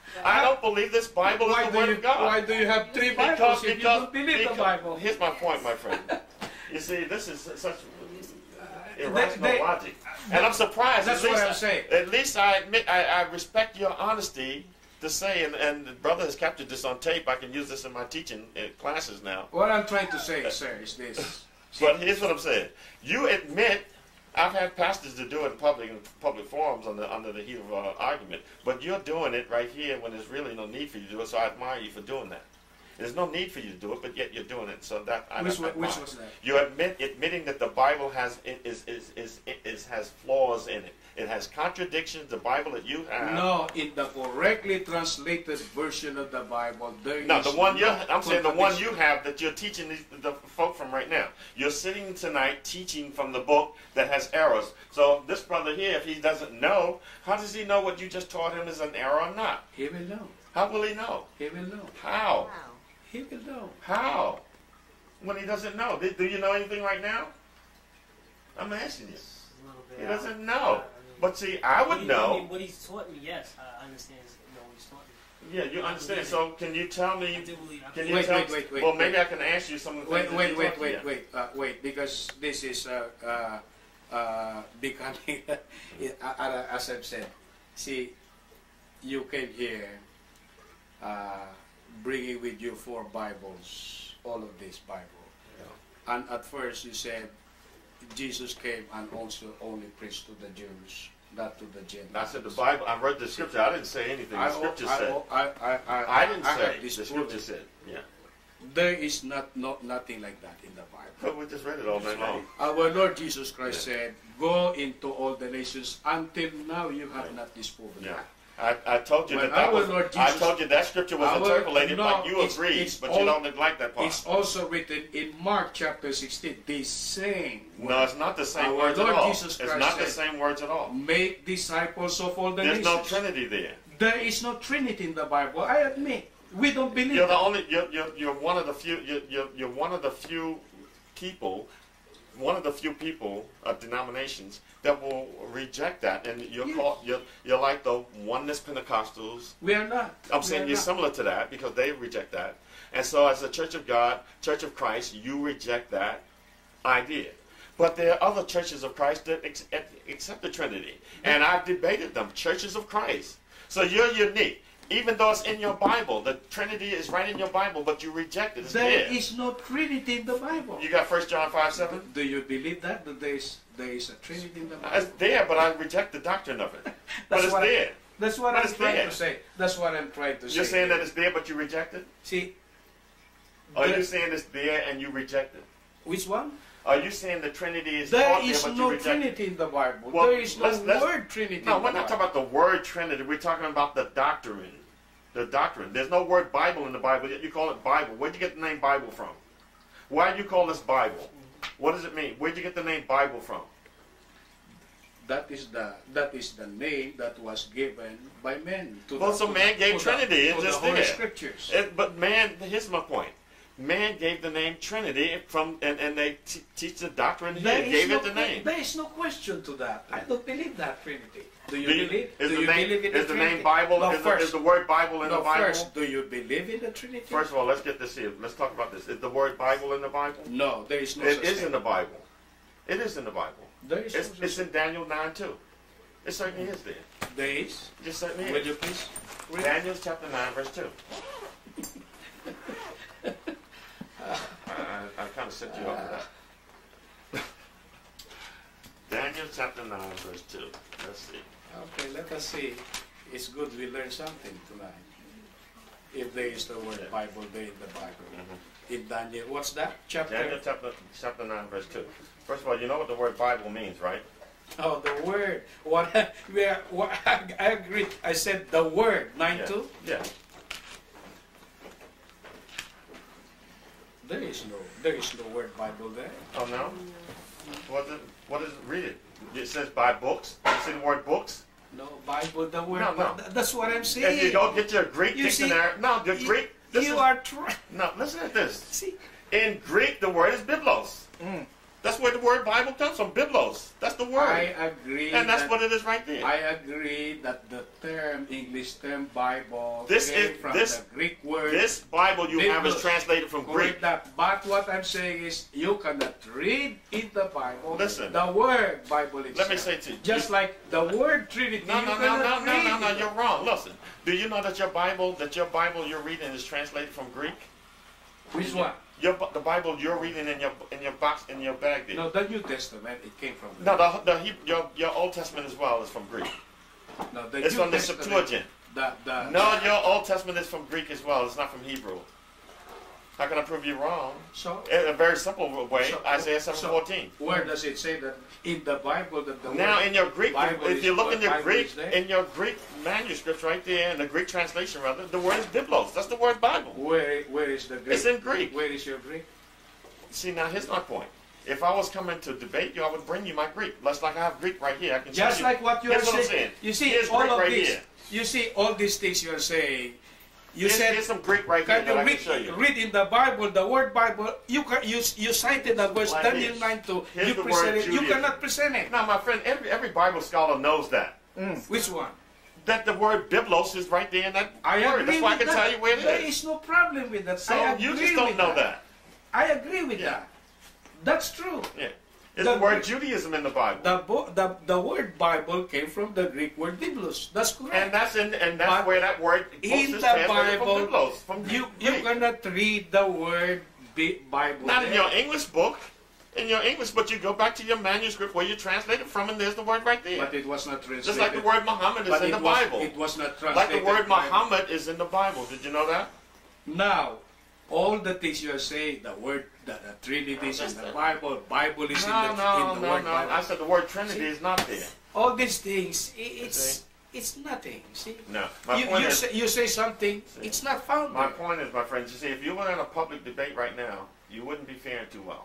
I don't believe this Bible Why is the do Word you of God. why do you have three Bibles Because, if you because, don't believe because the Bible? here's my point, my friend. You see, this is such irrational they- logic, and I'm surprised. That's at least what I'm I, saying. At least I admit, I, I respect your honesty to say, and, and the brother has captured this on tape. I can use this in my teaching uh, classes now. What I'm trying to say, sir, is this. But here's what I'm saying. You admit, I've had pastors to do it in public in public forums under, under the heat of uh, argument, but you're doing it right here when there's really no need for you to do it, so I admire you for doing that. There's no need for you to do it, but yet you're doing it. So that I Which, don't, one, which was that? You admit admitting that the Bible has is is, is is is has flaws in it. It has contradictions. The Bible that you have. No, in the correctly translated version of the Bible, there no, is the one no you I'm saying the one you contradiction. have that you're teaching these, the folk from right now. You're sitting tonight teaching from the book that has errors. So this brother here, if he doesn't know, how does he know what you just taught him is an error or not? He will know. How will he know? He will know. How? Wow. He will know. How? When he doesn't know. Do, do you know anything right now? I'm asking you. A little bit. He I- doesn't I know. mean, But see, I would what he- know. I mean, what he's taught me, yes, I understand. You know, what he's taught me. Yeah, you I understand. believe So can you tell I me? do believe. I Can believe you Wait, tell? wait, wait, wait, well, maybe wait. I can ask you some of the Wait, things. that wait, you wait, taught. wait, Yeah. wait, uh, wait, because this is uh, uh, uh, becoming, uh, as I've said, see, you came here uh, bringing with you four Bibles, all of this Bible. Yeah. And at first you said Jesus came and also only preached to the Jews, not to the Gentiles. I said the Bible. I read the scripture. I didn't say anything. The I, scripture I, said. I, I, I, I didn't I say. have The disproven. scripture said. Yeah. There is not, not nothing like that in the Bible. But we just read it all night long. Our Lord Jesus Christ said, "Go into all the nations." Until now, you have Right. not disproven Yeah. that. I, I told you When that, that our was, Lord I Jesus- told you that scripture was Our- interpolated, no, but you it's- agreed, it's but all- you don't like that part. It's also written in Mark chapter sixteen. The same. No, it's not the same Our words Lord at all. Jesus It's Christ not the said, same words at all. Make disciples of all the There's no nations. Trinity there. There is no Trinity in the Bible. I admit, we don't believe. You're the that. only. You're, you're, you're one of the few. You're, you're, you're one of the few people. One of the few people of denominations that will reject that, and you're Yes. called. You're, you're like the oneness Pentecostals. We are not. I'm We saying are you're not. similar to that because they reject that. And so as a Church of God, Church of Christ, you reject that idea. But there are other churches of Christ that ex- accept the Trinity. And I've debated them, churches of Christ. So you're unique. Even though it's in your Bible, the Trinity is right in your Bible, but you reject it. It's There there. is no Trinity in the Bible. You got First John five seven? Do you believe that, that there is there is a Trinity in the Bible? It's there, but I reject the doctrine of it. But That's it's what I- there. That's what But I'm it's trying there. to say. That's what I'm trying to say. You're saying that it's there, but you reject it? See, Are the- you saying it's there and you reject it? which one? Are you saying the Trinity is There taught is there, but no you reject it? Trinity in the Bible. Well, there is no let's- let's- word Trinity. No, in we're the not Bible. talking about the word Trinity. We're talking about the doctrine. The doctrine. There's no word Bible in the Bible, yet you call it Bible. Where'd you get the name Bible from? Why do you call this Bible? What does it mean? Where'd you get the name Bible from? That is the that is the name that was given by men. To Well, the, so to man the, gave to Trinity, The, it's to just the Holy there. Scriptures. It, but man, here's my point. Man gave the name Trinity from, and, and they t- teach the doctrine here. There is Gave no it the que- name. There is no question to that. I don't believe that Trinity. Do you Do you- believe? is do the you name, believe in is the, the Trinity? name Bible? No, is, the, first, is the word Bible in no, the Bible? first, do you believe in the Trinity? First of all, let's get this here. Let's talk about this. Is the word Bible in the Bible? no, there is no. It such is thing. in the Bible. It is in the Bible. There is. It's, no it's such in Daniel nine two. It certainly is there. thing. There is. It just certainly Will is. you please read? Daniel chapter nine verse two. I, I kind of set you up for that. Daniel chapter nine verse two. Let's see. Okay, let us see. It's good we learn something tonight. If there is the word Yeah. Bible there in the Bible. Mhm. In Daniel, what's that? Chapter? Daniel chapter, chapter nine verse two. First of all, you know what the word Bible means, right? Oh, the word. What? We are, what I agree. I said the word. Nine Yeah. two. Yeah. There is no. There is no word Bible there. Oh no? What is it? What is it? Read it. It says by books. You see the word books? No Bible. The word. No, no. Th- That's what I'm saying. If you don't get your Greek You see, dictionary, no, the you, Greek. This you is, are trying. no, listen to this. See. In Greek, the word is biblos. Mm. That's where the word Bible comes from. Biblos. That's the word. I agree. and that's that, what it is right there. I agree that the term English term Bible This came is- from this- the Greek word. This Bible you have is Biblos. translated from Correct Greek. that. But what I'm saying is, you cannot read in the Bible Listen. the word Bible itself. Let me say to you. Just like the word Trinity, No, you no, no, cannot no, no, read no, no, it. you're wrong. Listen. Do you know that your Bible, that your Bible you're reading is translated from Greek? Which one? Your, Bi- the Bible you're reading in your in your box in your bag there. No, the New Testament. It came from. No, the, the Heb- your your Old Testament as well is from Greek. No, the It's New from the Testament, Septuagint. The, the, No, your Old Testament is from Greek as well. It's not from Hebrew. How can I prove you wrong? So, In a very simple way, so- Isaiah seven so fourteen. where does it say that in the Bible that the Now, word in your Greek, Bible if is- you look in your Bible Greek, is there? in your Greek manuscripts right there, in the Greek translation rather, the word is biblos. That's the word Bible. Where where is the Greek? It's in Greek. Where is your Greek? See, now here's my point. If I was coming to debate you, I would bring you my Greek. Just like I have Greek right here. I can show Just you. like what you are Here's what I'm saying. saying. You see Here's all Greek of right this. here. You see all these things you are saying. You Here's, said, here's some Greek right here can that you I can read, show you. read in the Bible, the word Bible, you can, you, you cited the verse Like Daniel this. nine two, Here's you the present word it, you Judaism. cannot present it. Now, my friend, every, every Bible scholar knows that. Which one? That the word biblos is right there in that I word. agree That's why I with can that. tell you where it There is. is no problem with that. So I agree you just don't with know that. that. I agree with Yeah. that. That's true. Yeah. It's The the, word Greek- Judaism in the Bible. The, bo- the, the word Bible came from the Greek word biblos. That's correct. and that's in and that's But where that word in is the translated Bible, from biblos. From you, Greek. you cannot read the word Bi- Bible. Not in there. your English book. In your English, but you go back to your manuscript where you translate it from, and there's the word right there. But it was not translated. Just like the word Muhammad is But in it the was, Bible. It was not translated. Like the word Bible. Muhammad is in the Bible. Did you know that? Now, all the things you are saying, the word, the, the Trinity is in the Bible, Bible is No, in the, no, in the no, word no. Bible. I said the word Trinity See? is not there. All these things, i- it's See? it's nothing. See, No. My you, point you, is, say, you say something, See? it's not found my there. point is, my friends, you see, if you were in a public debate right now, you wouldn't be faring too well.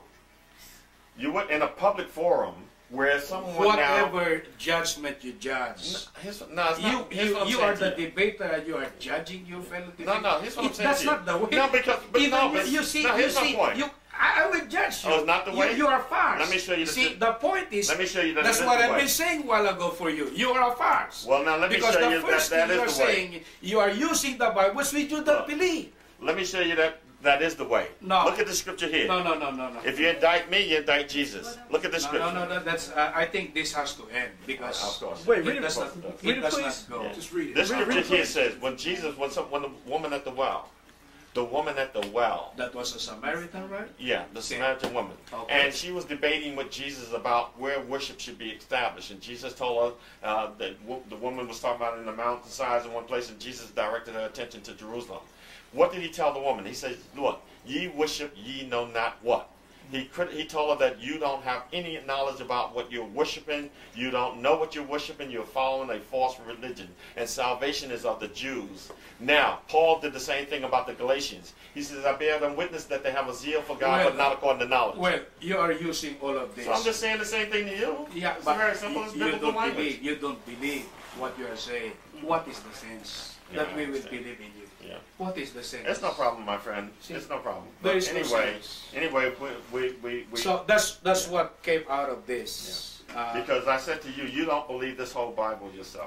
You would in a public forum where someone now. Whatever judgment you judge. No, here's, no, it's You, not. Here's you, what I'm you saying are to the you. debater and you are judging your fellow debater. No, no, here's what I'm It- saying That's to you. not the way. No, because but Even no, you, but you see, no, you here's my see, point. you, I, I will judge you. Oh, it's not the You- way? You, are farce. Let me show you the See, si- the point is, Let me show you that that's it is what the I've way. been saying a while ago for you. You are a farce. Well, now let me because show the you that first that thing you are is the way. saying, you are using the Bible, which you don't Look. believe. Let me show you that that is the way. No. Look at the scripture here. No, no, no, no, no. If you indict me, you indict Jesus. Look at the no, scripture. no, no, no, that's. Uh, I think this has to end because Of course. Wait, it read it. does not, Read it it, does please. not go. Yeah. Just read it. This Read it, scripture read it, here please. says, when Jesus, when, some, when the woman at the well, the woman at the well, That was a Samaritan, right? yeah, the Samaritan woman, Okay. and she was debating with Jesus about where worship should be established, and Jesus told her uh, that wo- the woman was talking about in the mountainsides in one place, and Jesus directed her attention to Jerusalem. What did he tell the woman? He said, "Look, ye worship ye know not what." He crit- he told her that you don't have any knowledge about what you're worshiping. You don't know what you're worshiping. You're following a false religion. And salvation is of the Jews. Now, Paul did the same thing about the Galatians. He says, I bear them witness that they have a zeal for God, Well, but not according to knowledge. Well, you are using all of this. So I'm just saying the same thing to you. Yeah, It's but very simple. It's you biblical don't language. believe. You don't believe what you are saying. What is the sense Yeah, that I we will understand. believe in you? Yeah. What is the sense? It's no problem, my friend. See, It's no problem. there But is no anyway, sense. anyway, we, we, we, we So that's that's Yeah. what came out of this. Uh, because I said to you, you don't believe this whole Bible yourself.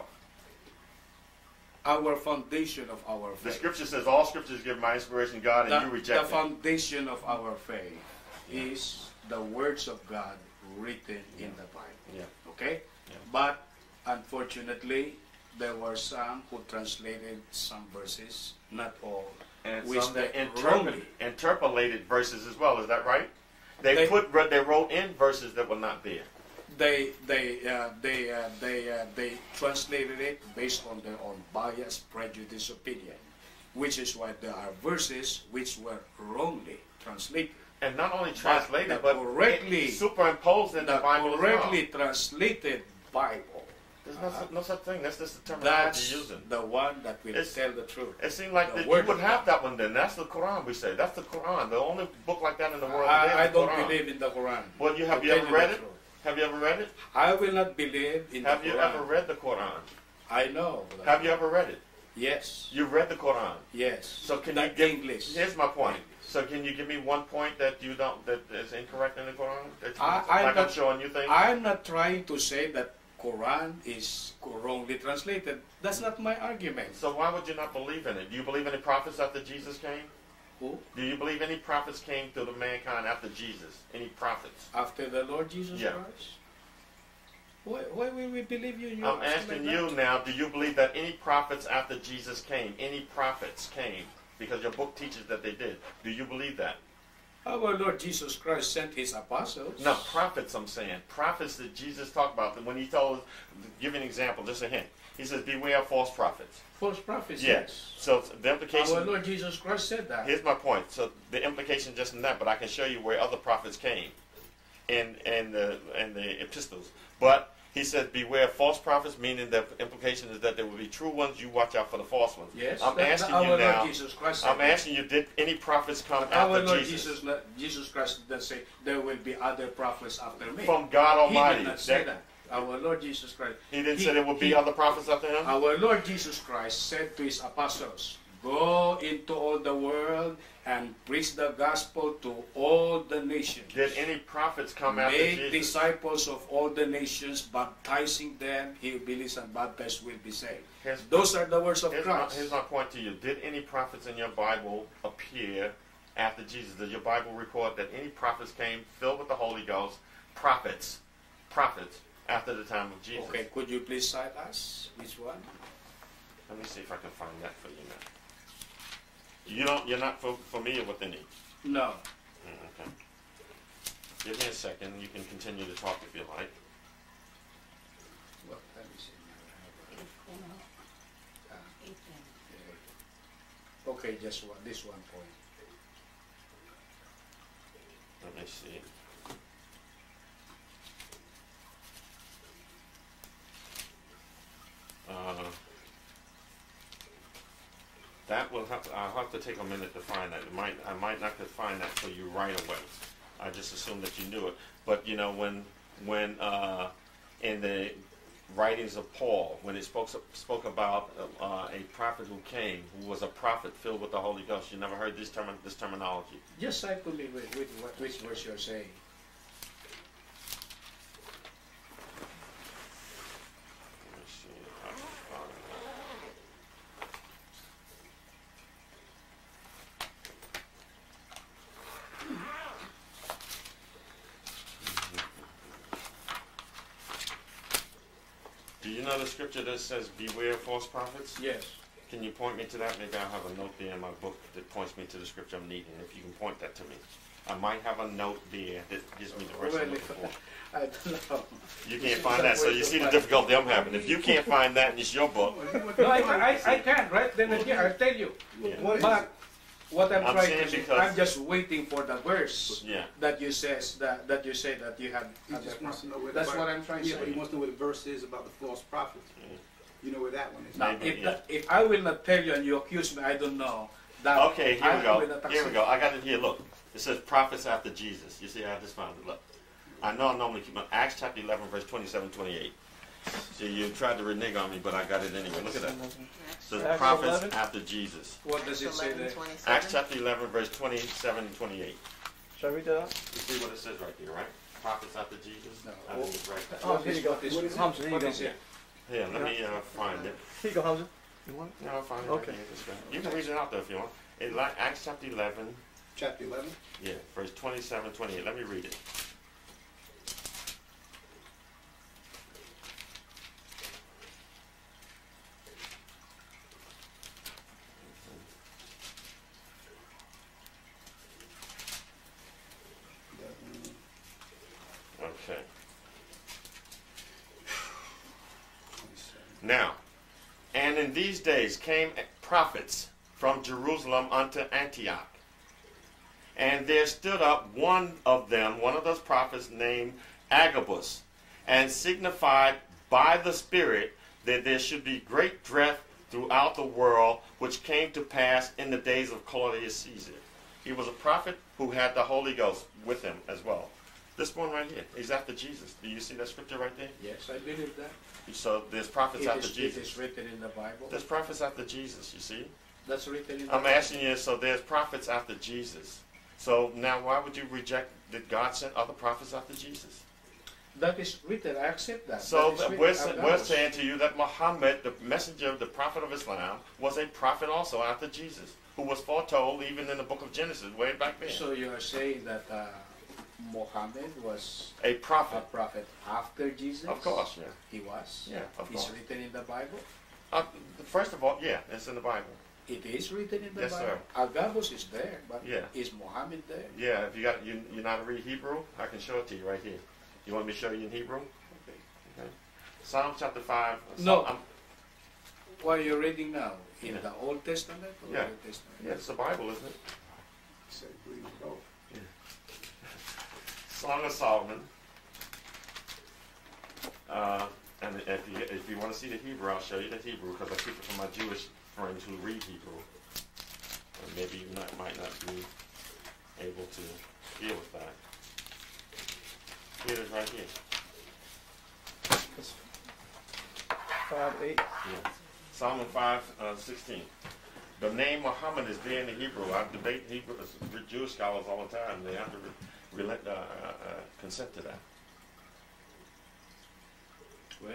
our foundation of our The faith. scripture says all scriptures give my inspiration, God, and The, you the reject it. foundation of our faith is the words of God written in the Bible. Yeah. Okay? Yeah. But unfortunately, there were some who translated some verses, not all, And which some that they interpret, wrongly. interpolated verses as well. Is that right? They, They- put they wrote in verses that were not there. They they uh, they uh, they uh, they translated it based on their own bias, prejudice, opinion, which is why there are verses which were wrongly translated. And not only But translated, the but correctly- superimposed in the, The Bible as well. correctly translated Bible, There's no, su- no such thing. That's just the terminology that's you're using. the one that will It's- tell the truth. It seemed like the that word you would of have God. that one then. That's the Quran, we say. That's the Quran. The only book like that in the world today I, I is the don't Quran. believe in the Quran. Well, you have To you tell ever the read it? truth. Have you ever read it? I will not believe in Have the you Quran. ever read the Quran? I know. Have you ever read it? Yes. You've read the Quran. Yes. So can the you give English? Here's my point. So can you give me one point that you don't that is incorrect in the Quran? That you, I- I'm like I'm not- showing you things. I'm not trying to say that Quran is wrongly translated. That's not my argument. So why would you not believe in it? Do you believe any prophets after Jesus came? Who? Do you believe any prophets came to the mankind after Jesus? Any prophets? After the Lord Jesus Yeah. Christ? Why, why will we believe you? you I'm ask asking like you that? now, do you believe that any prophets after Jesus came, any prophets came? Because your book teaches that they did. Do you believe that? Our Lord Jesus Christ sent his apostles. No, prophets, I'm saying. Prophets that Jesus talked about. When he told, give an example, just a hint. He says, beware of false prophets. False prophets, Yeah. yes. So the implication... Our Lord Jesus Christ said that. Here's my point. So the implication just in that, but I can show you where other prophets came in, in, the, in the epistles. But he said, beware of false prophets, meaning the implication is that there will be true ones. You watch out for the false ones. Yes. I'm that, asking that you our now... Lord Jesus Christ said I'm that. asking you, did any prophets come But our after Lord Jesus? Jesus, Jesus Christ did say, there will be other prophets after me. From God Almighty. He did not say That- that. Our Lord Jesus Christ. He didn't He- say there would be he- other prophets after him? Our Lord Jesus Christ said to his apostles, go into all the world and preach the gospel to all the nations. Did any prophets come after Make Jesus? disciples of all the nations, baptizing them. He who believes and baptized will be saved. Here's, Those are the words of here's, my, Christ. here's my point to you. Did any prophets in your Bible appear after Jesus? Does your Bible record that any prophets came filled with the Holy Ghost? Prophets. Prophets. After the time of Jesus. Okay, could you please cite us? Which one? Let me see if I can find that for you now. You don't. You're not f- familiar with any. No. Mm, okay. Give me a second. You can continue to talk if you like. Well, let me see. Uh, okay, just one. This one point. Let me see. Uh, that will have to, I'll have to take a minute to find that. It might I might not could find that for you right away. I just assumed that you knew it. But you know when when uh, in the writings of Paul, when it spoke spoke about uh, a prophet who came, who was a prophet filled with the Holy Ghost, you never heard this term this terminology. Just cite to me with, with, what which verse you're saying. Let me see if I can find that. Do you know the scripture that says, beware of false prophets? Yes. Can you point me to that? Maybe I'll have a note there in my book that points me to the scripture I'm needing, if you can point that to me. I might have a note there that gives me the verse I'm Well, looking for. I don't know. You can't find that, so you see the difficulty I'm having. If you can't find that and it's your book, No, I, I, I can, right? Then again, I'll tell you. Yeah. But what I'm, I'm trying saying to say, because- I'm just waiting for the verse yeah. that you says that that you say that you have. He other just wants to know where That's the what I'm trying to Yeah, but say. he wants to know where the verse is about the false prophets. Yeah. You know where that one is. Now, Maybe, if, yeah. that, if I will not tell you and you accuse me, I don't know. That Okay, here I we go. will not Here we accept. go. I got it here. Look, it says prophets after Jesus. You see, I just found it. Look, I know I normally keep on Acts chapter eleven, verse twenty-seven, twenty-eight. See, you tried to renege on me, but I got it anyway. Look at that. It says Acts prophets eleven? after Jesus. What does it say there? Acts chapter eleven, verse twenty-seven and twenty-eight. Shall I read that out? You see what it says right there, right? Prophets after Jesus. No. I think it's right there. Oh, here you go. What is What it? is it? Hamza, here you What go. is it? Here, let me uh, find it. Here you go, Hamza. You want it? No, I'll find it. Okay. Right here. It's right. You can read it out there if you want. It like Acts chapter eleven, Chapter eleven. yeah, verse twenty-seven, twenty-eight. Let me read it. Okay. Now, and in these days came prophets from Jerusalem unto Antioch. And there stood up one of them, one of those prophets named Agabus, and signified by the Spirit that there should be great dread throughout the world, which came to pass in the days of Claudius Caesar. He was a prophet who had the Holy Ghost with him as well. This one right here, he's after Jesus. Do you see that scripture right there? Yes, I believe that. So there's prophets It after is, it Jesus. is written in the Bible. There's prophets after Jesus, you see. That's written in the I'm Bible. asking you, so there's prophets after Jesus. So now why would you reject that God sent other prophets after Jesus? That is written. I accept that. So That is that written. we're, I- sa- that we're was- saying to you that Muhammad, the messenger, the prophet of Islam, was a prophet also after Jesus, who was foretold even in the book of Genesis, way back then. So you are saying that uh, Muhammad was A a prophet. prophet after Jesus? Of course, yeah. He was? Yeah, of It's course. written in the Bible? Uh, first of all, yeah, it's in the Bible. It is written in the Yes, Bible. sir. Agabus is there, but Yeah. is Muhammad there? Yeah, if you got you you know how to read Hebrew, I can show it to you right here. You want me to show you in Hebrew? Okay. Okay. Psalm chapter five. No. Psalm, What are you reading now? In Yeah. the Old Testament or Yeah. the New Testament? yeah, it's the Bible, isn't it? Say, please go. Song of Solomon. Uh, and if you if you want to see the Hebrew, I'll show you the Hebrew because I keep it for my Jewish friends who read Hebrew. And maybe you not, might not be able to deal with that. Here it is right here. It's five eight. Yeah. Solomon five uh, sixteen. The name Muhammad is there in the Hebrew. I debate Hebrew with Jewish scholars all the time. They have to re, relent, uh, uh, uh, consent to that. Well,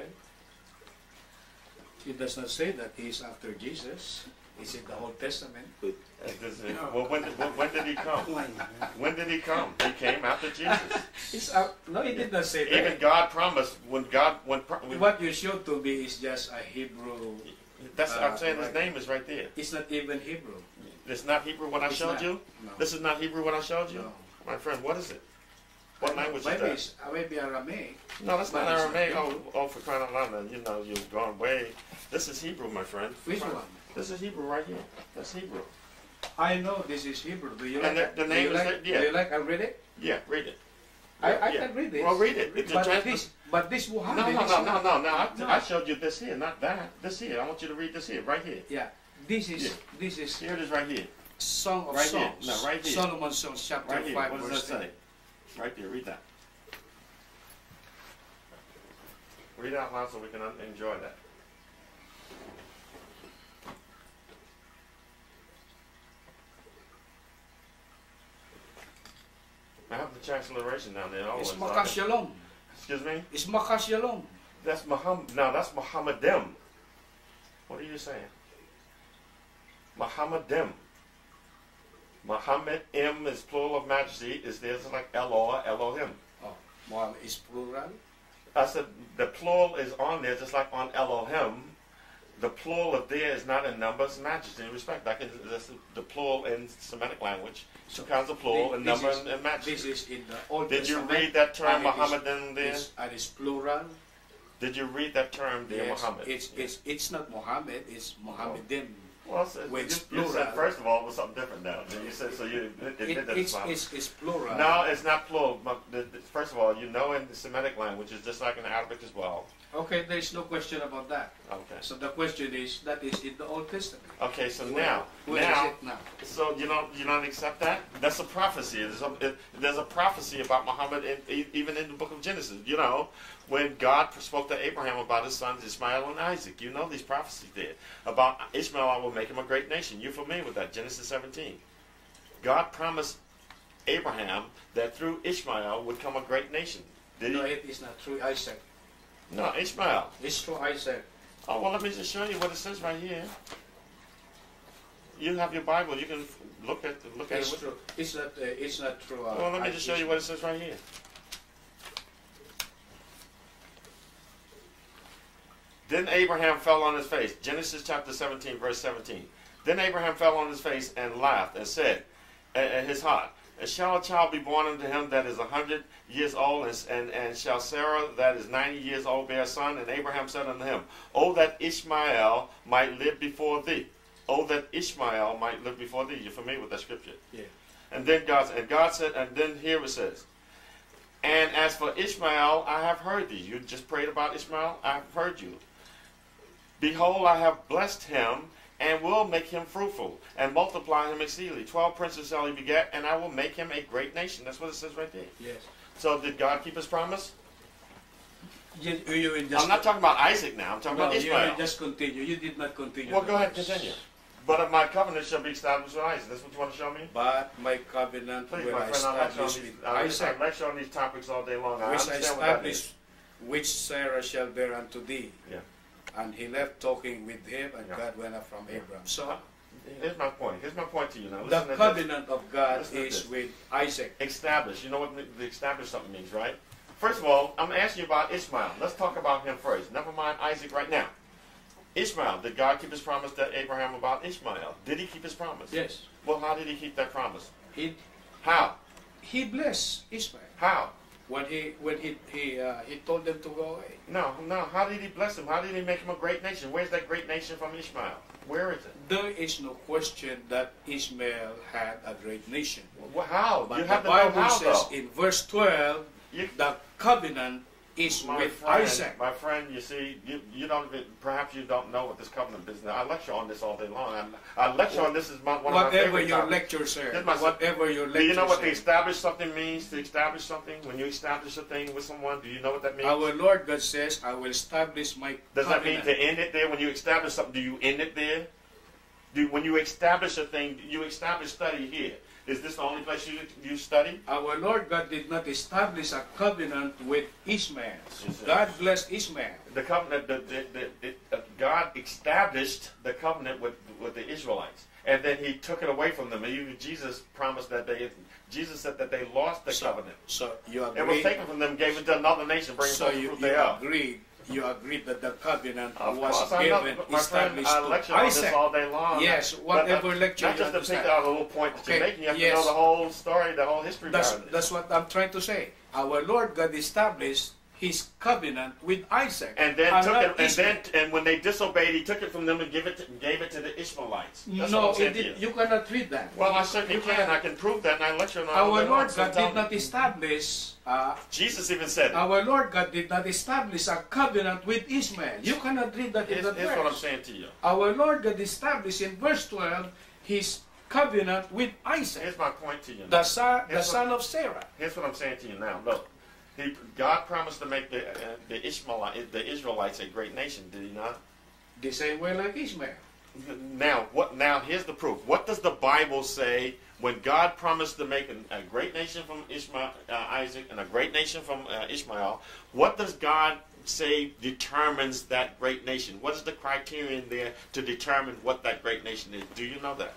it does not say that he is after Jesus. It's in the Old Testament. Uh, does it- well, when, when, when did he come? Plain, man. When did he come? He came after Jesus. It's uh, no, it did not say that. Even God promised when God when, when What you showed to me is just a Hebrew. that's uh, I'm saying his right. name is right there. It's not even Hebrew. It's not Hebrew what I It's showed not. you. No. This is not Hebrew what I showed you. No. My friend, what is it? What language maybe is that? It's, uh, maybe Aramaic. No, that's not But it's Aramaic. not Oh, oh, for crying out loud! You know, you've gone way. This is Hebrew, my friend. Which one? This is Hebrew right here. That's Hebrew. I know this is Hebrew. Do you And like? the- the do name you is like, that- yeah. Do you like? I read it. Yeah, read it. I, I Yeah. can read this. Well, read it. It's a But trans- this, but this No, Muhammad no, is no, no, not- no, no. I, No. I showed you this here, not that. This here. I want you to read this here, right here. Yeah, this is Yeah. this is Here it is, right here. Song of Right here. Songs. No, right here. Solomon's Songs, chapter Right here. five, What does verse that ten. say? Right there. Read that. Read it out loud so we can un- enjoy that. I have the transliteration down there. It's Always. Makkah Shalom. Excuse me. It's Makkah Shalom. That's Muhammad. No, that's Muhammadim. What are you saying? Muhammadim. Muhammad M is plural of majesty. Is there's like Eloah, Elohim. Oh, well, it's plural. I said the plural is on there just like on Elohim. The plural of there is not in numbers, majesty, and respect. That is that's the plural in Semitic language. Two kinds of plural, and This number is- and, and majesty. This is in the Old Did you Testament. read that term and it is- Muhammadan there? It's, and it's plural. Did you read that term there, Yes, Muhammad? it's it's it's not Muhammad. It's Muhammadim. Well, so When you, it's you said plural. first of all it was something different now. Then you said so you it, It, it, it's, it's, it's it's plural. no, it's not plural. But the, the, first of all, you know in the Semitic language, it's just like in Arabic as well. Okay, there is no question about that. Okay. So the question is that is in the Old Testament. Okay. So Where- now, where is now, it now? so you don't you don't accept that? That's a prophecy. There's a, it, there's a prophecy about Muhammad in, e- even in the book of Genesis. You know, when God spoke to Abraham about his sons Ishmael and Isaac. You know these prophecies there about Ishmael. I will make him a great nation. You're familiar with that? Genesis seventeen. God promised Abraham that through Ishmael would come a great nation. Did No, he? it is not through Isaac. No, Ishmael. It's through Isaac. Oh, well, let me just show you what it says right here. You have your Bible. You can look at look at It's it. With true. It's not. Uh, it's not true. Uh, Well, let me just show you what it says right here. Then Abraham fell on his face. Genesis chapter seventeen, verse seventeen. Then Abraham fell on his face and laughed and said, in his heart, shall a child be born unto him that is a hundred years old, and, and, and shall Sarah that is ninety years old bear a son? And Abraham said unto him, oh, that Ishmael might live before thee. Oh, that Ishmael might live before thee. You're familiar with that scripture. Yeah. And then God and God said, and then here it says, and as for Ishmael, I have heard thee. You just prayed about Ishmael. I have heard you. Behold, I have blessed him, and will make him fruitful, and multiply him exceedingly. Twelve princes shall he beget, and I will make him a great nation. That's what it says right there. Yes. So did God keep his promise? You, you will just I'm not talking about Isaac now. I'm talking no, about you Ishmael. will just continue. You did not continue. Well, the go ahead, verse. continue. But if my covenant shall be established with Isaac. That's what you want to show me? But my covenant Please, will my I friend, I lecture on establish these, with I Isaac, lecture on these topics all day long. I which I understand what that establish, is. which Sarah shall bear unto thee. Yeah. And he left talking with him, and Yeah. God went up from Abraham. So Here's my point. Here's my point to you now. the Listen to this. covenant of God Listen to is this. with Isaac. Establish. You know what the establish something means, right? First of all, I'm asking you about Ishmael. Let's talk about him first. Never mind Isaac right now. Ishmael. Did God keep his promise to Abraham about Ishmael? Did he keep his promise? Yes. Well, how did he keep that promise? He How? he blessed Ishmael How? when he when he he uh, he told them to go away. No, no. How did he bless him? How did he make him a great nation? Where's that great nation from Ishmael? Where is it? There is no question that Ishmael had a great nation. Well, how? But You the have to know Bible how, says though. in verse twelve, You- the covenant is My with friend, Isaac. my friend, you see, you, you don't even, perhaps you don't know what this covenant is. Now, I lecture on this all day long. I, I lecture on this is my, one of my Whatever favorite your topics. lecture says, Here's my- whatever your lecture Do you know what to says. establish something means? To establish something? When you establish a thing with someone, do you know what that means? Our Lord God says, I will establish my Does that mean covenant. to end it there? When you establish something, do you end it there? Do, when you establish a thing, you establish study here. Is this the only place you, you study? Our Lord God did not establish a covenant with Ishmael. Yes, sir. God blessed Ishmael. The covenant, the, the, the, the, uh, God established the covenant with, with the Israelites. And then he took it away from them. And even Jesus promised that they, Jesus said that they lost the So, covenant. so you It was agree? taken from them, gave it to another nation, bringing So forth the you, fruit you thereof. agree? You agree that the covenant Of was course, I know, given, but my friend, established I to lecture on this Isaac. all day long. Yes, But whatever not, lecture Not you just to pick understand. out a little point that Okay, you're making. You have yes. to know the whole story, the whole history That's, behind it. that's what I'm trying to say. Our Lord God established His covenant with Isaac. And then took not it, and Ishmael. then, and when they disobeyed, he took it from them and gave it to, gave it to the Ishmaelites. That's what No, I'm saying it to did, you. you cannot read that. Well, I certainly You can. cannot- I can prove that, and I lecture on all Our day Lord long, so God tell did me. not establish. Uh, Jesus even said it. our Lord God did not establish a covenant with Ishmael. You cannot read that in Here's, that here's verse. what I'm saying to you. Our Lord God established in verse twelve His covenant with Isaac, Here's my point to you. the Now. son, the Here's what- son of Sarah. Here's what I'm saying to you now. Look, he, God promised to make the uh, the Ishmaelite, the Israelites a great nation. Did He not? The same way like Ishmael. Now, what? Now, here's the proof. What does the Bible say when God promised to make a, a great nation from Ishmael, uh, Isaac, and a great nation from uh, Ishmael? What does God say determines that great nation? What is the criterion there to determine what that great nation is? Do you know that?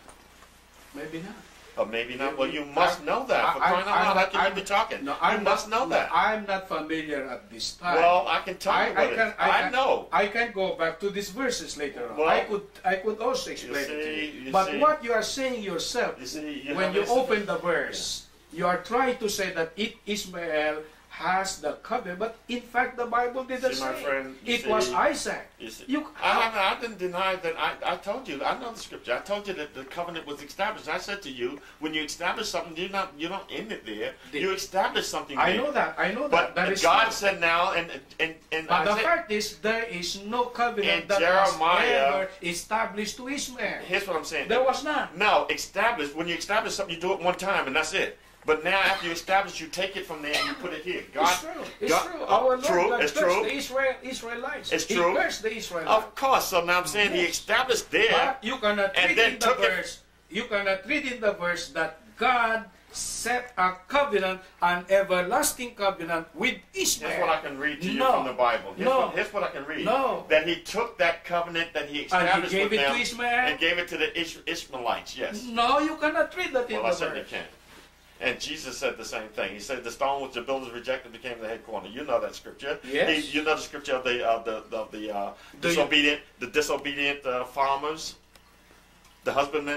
Maybe not. Or maybe not. Well, you must know that. For I- crying out I'm loud, how not- can you I'm- be talking? No, You I'm must not, know that. No, I'm not familiar at this time. Well, I can tell I, you I what it can, is. I, I can, know. I can go back to these verses later on. Well, I could, I could also explain it to see, you. you But see. what you are saying yourself, You see, you when have you this- open the verse, you are trying to say that it Ishmael has the covenant, but in fact the Bible didn't See, my say friend, you it was see- Isaac. You see, You- I, haven't- I didn't deny that. I, I told you. I know the scripture. I told you that the covenant was established. I said to you, when you establish something, you not you don't end it there. The- you establish something. I there. know that. I know But that. That is God true. said now, and and and But the Isaiah- fact is, there is no covenant In that Jeremiah- was ever established to Ishmael. here's what I'm saying. There was none. No, establish. When you establish something, you do it one time, and that's it. But now, after you establish, you take it from there and you put it here. God, It's true. It's God- true. Our Lord true. God It's cursed true. the Israel, Israelites. It's He true. cursed the Israelites. Of course. So now I'm saying He Yes. established there. But you cannot And read then in the took it- verse. You cannot read in the verse that God set a covenant, an everlasting covenant with Ishmael. Here's what I can read to you No. from the Bible. Here's, No. what, here's what I can read. No. That He took that covenant that He established gave with it to them Ishmael? and gave it to the Ish- Ishmaelites. Yes. No, you cannot read that in Well, I the certainly verse. can. And Jesus said the same thing. He said, "The stone which the builders rejected became the head corner." You know that scripture. Yes. He- you know the scripture of the of the of the uh, Do you- disobedient the disobedient uh, farmers, the husbandmen,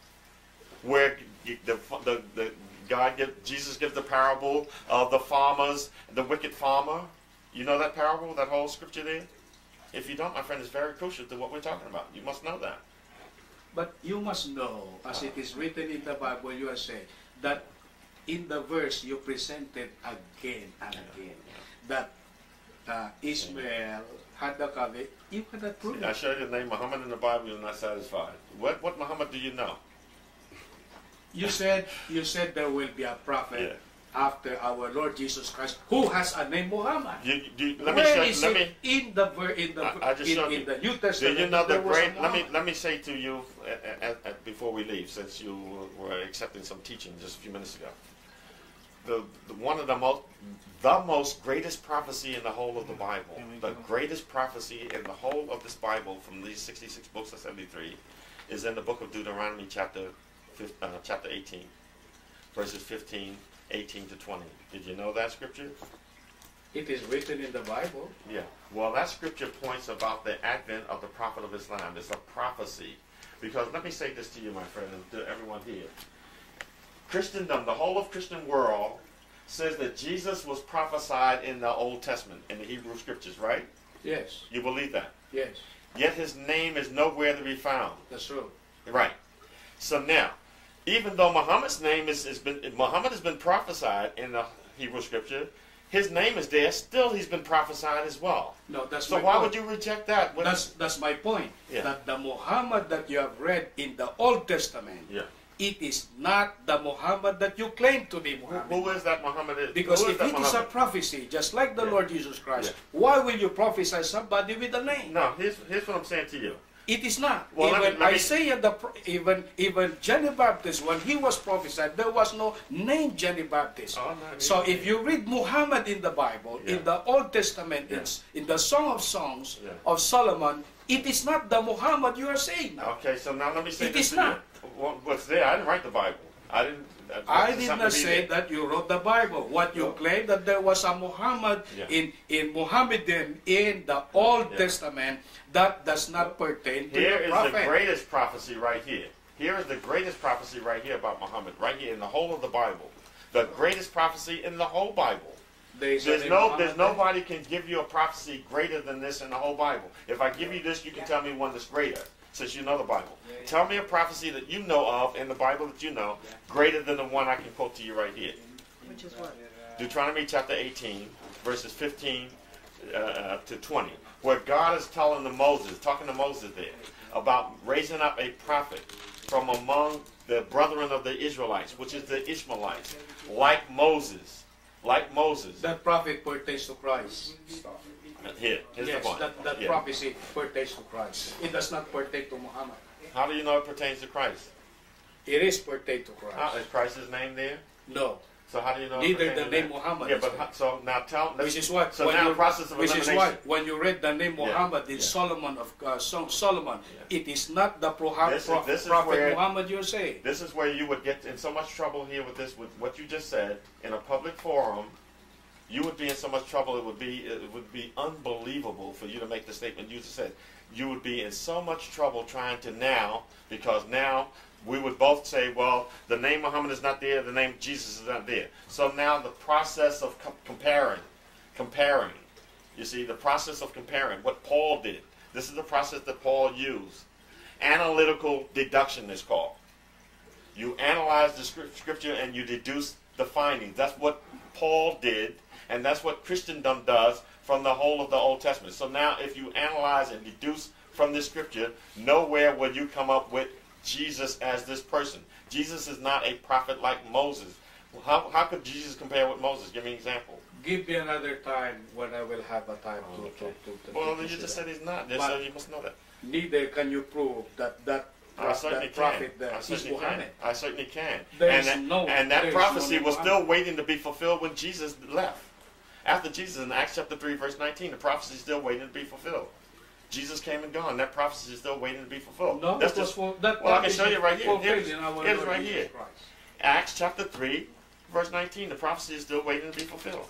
where the the, the God give, Jesus gives the parable of the farmers, the wicked farmer. You know that parable, that whole scripture there. If you don't, my friend, it's very crucial to what we're talking about. You must know that. But you must know, as it is written in the Bible, you are saying that in the verse you presented again and again that uh, Ishmael had the covenant. You cannot prove I it. showed you the name Muhammad in the Bible. You're not satisfied. What what Muhammad do you know? You said you said there will be a prophet Yeah. after our Lord Jesus Christ who has a name Muhammad. You, you, let me Where show is Let it me. in the ver- in the I- I just in, showed in you. the New Do Testament? you know the there was a great? Let me Muhammad? let me say to you uh, uh, uh, before we leave, since you were accepting some teaching just a few minutes ago. The, the one of the most the most greatest prophecy in the whole of the Bible, the greatest prophecy in the whole of this Bible from these sixty-six books of seventy-three, is in the book of Deuteronomy, chapter fif- uh, chapter eighteen, verses fifteen, eighteen to twenty. Did you know that scripture? It is written in the Bible. Yeah. Well, that scripture points about the advent of the prophet of Islam. It's a prophecy. Because let me say this to you, my friend, and to everyone here. Christendom, the whole of Christian world, says that Jesus was prophesied in the Old Testament, in the Hebrew scriptures, right? Yes. You believe that? Yes. Yet his name is nowhere to be found. That's true. Right. So now, even though Muhammad's name is, has been, Muhammad has been prophesied in the Hebrew scripture, his name is there, still he's been prophesied as well. No, that's so my why point. would you reject that? When That's that's my point. Yeah. That the Muhammad that you have read in the Old Testament, Yeah. it is not the Muhammad that you claim to be Who, Muhammad. who is that Muhammad? Is? Because who if is that it is a Muhammad? prophecy, just like the Yeah. Lord Jesus Christ, Yeah. why will you prophesy somebody with a name? No, here's, here's what I'm saying to you. It is not. Well, let me- even let me- Isaiah, the pro- even even John the Baptist, when he was prophesied, there was no name John the Baptist. Oh, no, So he- if you read Muhammad in the Bible, Yeah. in the Old Testament, Yeah. it's in the Song of Songs Yeah. of Solomon, it is not the Muhammad you are saying now. Okay, so now let me say It this is to not. you. Well, what's there? I didn't write the Bible. I didn't. that- I that's did something not to be say there. that you wrote the Bible. What you No. claim that there was a Muhammad Yeah. in, in Muhammadan in the Old Yeah. Testament, that does not pertain to Here the is prophet. the greatest prophecy right here. Here is the greatest prophecy right here about Muhammad, right here in the whole of the Bible. The greatest prophecy in the whole Bible. There is There's a no, there's Muhammad. nobody can give you a prophecy greater than this in the whole Bible. If I give you this, you can tell me one that's greater, since you know the Bible. Tell me a prophecy that you know of in the Bible that you know, greater than the one I can quote to you right here. Which is what? Deuteronomy chapter eighteen, verses fifteen uh, to twenty, where God is telling to Moses, talking to Moses there, about raising up a prophet from among the brethren of the Israelites, which is the Ishmaelites, like Moses, like Moses. That prophet pertains to Christ. Here, here's Yes, the point. that, that Yeah. prophecy pertains to Christ. It does not pertain to Muhammad. How do you know it pertains to Christ? It is pertain to Christ. How, is Christ's name there? No. So how do you know? it Neither pertains the to name that? Muhammad Yeah, is but there. how- so now tell. let's- Which is what? So when now you, process of which is elimination. what? When you read the name Yeah, Muhammad in yeah. Solomon of uh, Song Solomon, Yeah. it is not the pro- This is- pro- this is prophet where- Muhammad you're saying. This is where you would get in so much trouble here with this, with what you just said in a public forum. You would be in so much trouble. It would be it would be unbelievable for you to make the statement you just said. You would be in so much trouble trying to now, because now we would both say, well, the name Muhammad is not there, the name Jesus is not there. So now the process of com- comparing, comparing, you see, the process of comparing what Paul did. This is the process that Paul used. Analytical deduction is called. You analyze the scrip- scripture and you deduce the findings. That's what Paul did, and that's what Christendom does from the whole of the Old Testament. So now if you analyze and deduce from this scripture, nowhere will you come up with Jesus as this person. Jesus is not a prophet like Moses. How, how could Jesus compare with Moses? Give me an example. Give me another time when I will have a time to, Okay. to, to, to Well, to you consider. just said he's not. But- So you must know that. Neither can you prove that that, I pro- certainly that can. prophet I there is certainly can. Muhammad. I certainly can. There and is that, no- and there that is prophecy no was Muhammad. still waiting to be fulfilled when Jesus left. After Jesus, in Acts chapter three, verse nineteen, the prophecy is still waiting to be fulfilled. Jesus came and gone. That prophecy is still waiting to be fulfilled. No, That's that was just for, that well, I can prophecy show you right here. fulfilled Here's- in our here's Lord right Jesus here. Christ. Acts chapter three, verse nineteen. The prophecy is still waiting to be fulfilled.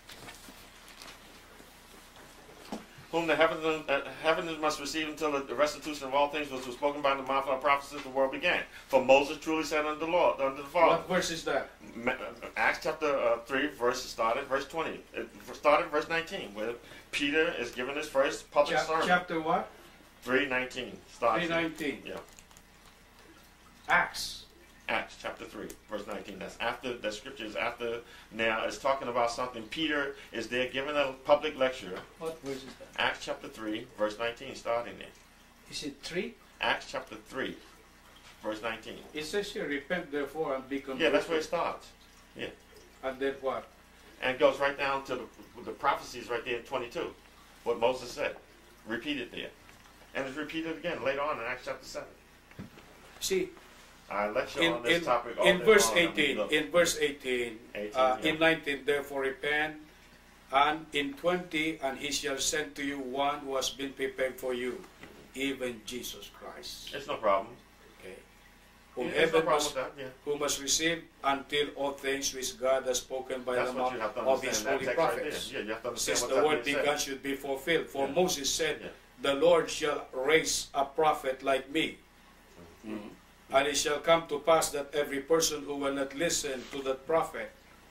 Whom the heavens, uh, heavens must receive until the restitution of all things was spoken by the mouth of our prophets since the world began. For Moses truly said unto the Lord, unto the Father. What verse is that? Ma- Acts chapter uh, three, verse started verse twenty. It started verse nineteen, where Peter is giving his first public Chap- sermon. chapter what? three nineteen starts. three nineteen. Yeah, Acts. Acts chapter three, verse nineteen. That's after the scripture is after. Now it's talking about something. Peter is there giving a public lecture. What verse is that? Acts chapter three, verse nineteen, starting there. Is it three? Acts chapter three, verse nineteen. It says here, repent therefore and be converted. Yeah, that's where it starts. And then what? And it goes right down to the, the prophecies right there in twenty-two. What Moses said. Repeated there. And it's repeated again later on in Acts chapter seven. See, I lecture in, on this in, topic all in day verse long. I mean, eighteen, look, in verse eighteen, eighteen, uh, yeah. in nineteen, therefore repent, and in twenty, and he shall send to you one who has been prepared for you, even Jesus Christ. It's no problem. Okay. whom Yeah, there's no heaven problem must, with that, yeah. who must receive until all things which God has spoken by That's the what you mouth have to of his understand. holy That text right prophets. there. Yeah, you have to understand Since what the that word being said. begun should be fulfilled. For Yeah. Moses said, Yeah. the Lord shall raise a prophet like me. Mm-hmm. And it shall come to pass that every person who will not listen to that prophet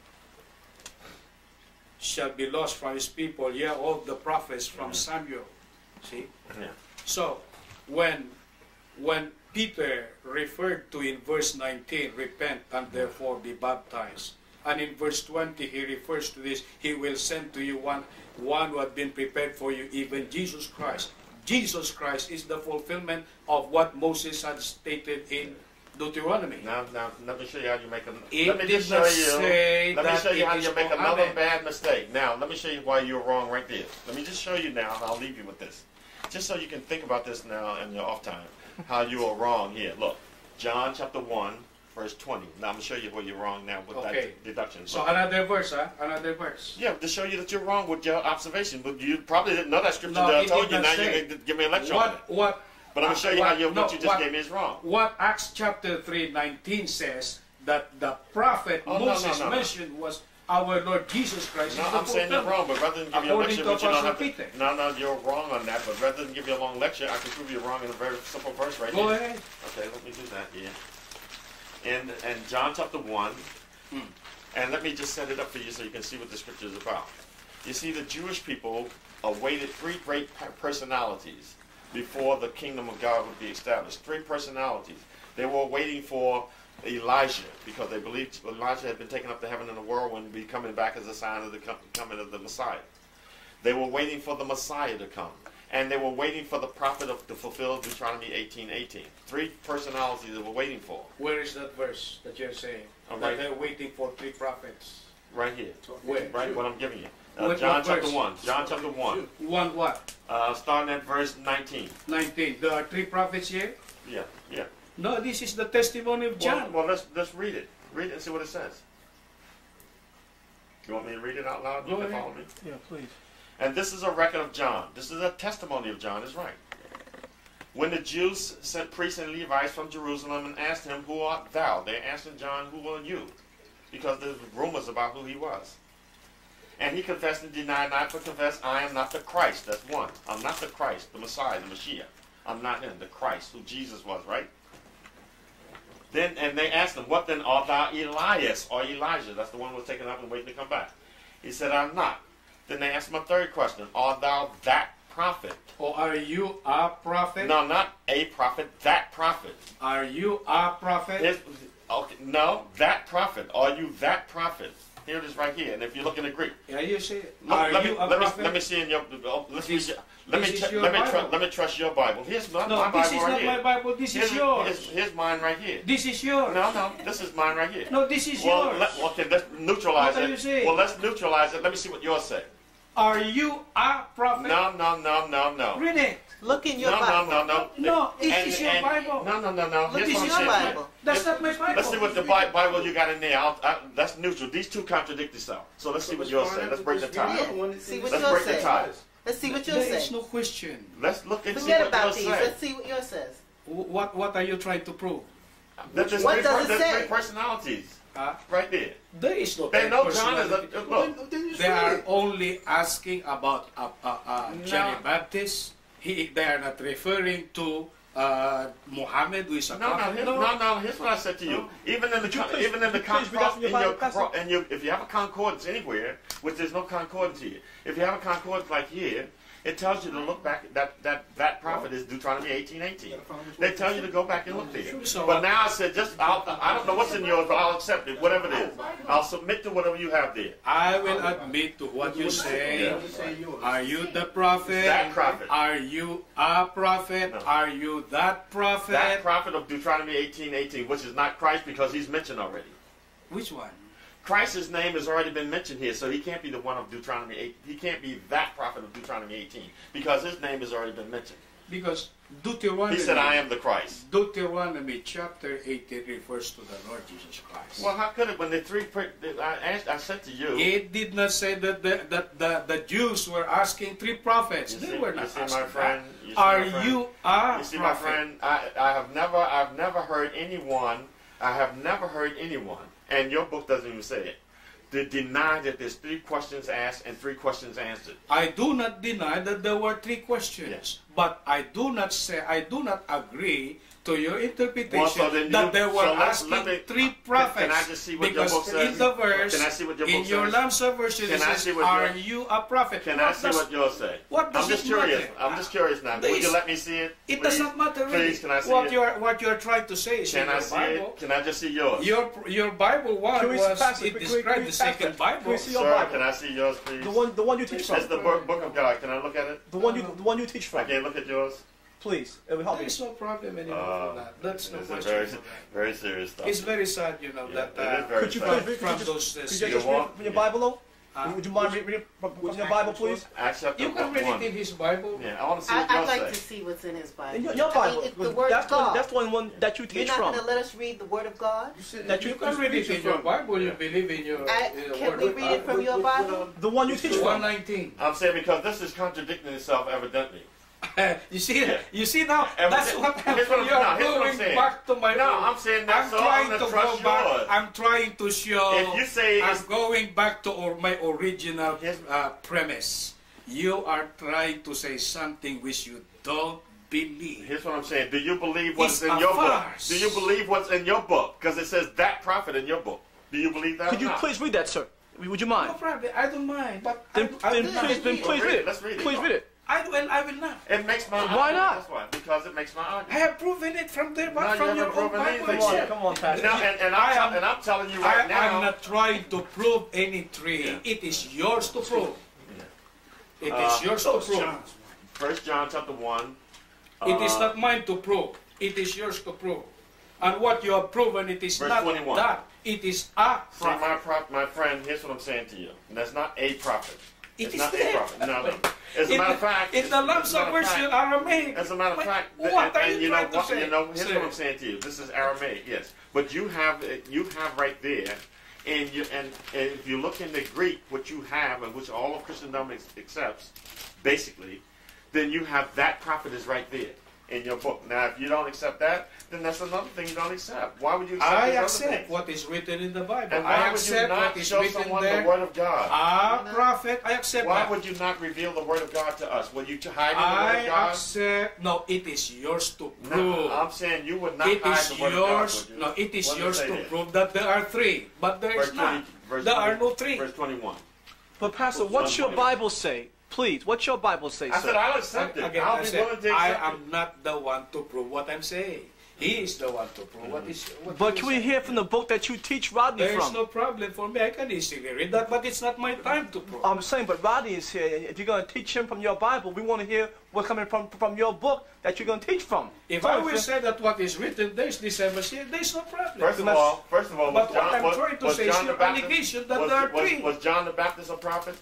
shall be lost from his people. Yeah, all the prophets from Mhm. Samuel. See? Yeah. So, when when Peter referred to in verse nineteen, repent and therefore be baptized. And in verse twenty, he refers to this, he will send to you one, one who had been prepared for you, even Jesus Christ. Jesus Christ is the fulfillment of what Moses had stated in Deuteronomy. Now, now, let me show you how you make a. It let me did just show not you. say Let me that show you it how is you make another Mohammed. bad mistake. Now, let me show you why you're wrong right there. Let me just show you now, and I'll leave you with this, just so you can think about this now in your off time. How you are wrong here. Look, John chapter one, verse twenty. Now I'm gonna show you where you're wrong now with Okay. that deduction. So another verse, huh? Another verse. Yeah, to show you that you're wrong with your observation, but you probably didn't know that scripture No, that I it told did you. not Now say. you're going to give me a lecture on it. What what But I'm going to show you what- how you, what no, you just what- gave me is wrong. What Acts chapter three nineteen says that the prophet Oh, no, Moses no, no, no. mentioned was our Lord Jesus Christ. No, is the I'm saying you're fulfillment. wrong, but rather than give you a According lecture, to but you don't Apostle have to. Peter. No, no, you're wrong on that. But rather than give you a long lecture, I can prove you're wrong in a very simple verse right Go here. ahead. Okay, let me do that here. In in John chapter one, Hmm. and let me just set it up for you so you can see what the scripture is about. You see, the Jewish people awaited three great pe- personalities before the kingdom of God would be established. Three personalities. They were waiting for Elijah because they believed Elijah had been taken up to heaven in a whirlwind, be coming back as a sign of the com- coming of the Messiah. They were waiting for the Messiah to come. And they were waiting for the prophet of, to fulfill Deuteronomy eighteen eighteen. Three personalities they were waiting for. Where is that verse that you're saying? Oh, that right. they're waiting for three prophets. Right here. Where? Right, what I'm giving you. Uh, What- John what chapter verse? one. John chapter one. One what? Uh, starting at verse nineteen. nineteen. There are three prophets here? Yeah, yeah. No, this is the testimony of Well, John. well, let's let's read it. Read it and see what it says. You want me to read it out loud? You Go can ahead. follow me. Yeah, please. And this is a record of John. This is a testimony of John, is right. When the Jews sent priests and Levites from Jerusalem and asked him, "Who art thou?" They're asking John, "Who are you?" Because there's rumors about who he was. And he confessed and denied not, but confessed, "I am not the Christ." That's one. I'm not the Christ, the Messiah, the Mashiach. I'm not him, the Christ, who Jesus was, right? Then, and they asked him, "What then art thou, Elias or Elijah?" That's the one who was taken up and waiting to come back. He said, "I'm not." Then they asked him a third question, "Art thou that prophet?" Or are you a prophet? No, not a prophet, that prophet. Are you a prophet? His- okay, no, that prophet. Are you that prophet? Here it is right here. And if you look in the Greek, Yeah, you say, look, are let, you me, a let, me, prophet? let me see in your. Oh, let's This- read your- let me this is check- your let me tru- Bible. let me trust your Bible. Here's my, No, my Bible this is right not here. my Bible. This here's, is yours. Here's, here's mine right here. This is yours. No, no, this is mine right here. No, this is well, yours. let, okay, let's neutralize What are it. you saying? Well, let's neutralize it. Let me see what yours say. Are you a prophet? No, no, no, no, no. Read it. Look in your No, no, Bible. no, no. No, this And- is your and- Bible. No, no, no, no. Look, Here's this what is I'm your saying. Bible. That's not my Bible. Let's see what the Bi- Bible you got in there. I'll, I, that's neutral. These two contradict themselves. So let's see what yours say. Let's break the tie. Yeah. See what Let's yours break the says. ties. Let's see what There yours is says. no question. Let's look and see Forget what about yours these. say. Let's see what yours says. Wh- What What are you trying to prove? That there's What three, does it there's say? three personalities Huh? right there. There is no They know John is personality. a look. They are only asking about uh, uh, uh, John the Baptist. He, they are not referring to uh, Muhammad, who is a No, no, prophet. here's, no, no. Here's what I said to you. No. Even in the Would you con- please- even in the would you please read con- out from your in your Bible, Pastor? cro- and you if you have a concordance anywhere, which there's no concordance here. If you have a concordance like here, it tells you to look back. That that that prophet is Deuteronomy eighteen eighteen. They tell you to go back and look there. So, But now I said, just I'll, I don't know what's in yours, but I'll accept it, whatever it is. I'll submit to whatever you have there. I will admit to what you say. Are you the prophet? That prophet. Are you a prophet? No. Are you that prophet? That prophet of Deuteronomy eighteen eighteen, which is not Christ because he's mentioned already. Which one? Christ's name has already been mentioned here, so he can't be the one of Deuteronomy eight. He can't be that prophet of Deuteronomy eighteen because his name has already been mentioned. because Deuteronomy. He said, I am the Christ. Deuteronomy chapter eighteen refers to the Lord Jesus Christ. Well, how could it when the three, I, asked, I said to you. It did not say that the, that the, the Jews were asking three prophets. You They see, were you not see asking my friend, that. you see Are my friend? you a You see, prophet? my friend, I, I have never, I've never heard anyone, I have never heard anyone, and your book doesn't even say it, to deny that there's three questions asked and three questions answered. I do not deny that there were three questions, Yes. but I do not say, I do not agree to your interpretation Well, so then that you- they were so let- asking let me- three can- prophets. can I just see what your because book says? in the verse, Can I see what your in book your says? Lamsa version, Can it I says, see what are your- you a prophet? Can what I see does, what yours say? what does I'm just it curious. matter? I'm just curious now. Will Please. you let me see it? It Please? does not matter really. Please, can I see what it? you're what you're trying to say is Can in I your see Bible. it? Can I just see yours? Your your Bible one Can we was pass it? it Can we- described can we the pass second it? Bible. Can we see your Sir, Bible? can I see yours, please? The one, the one you teach from. It's the book, book of God. Can I look at it? The one you, the one you teach I from. can't look at yours. Please, it will help me. There's no problem anymore Uh, for that. That's no It's a question. very, for that. very serious stuff. It's very sad, you know, Yeah, that it is uh, very Could you sad. please from, read, from could you those just, uh, could you You just want- read from your yeah. Bible, though? Uh, Would you mind reading read from, from your Bible, please? Acts chapter you can read one. it in his Bible. Yeah, I want to see I, what I'd yours like say. to see what's in his Bible. In your, your I Bible. mean, it's the Word that's, of the, God. that's the one, one that you You're teach not from. going to let us read the Word of God? That You you, can read it in your Bible. You believe in your I, in the can word we of read God. it from your Bible? the one you teach one from. nineteen. I'm saying because this is contradicting itself evidently. you see, Yeah. you see now. And That's here's what I'm, what I'm- you're no, here's what I'm going saying. back to my. No, own. I'm saying that's I'm all. I'm trying gonna to trust go back. yours. I'm trying to show. If you say I'm it's- going back to or my original Here's- uh, premise. You are trying to say something which you don't believe. Here's what I'm saying. Do you believe what's It's in a your farce. book? Do you believe what's in your book? Because it says that prophet in your book. Do you believe that? Could or you not? please read that, sir? Would you No mind? problem. I don't mind, but Then, I, I, then will not. please, then read please it. read it. Let's read it. Please read it. I will. I will not. It makes my Why argument. not? That's why. Because it makes my I argument. have proven it from there, No, but you from your haven't own proven Bible. anything Come on, yet. come on, Pastor. Now, and, and, I I'm am- tell- and I'm telling you I, right now. am not trying to prove anything. Yeah. It is yours to prove. It Uh, is yours to prove. First John chapter one. It is uh, not mine to prove. It is yours to prove. And what you have proven, it is Verse not twenty-one. that. It is a See, my prophet. prop, my friend. Here's what I'm saying to you. And that's not a prophet. It it's is not there. a prophet. No, no. As a In matter the- of fact, in the as a Lamsa matter of version, fact- Aramaic. As a matter of What- fact, th- what and, are and you you know trying to what? say? You know, here's Say. what I'm saying to you. This is Aramaic, yes, but you have you have right there, and you and, and if you look in the Greek, what you have, and which all of Christendom ex- accepts, basically, then you have that prophet is right there in your book. Now, if you don't accept that, then that's another thing you don't accept. Why would you accept I these other accept things? what is written in the Bible. And I why would you accept not what is show written someone there. the Word of God? A prophet, I accept Why that. would you not reveal the Word of God to us? Will you t- hide the Word I of God? accept. No, it is yours to No, prove. I'm saying you would not It hide is the Word yours. of God, would you? No, it is What does yours it say to there? prove that there are three, but there Verse is not. twenty, verse There are twenty, no three. Verse twenty-one. But Pastor, what's your Bible say? Please, what's your Bible say, I sir? said I'll accept it. Again, I'll I be said, willing to I accept am not the one to prove what I'm saying. He is the one to prove what is. What But he can we is hear saying. from the book that you teach Rodney There is from? no problem for me. I can easily read that, but it's not my time to prove. I'm saying, but Rodney is here. If you're going to teach him from your Bible, we want to hear what's coming from from your book that you're going to teach from. If So I if will you- say that what is written there is this I must say, there is no problem. First of Let's- all, first of all, was But what John, I'm was, trying to was say is John the your Baptist, allegation that was, there are was, three. was John the Baptist a prophet?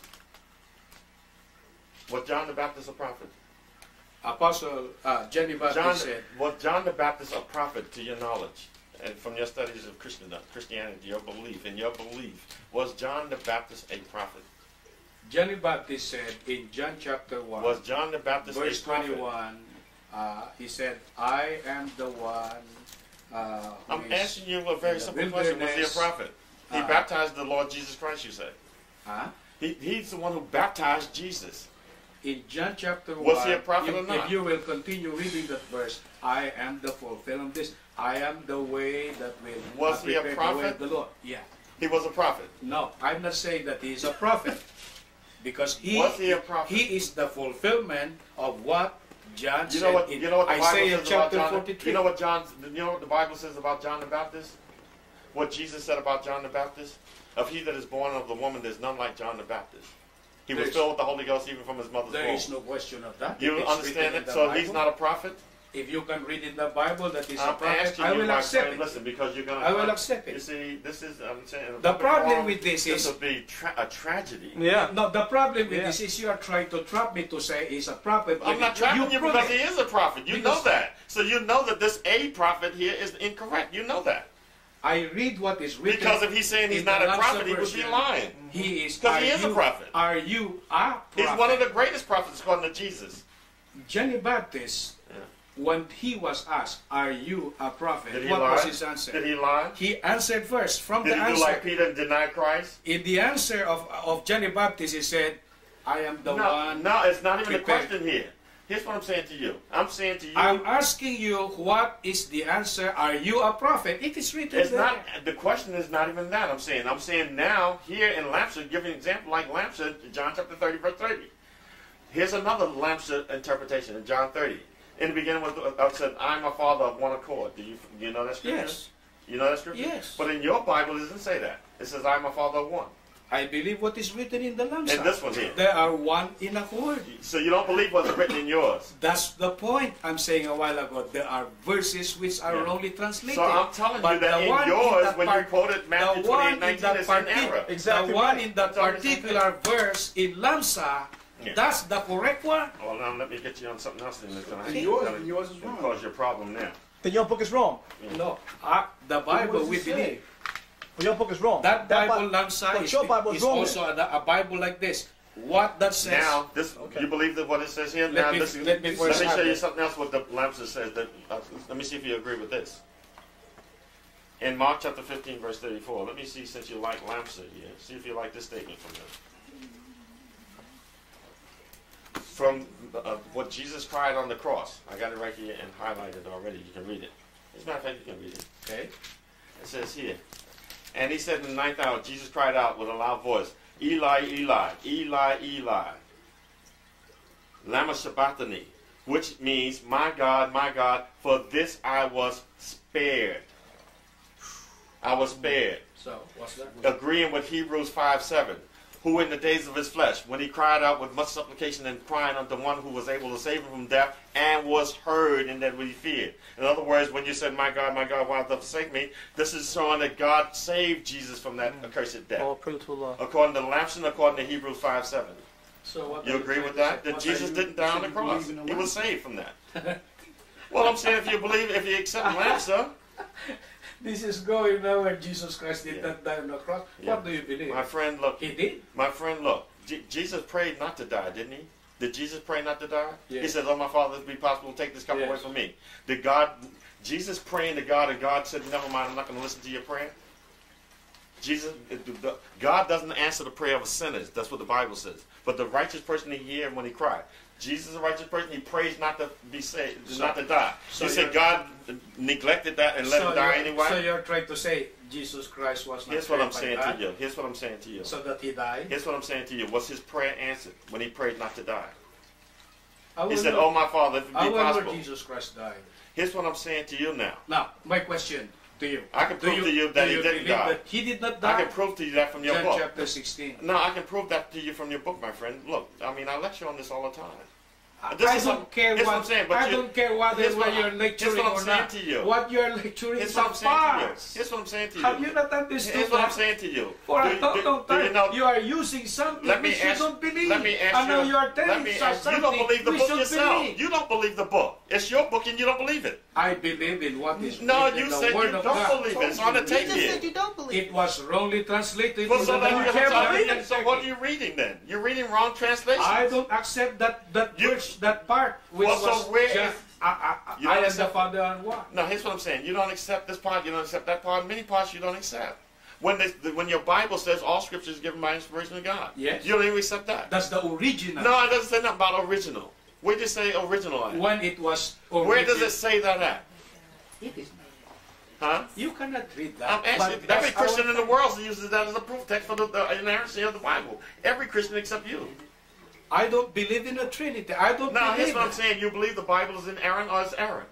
Was John the Baptist a prophet? Apostle uh, Jenny Baptist John, said, was John the Baptist a prophet to your knowledge? And from your studies of Christendom, Christianity, your belief, in your belief, was John the Baptist a prophet? Jenny Baptist said in John chapter one, Was John the Baptist verse a prophet? twenty-one, uh, he said, I am the one uh, who I'm is asking you a very in the simple question. Was he a wilderness, prophet? He uh, baptized the Lord Jesus Christ, you say. Huh? He, he's the one who baptized Jesus. In John chapter Was one, he a prophet if, or not? if you will continue reading that verse, I am the fulfillment of this. I am the way that will Was uh, he a prepare the way prophet? of the Lord. Yeah. He was a prophet. No, I'm not saying that he is a prophet. Because he, Was he a prophet? he is the fulfillment of what John You said know what? in You know what the Bible Isaiah says about chapter John. forty-three. You know what John. You know what the Bible says about John the Baptist. What Jesus said about John the Baptist. Of he that is born of the woman, there's none like John the Baptist. He was There's- filled with the Holy Ghost even from his mother's There womb. is no question of that. You It is understand written in it? the So he's Bible. not a prophet. If you can read in the Bible that is a I'm prophet, asking I you, will my accept friend, it. listen, because you're gonna. I will accept You it. see, this is I'm saying. The problem forum, with this this is- will be tra a tragedy. Yeah. No, the problem with Yeah. this is you are trying to trap me to say he's a prophet. I'm not trapping you, prove because it. he is a prophet. You Because- know that. So you know that this a prophet here is incorrect. You know that. I read what is written. Because if he's saying he's in not the a Hamza prophet, he would be version. lying. He is. 'Cause are he is a you- prophet. Are you a prophet? He's one of the greatest prophets according to Jesus. Johnny Baptist, Yeah. when he was asked, "Are you a prophet?" Did he what lie? was his answer? Did he lie? He answered first. From Did the he do answer, like Peter and deny Christ? in the answer of of Johnny Baptist, he said, "I am the no, one." no, it's not even a prepared. question here. Here's what I'm saying to you. I'm saying to you, I'm asking you, what is the answer? Are you a prophet? It is written it's there. not. The question is not even that. I'm saying. I'm saying now here in Lamsa, give an example like Lamsa, John chapter thirty, verse thirty. Here's another Lamsa interpretation in John thirty. In the beginning was I said, "I and my Father of one accord." Do you do you know that scripture? Yes. You know that scripture? Yes. But in your Bible, it doesn't say that. It says, "I and my Father of one." I believe what is written in the Lamsa. And this one here. There are one in accord. So you don't believe what's written in yours. That's the point I'm saying a while ago. There are verses which are Yeah. wrongly translated. So I'm telling But you that the in one yours, the when part- you quoted Matthew the one twenty-eight in nineteen, the it's in parti- error. Exactly the one right. in that It's all the same particular verse in Lamsa, Yeah. that's the correct one. Well, now let me get you on something else. Then that's gonna And yours, and yours is wrong. cause your problem now. Then your book is wrong. No, uh, the Bible does we it say? believe. But your book is wrong. That Bible Bi- Lamsa but is, your Bible is is wrong. also a, a Bible like this. What that says. Now, this Okay. you believe that what it says here. Let now, me- this, let me let first me have show you it. something else. What the Lamsa says. That uh, let me see if you agree with this. In Mark chapter fifteen, verse thirty-four. Let me see, since you like Lamsa here, see if you like this statement from them. From uh, what Jesus cried on the cross. I got it right here and highlighted already. You can read it. As a matter of fact, you can read it. Okay. It says here, and he said in the ninth hour, Jesus cried out with a loud voice, Eli, Eli, Eli, Eli, lama sabachthani, which means, my God, my God, for this I was spared. I was spared. So, what's that? Agreeing with Hebrews five seven, who in the days of his flesh, when he cried out with much supplication and crying unto one who was able to save him from death, and was heard, and that we feared. In other words, when you said, my God, my God, why hast thou forsaken me? This is showing that God saved Jesus from that accursed death. Oh, praise to Allah. According to Lamson, according to Hebrews five seven. So what You are agree trying with to that? say? That What Jesus are you- didn't die on the you cross. believe in He the was saved from that. Well, I'm saying if you believe, if you accept Lamson, This is going nowhere. Jesus Christ did Yeah. not die on the cross. Yeah. What do you believe? my friend, look, He did. my friend, look. Je- Jesus prayed not to die, didn't he? Did Jesus pray not to die? He Yes. said, oh, my Father, if it be possible, take this cup Yes. away from me. Did God, Jesus praying to God, and God said, never mind, I'm not going to listen to your prayer? Jesus, God doesn't answer the prayer of sinners. That's what the Bible says. But the righteous person, he heard when he cried. Jesus is a righteous person. He prays not to be saved, So- not to die. so he said you're- God neglected that and let so him die you're- anyway. So you're trying to say Jesus Christ was not Here's what I'm saved by saying God, to you. Here's what I'm saying to you. so that he died. Here's what I'm saying to you. Was his prayer answered when he prayed not to die? I He will said, know- oh, my Father, if it be I will know possible. Jesus Christ died. Here's what I'm saying to you now. Now, my question to you. I can Do prove to you that do he you didn't believe die. that he did not I die? can prove to you that from your John book. chapter sixteen. No, I can prove that to you from your book, my friend. Look, I mean, I lecture on this all the time. I This I is don't what- care here's what, what I'm saying, but I you- don't care whether here's what you're I- here's lecturing what I'm or saying not. to you. What you're lecturing Here's is what a I'm saying to you. farce. Here's what I'm saying to you. Have you not understood Here's what I'm that? saying to you. For Do a you- long, do- long do you time, know- you are using something Let me which you ask- don't believe. Let me ask and now you. you are Let telling me us ask. something You don't believe the we book should yourself. believe. You don't believe the book. It's your book, and you don't believe it. I believe in what is No, written you in the said you Word don't of God. believe it. It's on the You tape just said here. you don't believe. It was wrongly translated Well, in so, the then you New have to- Testament. so what are you reading then? You're reading wrong translations. I don't accept that that You- verse, that part which Well, so was where just, is- I, I, You I don't am the accept- Father and what? No, here's what I'm saying. You don't accept this part. You don't accept that part. Many parts you don't accept. When this, when your Bible says all Scripture is given by inspiration of God, Yes. you don't even accept that. That's the original. No, it doesn't say nothing about original. Where does it say original at? When it was original. Where does it say that at? It is. Huh? You cannot read that. I'm asking. but that's Every Christian our- in the world uses that as a proof text for the, the inerrancy of the Bible. Every Christian except you. I don't believe in the Trinity. I don't Now, believe here's what I'm that. saying. You believe the Bible is inerrant or it's errant?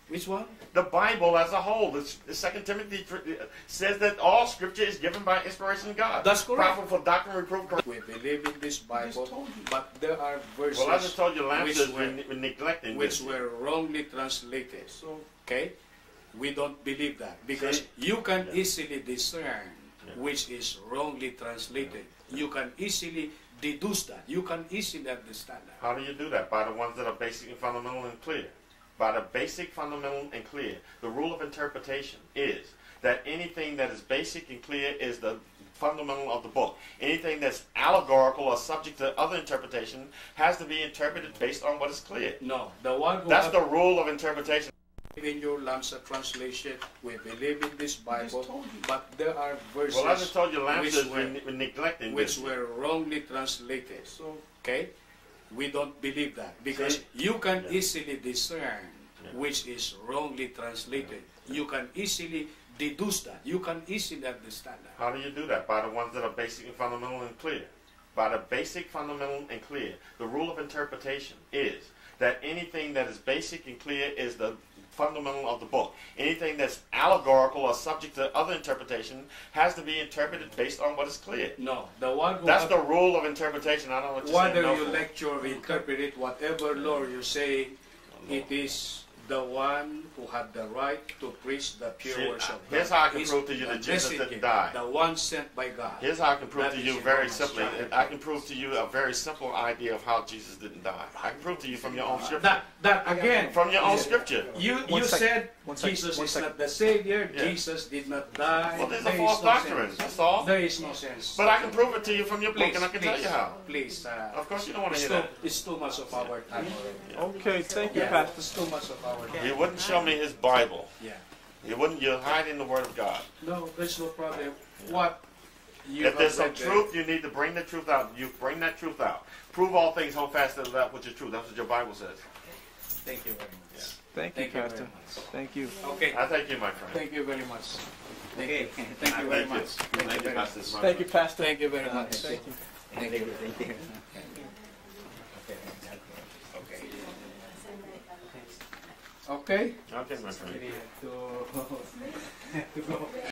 Which one? The Bible as a whole. The, the Second Timothy says that all Scripture is given by inspiration of God. That's correct. Proper for doctrine, reproof, correction. We believe in this Bible, but there are verses Well, I just told you last which, week were, we're neglecting which this. were wrongly translated. Okay? We don't believe that because See? you can Yeah. easily discern Yeah. which is wrongly translated. You can easily deduce that. You can easily understand that. How do you do that? By the ones that are basic and fundamental and clear. By the basic, fundamental, and clear. The rule of interpretation is that anything that is basic and clear is the fundamental of the book. Anything that's allegorical or subject to other interpretation has to be interpreted based on what is clear. No, the one who That's have the rule of interpretation. in your Lamsa translation, we believe in this Bible, but there are verses Well, I just told you last which week were, we're, we're neglecting which this. were wrongly translated. Okay? We don't believe that because See? you can Yeah. easily discern Yeah. which is wrongly translated. You can easily deduce that. You can easily understand that. How do you do that? By the ones that are basic and fundamental and clear. By the basic, fundamental, and clear. The rule of interpretation is that anything that is basic and clear is the fundamental of the book. Anything that's allegorical or subject to other interpretation has to be interpreted based on what is clear. No, the one who That's have, the rule of interpretation. I don't know what you're saying. whether no you for. lecture or interpret it, whatever law you say, it is the one who had the right to preach the pure See, words of God. here's how I can He's prove to you the that Jesus messenger, didn't die. The one sent by God. Here's how I can prove That to is you in very Romans simply. chapter I can prove to you a very simple idea of how Jesus didn't die. I can prove to you from your own scripture. That, that again, From your own scripture. you, One you second. said One second. Jesus One is second. not the Savior, Yeah. Jesus did not die. Well, there's a There false is no doctrine. sense. That's all. There is no sense. But I can prove it to you from your book, Please, and I can please, tell you how. Please, uh, Of course, you don't want to it's, hear too, that. it's too much of our time already. Okay, thank you, Yeah, Pastor. it's too much of our time. He wouldn't show me his Bible. Yeah. He wouldn't. You're hiding the Word of God. No, there's no problem. What you If there's some have read there- truth, you need to bring the truth out. You bring that truth out. Prove all things, hold fast to that which is true. That's what your Bible says. Thank you very much. Thank you, Thank you Pastor. very much. Thank you. Okay. I thank you, my friend. Thank you very much. Thank you. Thank I you very thank much. Thank you Thank you, very much. Pastor. It's my Thank you, friend. Pastor. Thank you very Uh, much. Thank you. Thank you. Thank you. Okay. Okay. Okay, my friend. To, to go.